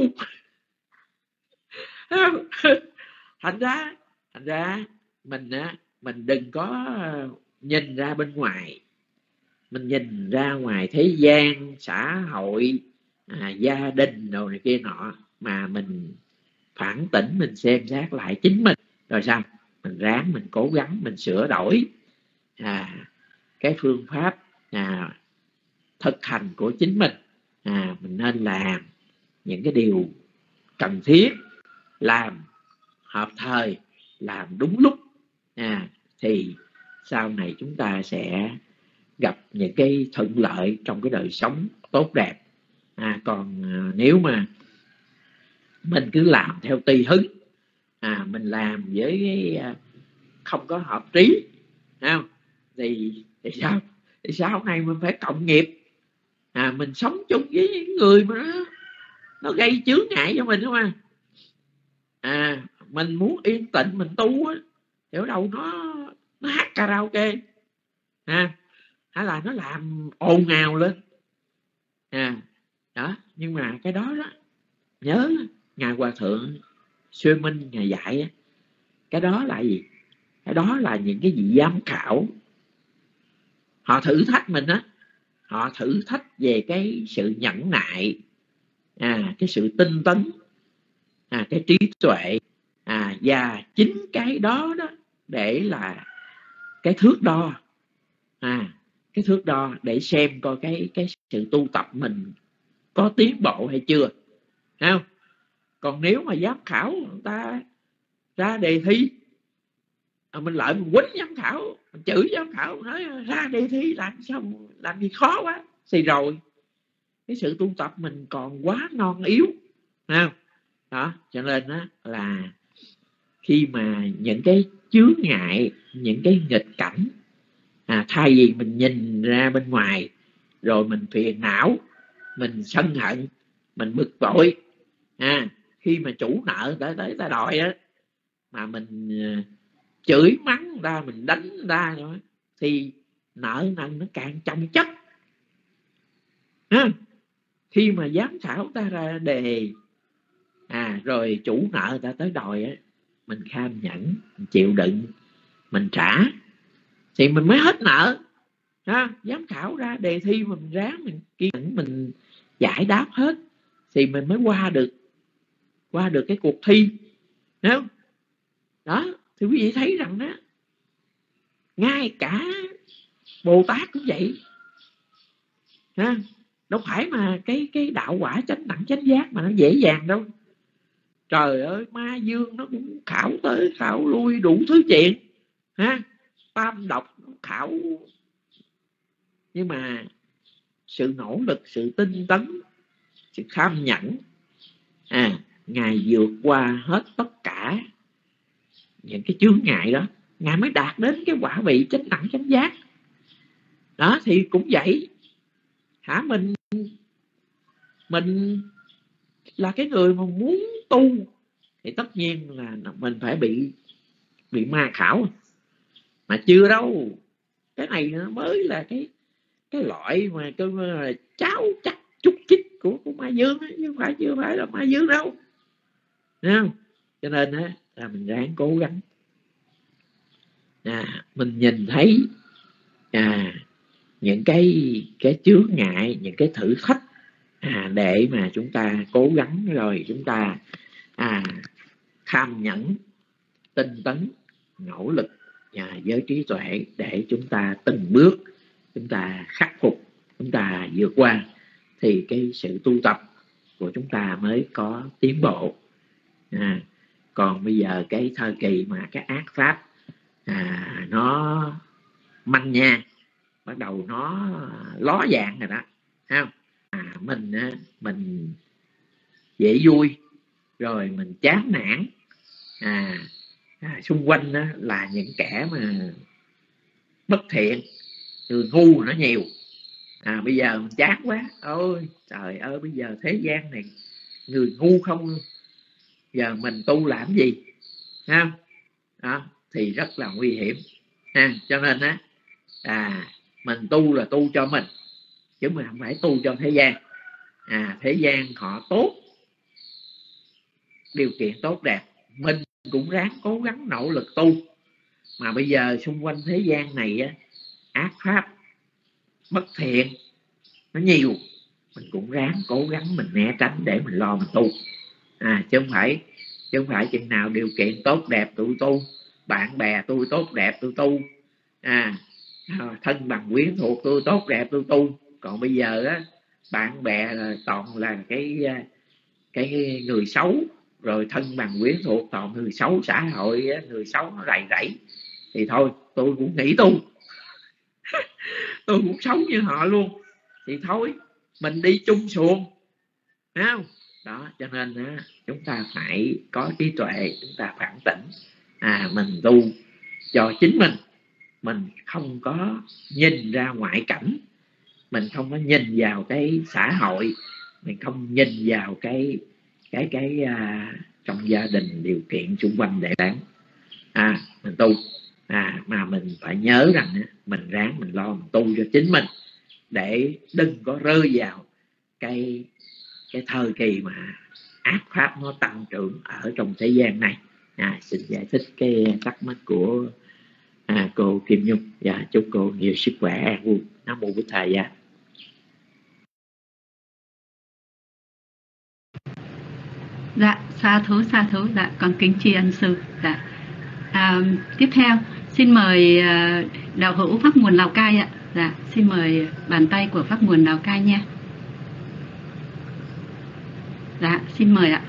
thành ra thành ra mình á, mình đừng có nhìn ra bên ngoài, mình nhìn ra ngoài thế gian xã hội, à, gia đình đồ này kia nọ, mà mình phản tỉnh, mình xem xét lại chính mình, rồi sao mình ráng, mình cố gắng, mình sửa đổi, à, cái phương pháp, à, thực hành của chính mình. À, mình nên làm những cái điều cần thiết, làm hợp thời, làm đúng lúc, à, thì sau này chúng ta sẽ gặp những cái thuận lợi trong cái đời sống tốt đẹp. À, còn à, nếu mà mình cứ làm theo tùy hứng, à, mình làm với cái, không có hợp trí, không? Thì, thì sao? Thì sau này mình phải cộng nghiệp, à, mình sống chung với những người mà nó, nó gây chướng ngại cho mình, không à? À, mình muốn yên tĩnh mình tu á, thì ở đâu nó nó hát karaoke, à, hay là nó làm ồn ào lên, à, đó. Nhưng mà cái đó đó, nhớ ngài Hòa Thượng Xuê Minh ngài dạy á, cái đó là gì? Cái đó là những cái vị giám khảo, họ thử thách mình á, họ thử thách về cái sự nhẫn nại, à, cái sự tinh tấn, à, cái trí tuệ, à, và chính cái đó đó để là cái thước đo, à, cái thước đo để xem coi cái cái sự tu tập mình có tiến bộ hay chưa, thấy không? Còn nếu mà giám khảo người ta ra đề thi, à, mình lại mình quýnh giám khảo, mình chửi giám khảo, nói ra đề thi làm sao làm gì khó quá, thì rồi cái sự tu tập mình còn quá non yếu, thấy không? Đó, cho nên đó là khi mà những cái chướng ngại, những cái nghịch cảnh, à, thay vì mình nhìn ra bên ngoài rồi mình phiền não, mình sân hận, mình bực bội, à, khi mà chủ nợ tới tới ta đòi á, mà mình chửi mắng người ta, mình đánh người ta rồi, thì nợ nần nó càng chồng chất, à, khi mà giám khảo ta ra đề, à, rồi chủ nợ người ta tới đòi á, mình kham nhẫn, mình chịu đựng, mình trả, thì mình mới hết nợ, ha. Giám khảo ra đề thi mà mình ráng, mình kiên nhẫn, mình giải đáp hết, thì mình mới qua được qua được cái cuộc thi, thấy không? Đó, thì quý vị thấy rằng đó, ngay cả Bồ Tát cũng vậy, ha. Đâu phải mà cái cái đạo quả chánh đẳng chánh giác mà nó dễ dàng đâu. Trời ơi, ma dương nó cũng khảo tới khảo lui đủ thứ chuyện ha, tam độc khảo, nhưng mà sự nỗ lực, sự tinh tấn, sự kham nhẫn, à, Ngài vượt qua hết tất cả những cái chướng ngại đó, Ngài mới đạt đến cái quả vị chánh đẳng chánh giác. Đó thì cũng vậy hả, mình mình là cái người mà muốn tu thì tất nhiên là mình phải bị bị ma khảo, mà chưa đâu. Cái này nó mới là cái cái loại mà cái là cháu chắc chút chích của của ma dương ấy, chứ không phải chưa phải là ma dương đâu. Thấy không? Cho nên á là mình ráng cố gắng, à, mình nhìn thấy à, những cái cái chướng ngại, những cái thử thách, à, để mà chúng ta cố gắng rồi chúng ta à, kham nhẫn, tinh tấn, nỗ lực à, với trí tuệ để chúng ta từng bước chúng ta khắc phục, chúng ta vượt qua, thì cái sự tu tập của chúng ta mới có tiến bộ. À, còn bây giờ cái thời kỳ mà cái ác pháp à, nó manh nha, bắt đầu nó ló dạng rồi đó, không? À, mình mình dễ vui rồi mình chán nản, à, à xung quanh đó là những kẻ mà bất thiện, người ngu nó nhiều. À, bây giờ mình chán quá, ôi trời ơi, bây giờ thế gian này người ngu không, giờ mình tu làm gì, ha? Đó thì rất là nguy hiểm, ha. Cho nên á à, mình tu là tu cho mình, chứ mình không phải tu cho thế gian. À, thế gian họ tốt, điều kiện tốt đẹp, mình cũng ráng cố gắng nỗ lực tu. Mà bây giờ xung quanh thế gian này á, ác pháp bất thiện nó nhiều, mình cũng ráng cố gắng mình né tránh để mình lo mình tu. À, chứ không phải chứ không phải chừng nào điều kiện tốt đẹp tôi tu, bạn bè tôi tốt đẹp tôi tu, à, thân bằng quyến thuộc tôi tốt đẹp tôi tu. Còn bây giờ á, bạn bè là toàn là cái cái người xấu, rồi thân bằng quyến thuộc toàn người xấu, xã hội người xấu nó rầy rẫy, thì thôi tôi cũng nghỉ tu tôi cũng sống như họ luôn, thì thôi mình đi chung xuồng, thấy không? Đó, cho nên á, chúng ta phải có trí tuệ, chúng ta phản tỉnh, à, mình tu cho chính mình, mình không có nhìn ra ngoại cảnh, mình không có nhìn vào cái xã hội, mình không nhìn vào cái cái cái à, trong gia đình điều kiện xung quanh để đáng, à, mình tu, à, mà mình phải nhớ rằng á, mình ráng mình lo mình tu cho chính mình, để đừng có rơi vào cái cái thời kỳ mà ác pháp nó tăng trưởng ở trong thế gian này. À, xin giải thích cái thắc mắc của à, cô Kim Nhung, và dạ, chúc cô nhiều sức khỏe an vui. Nam mô Bụt Thầy. Dạ. Dạ, sa thú sa thú, dạ con kính tri ân sư. Dạ. À, tiếp theo xin mời uh, đạo hữu Pháp Nguồn Lào Cai ạ. Dạ, xin mời bàn tay của Pháp Nguồn Lào Cai nha. Dạ, xin mời ạ.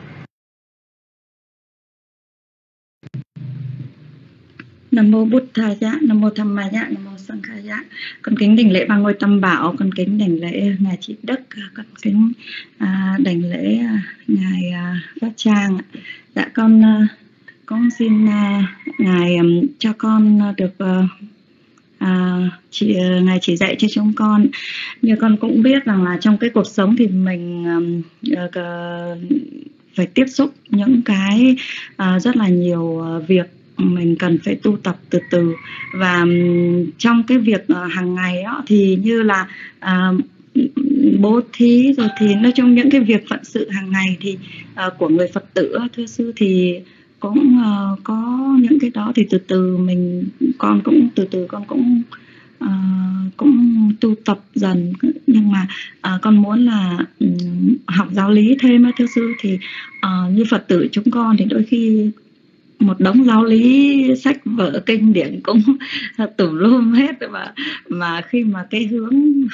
Nam mô Bụt Thầy, Nam mô Tham Ma, Nam mô Sang Khai. Con kính đảnh lễ ba ngôi Tam Bảo, con kính đảnh lễ ngài Trị Đức, con kính à, đảnh lễ à, ngài à, Pháp Trang. Dạ con à, con xin à, ngài um, cho con được uh, à, chỉ ngài chỉ dạy cho chúng con. Như con cũng biết rằng là trong cái cuộc sống thì mình um, uh, phải tiếp xúc những cái uh, rất là nhiều uh, việc mình cần phải tu tập từ từ, và um, trong cái việc uh, hàng ngày đó thì như là uh, bố thí, rồi thì nói chung những cái việc phận sự hàng ngày thì uh, của người Phật tử, thưa sư, thì cũng uh, có những cái đó thì từ từ mình con cũng từ từ con cũng uh, cũng tu tập dần. Nhưng mà uh, con muốn là um, học giáo lý thêm, thưa sư, thì uh, như Phật tử chúng con thì đôi khi một đống giáo lý, sách vở kinh điển cũng tùm lum hết, mà mà khi mà cái hướng học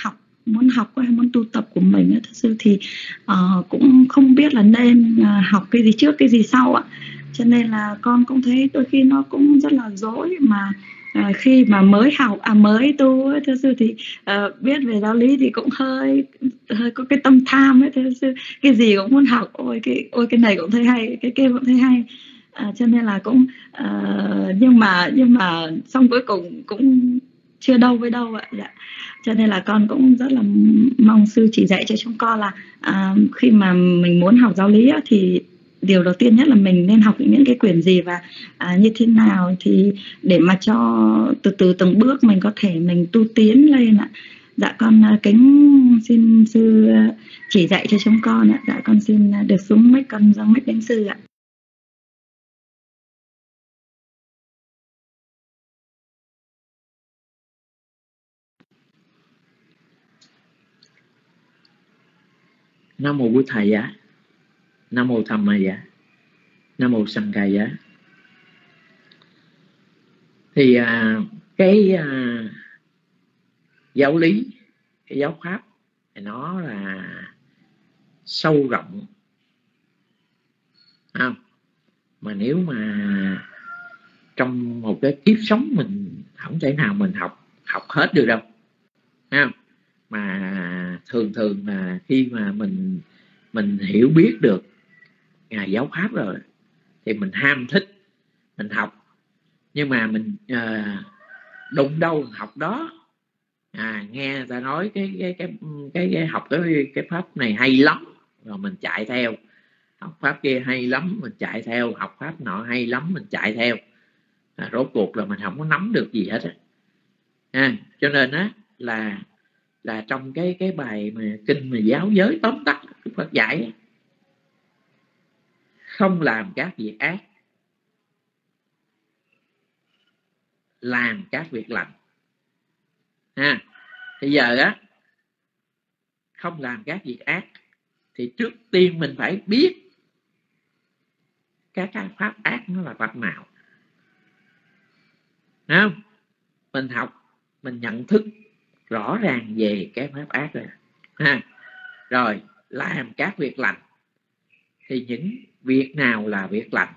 muốn học hay muốn tu tập của mình thật sự thì uh, cũng không biết là nên uh, học cái gì trước cái gì sau ạ. Cho nên là con cũng thấy đôi khi nó cũng rất là dối mà uh, khi mà mới học à mới tu thật sự thì uh, biết về giáo lý thì cũng hơi hơi có cái tâm tham ấy, thật sự cái gì cũng muốn học, ôi cái ôi cái này cũng thấy hay, cái kia cũng thấy hay. À, cho nên là cũng uh, nhưng mà nhưng mà xong cuối cùng cũng chưa đâu với đâu ạ. Dạ. Cho nên là con cũng rất là mong sư chỉ dạy cho chúng con là à, khi mà mình muốn học giáo lý á, thì điều đầu tiên nhất là mình nên học những cái quyển gì và à, như thế nào thì để mà cho từ từ từng bước mình có thể mình tu tiến lên ạ. Dạ con kính xin sư chỉ dạy cho chúng con ạ. Dạ con xin được xuống mic, con dâng mic đến sư ạ. Nam mô Bụt Thầy Giá, Nam mô Tham Ma Giá, Nam mô Sanh Ca Giá. Thì à, cái à, giáo lý, cái giáo pháp thì nó là sâu rộng, không? Mà nếu mà trong một cái kiếp sống mình không thể nào mình học học hết được đâu, không? Mà thường thường là khi mà mình mình hiểu biết được ngài giáo pháp rồi thì mình ham thích mình học, nhưng mà mình à, đụng đâu học đó. À, nghe người ta nói cái cái cái cái, cái học cái cái pháp này hay lắm rồi mình chạy theo, học pháp kia hay lắm mình chạy theo, học pháp nọ hay lắm mình chạy theo, à, rốt cuộc là mình không có nắm được gì hết á. À, cho nên á là là trong cái cái bài mà kinh mà giáo giới tóm tắt Đức Phật dạy, không làm các việc ác, làm các việc lành. Ha, bây giờ á không làm các việc ác thì trước tiên mình phải biết các cái pháp ác nó là pháp nào. Đúng không? Mình học, mình nhận thức rõ ràng về cái pháp ác rồi. Ha. Rồi làm các việc lành thì những việc nào là việc lành?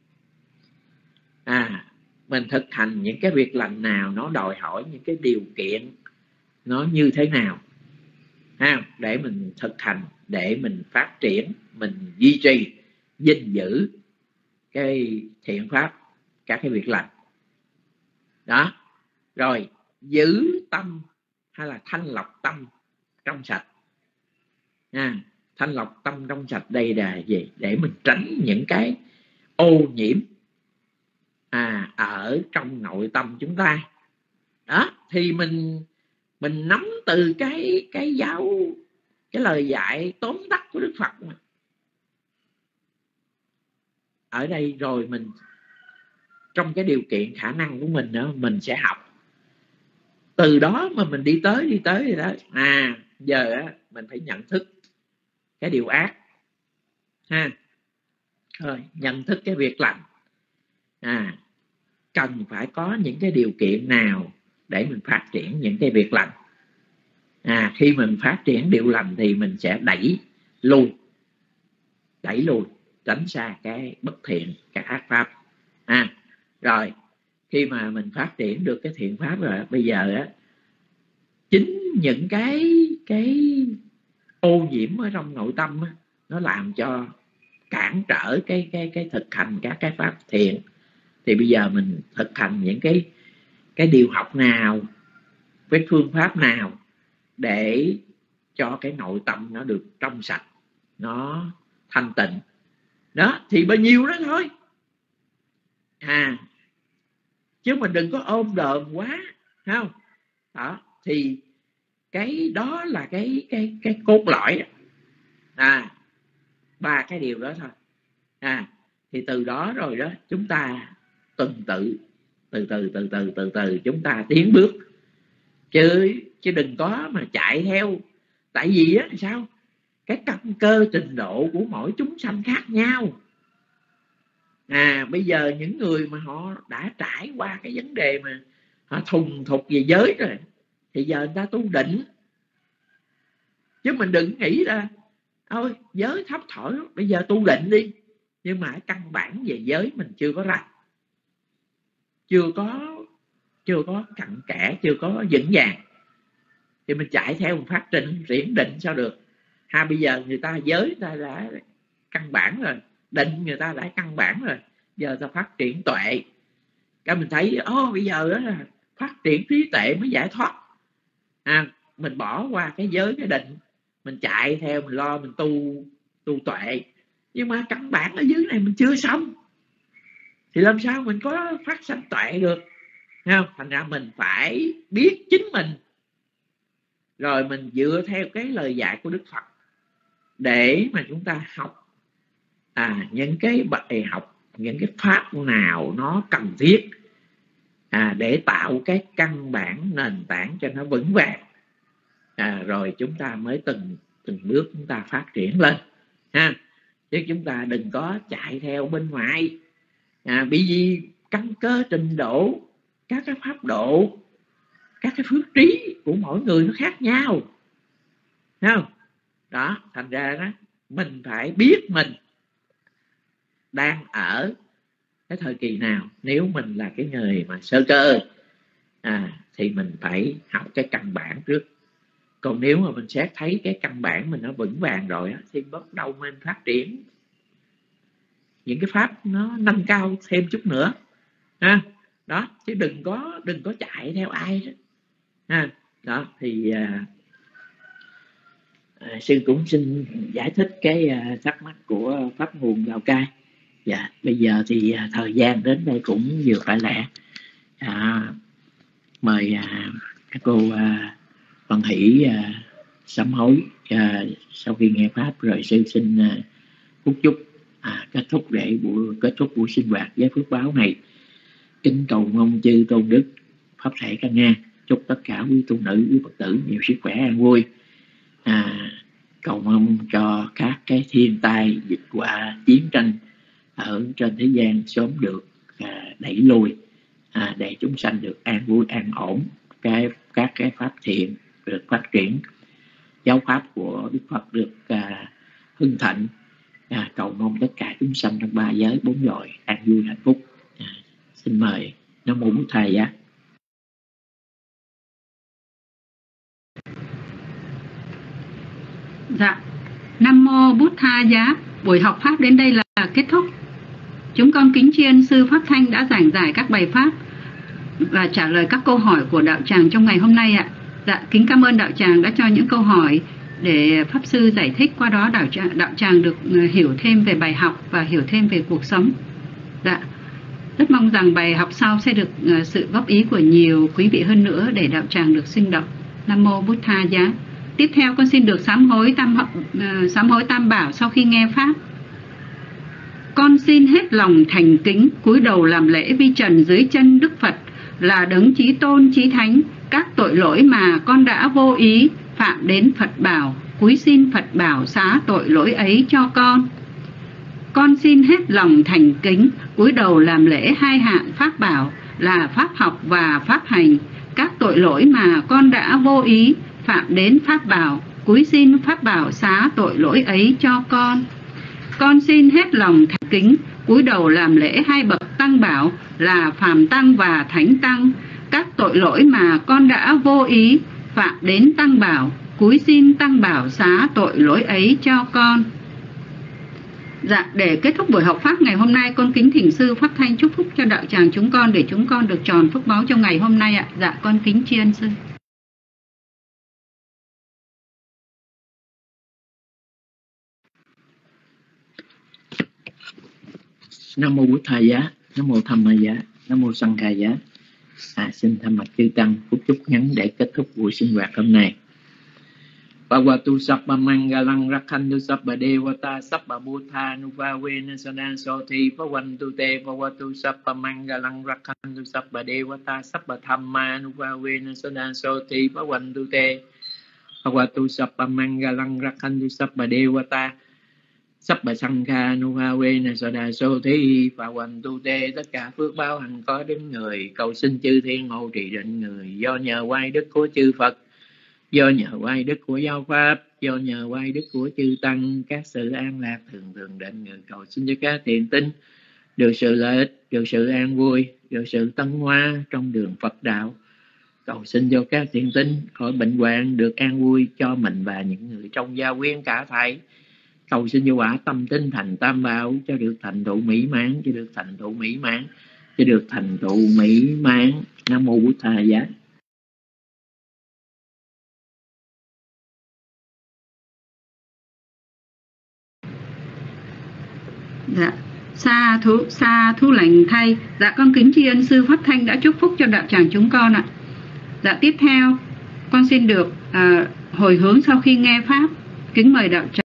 À, mình thực hành những cái việc lành nào, nó đòi hỏi những cái điều kiện nó như thế nào, ha, để mình thực hành, để mình phát triển, mình duy trì, gìn giữ cái thiện pháp, các cái việc lành đó. Rồi giữ tâm hay là thanh lọc tâm trong sạch. À, thanh lọc tâm trong sạch đây là gì? Để mình tránh những cái ô nhiễm à, ở trong nội tâm chúng ta đó. Thì mình mình nắm từ cái cái giáo, cái lời dạy tóm tắt của Đức Phật mà. Ở đây rồi mình trong cái điều kiện khả năng của mình nữa, mình sẽ học từ đó mà mình đi tới đi tới rồi đó. À, giờ á, mình phải nhận thức cái điều ác, ha, rồi nhận thức cái việc lành. À, cần phải có những cái điều kiện nào để mình phát triển những cái việc lành. À, khi mình phát triển điều lành thì mình sẽ đẩy lùi đẩy lùi tránh xa cái bất thiện, các ác pháp. À, rồi khi mà mình phát triển được cái thiện pháp rồi, bây giờ á, chính những cái cái ô nhiễm ở trong nội tâm á, nó làm cho cản trở cái cái cái thực hành các cái pháp thiện. Thì bây giờ mình thực hành những cái cái điều học nào, cái phương pháp nào để cho cái nội tâm nó được trong sạch, nó thanh tịnh đó, thì bao nhiêu đó thôi. À, chứ mình đừng có ôm đờm quá, không? Đó, thì cái đó là cái cái cái cốt lõi. À, ba cái điều đó thôi. À, thì từ đó rồi đó chúng ta tuần tự từ từ từ từ từ từ chúng ta tiến bước, chứ chứ đừng có mà chạy theo. Tại vì á sao, cái căn cơ trình độ của mỗi chúng sanh khác nhau. À, bây giờ những người mà họ đã trải qua cái vấn đề mà họ thùng thục về giới rồi, thì giờ người ta tu định, Chứ mình đừng nghĩ là thôi giới thấp thỏi bây giờ tu định đi, nhưng mà căn bản về giới mình chưa có ra, chưa có chưa có cặn kẽ, chưa có vững vàng, thì mình chạy theo một phát triển triển định sao được ha. Bây giờ người ta giới người ta đã căn bản rồi, định người ta đã căn bản rồi, giờ ta phát triển tuệ, cái mình thấy ô bây giờ đó là phát triển trí tuệ mới giải thoát à. Mình bỏ qua cái giới cái định, mình chạy theo mình lo mình tu tu tuệ, nhưng mà căn bản ở dưới này mình chưa xong thì làm sao mình có phát sanh tuệ được, thấy không? Thành ra mình phải biết chính mình, rồi mình dựa theo cái lời dạy của Đức Phật để mà chúng ta học à, những cái bài học, những cái pháp nào nó cần thiết à, để tạo cái căn bản nền tảng cho nó vững vàng à, rồi chúng ta mới từng từng bước chúng ta phát triển lên ha. Chứ chúng ta đừng có chạy theo bên ngoài à, bởi vì căn cơ trình độ các cái pháp độ, các cái phước trí của mỗi người nó khác nhau, thấy không? Đó, thành ra đó mình phải biết mình đang ở cái thời kỳ nào. Nếu mình là cái người mà sơ cơ à, thì mình phải học cái căn bản trước. Còn nếu mà mình xét thấy cái căn bản mình nó vững vàng rồi thì bắt đầu mình phát triển những cái pháp nó nâng cao thêm chút nữa ha. Đó, chứ đừng có đừng có chạy theo ai đó ha. Đó thì à, à, sư cũng xin giải thích cái à, thắc mắc của pháp nguồn Lào Cai. Dạ, bây giờ thì à, thời gian đến đây cũng vừa phải lẽ à, mời à, các cô à, Văn Hỷ à, sám hối à, sau khi nghe pháp rồi sư xin à, phúc chúc à, kết thúc để buổi kết thúc buổi sinh hoạt với phước báo này. Kính cầu mong chư tôn đức pháp thể căn nga, chúc tất cả quý tu nữ quý Phật tử nhiều sức khỏe an vui à, cầu mong cho các cái thiên tai dịch họa chiến tranh ở trên thế gian sớm được à, đẩy lùi à, để chúng sanh được an vui an ổn, cái các cái pháp thiện được phát triển, giáo pháp của Đức Phật được à, hưng thịnh à, cầu mong tất cả chúng sanh trong ba giới bốn cõi an vui hạnh phúc à, xin mời. Nam mô Bổn Thầy Giá. Dạ, Nam mô Bút Tha Giá. Buổi học pháp đến đây là kết thúc. Chúng con kính tri ân sư Pháp Thanh đã giảng giải các bài pháp và trả lời các câu hỏi của đạo tràng trong ngày hôm nay ạ. Dạ, kính cảm ơn đạo tràng đã cho những câu hỏi để pháp sư giải thích, qua đó đạo tràng, đạo tràng được hiểu thêm về bài học và hiểu thêm về cuộc sống. Dạ, rất mong rằng bài học sau sẽ được sự góp ý của nhiều quý vị hơn nữa để đạo tràng được sinh động. Nam mô Bút Tha Giá. Tiếp theo con xin được sám hối tam uh, sám hối tam bảo sau khi nghe pháp. Con xin hết lòng thành kính cúi đầu làm lễ vi trần dưới chân Đức Phật là đấng chí tôn chí thánh. Các tội lỗi mà con đã vô ý phạm đến Phật bảo, cúi xin Phật bảo xá tội lỗi ấy cho con. Con xin hết lòng thành kính cúi đầu làm lễ hai hạng pháp bảo là pháp học và pháp hành. Các tội lỗi mà con đã vô ý phạm đến pháp bảo, cúi xin pháp bảo xá tội lỗi ấy cho con. Con xin hết lòng thành kính cúi đầu làm lễ hai bậc tăng bảo là phàm tăng và thánh tăng. Các tội lỗi mà con đã vô ý phạm đến tăng bảo, cúi xin tăng bảo xá tội lỗi ấy cho con. Dạ, để kết thúc buổi học pháp ngày hôm nay, con kính thỉnh sư Pháp Thanh chúc phúc cho đạo tràng chúng con để chúng con được tròn phước báu trong ngày hôm nay ạ. Dạ, con kính tri ân sư. Nam mô Bổn Thầy Giá, Nam mô Tham Ma Giá, Nam mô Sanh Ca Giá. À, xin thay mặt chư tăng phúc chúc ngắn để kết thúc buổi sinh hoạt hôm nay. Bhagavatu Sabba Mangalang Rakhantu Sabba Devata Sabba Buddha Nuvavena Sadan Soti Bhavantu Te Bhagavatu Sabba Mangalang Rakhantu Sabba Devata Sabba Thamma Nuvavena Sadan Soti Bhavantu Te Bhagavatu Sabba Mangalang Rakhantu Sabba Devata Sabba Sankha Nuvavena Sadan Soti Bhavantu Te. Tất cả phước báo hằng có đến người, cầu xin chư thiên hộ trì định người, do nhờ oai đức của chư Phật, do nhờ oai đức của giáo pháp, do nhờ quay đức của chư tăng, các sự an lạc thường thường định người cầu xin cho các thiện tín được sự lợi ích, được sự an vui, được sự tân hoa trong đường Phật đạo. Cầu xin cho các thiện tín khỏi bệnh hoạn, được an vui cho mình và những người trong gia quyến cả thảy. Cầu xin cho quả tâm tinh thành tam bảo, cho được thành tựu mỹ mãn, cho được thành tựu mỹ mãn, cho được thành tựu mỹ mãn. Nam mô Bụt Thầy Giá. Dạ, sa thú sa thú lành thay. Dạ, con kính tri ân sư Pháp Thanh đã chúc phúc cho đạo tràng chúng con ạ. Dạ, tiếp theo con xin được à, hồi hướng sau khi nghe pháp. Kính mời đạo tràng.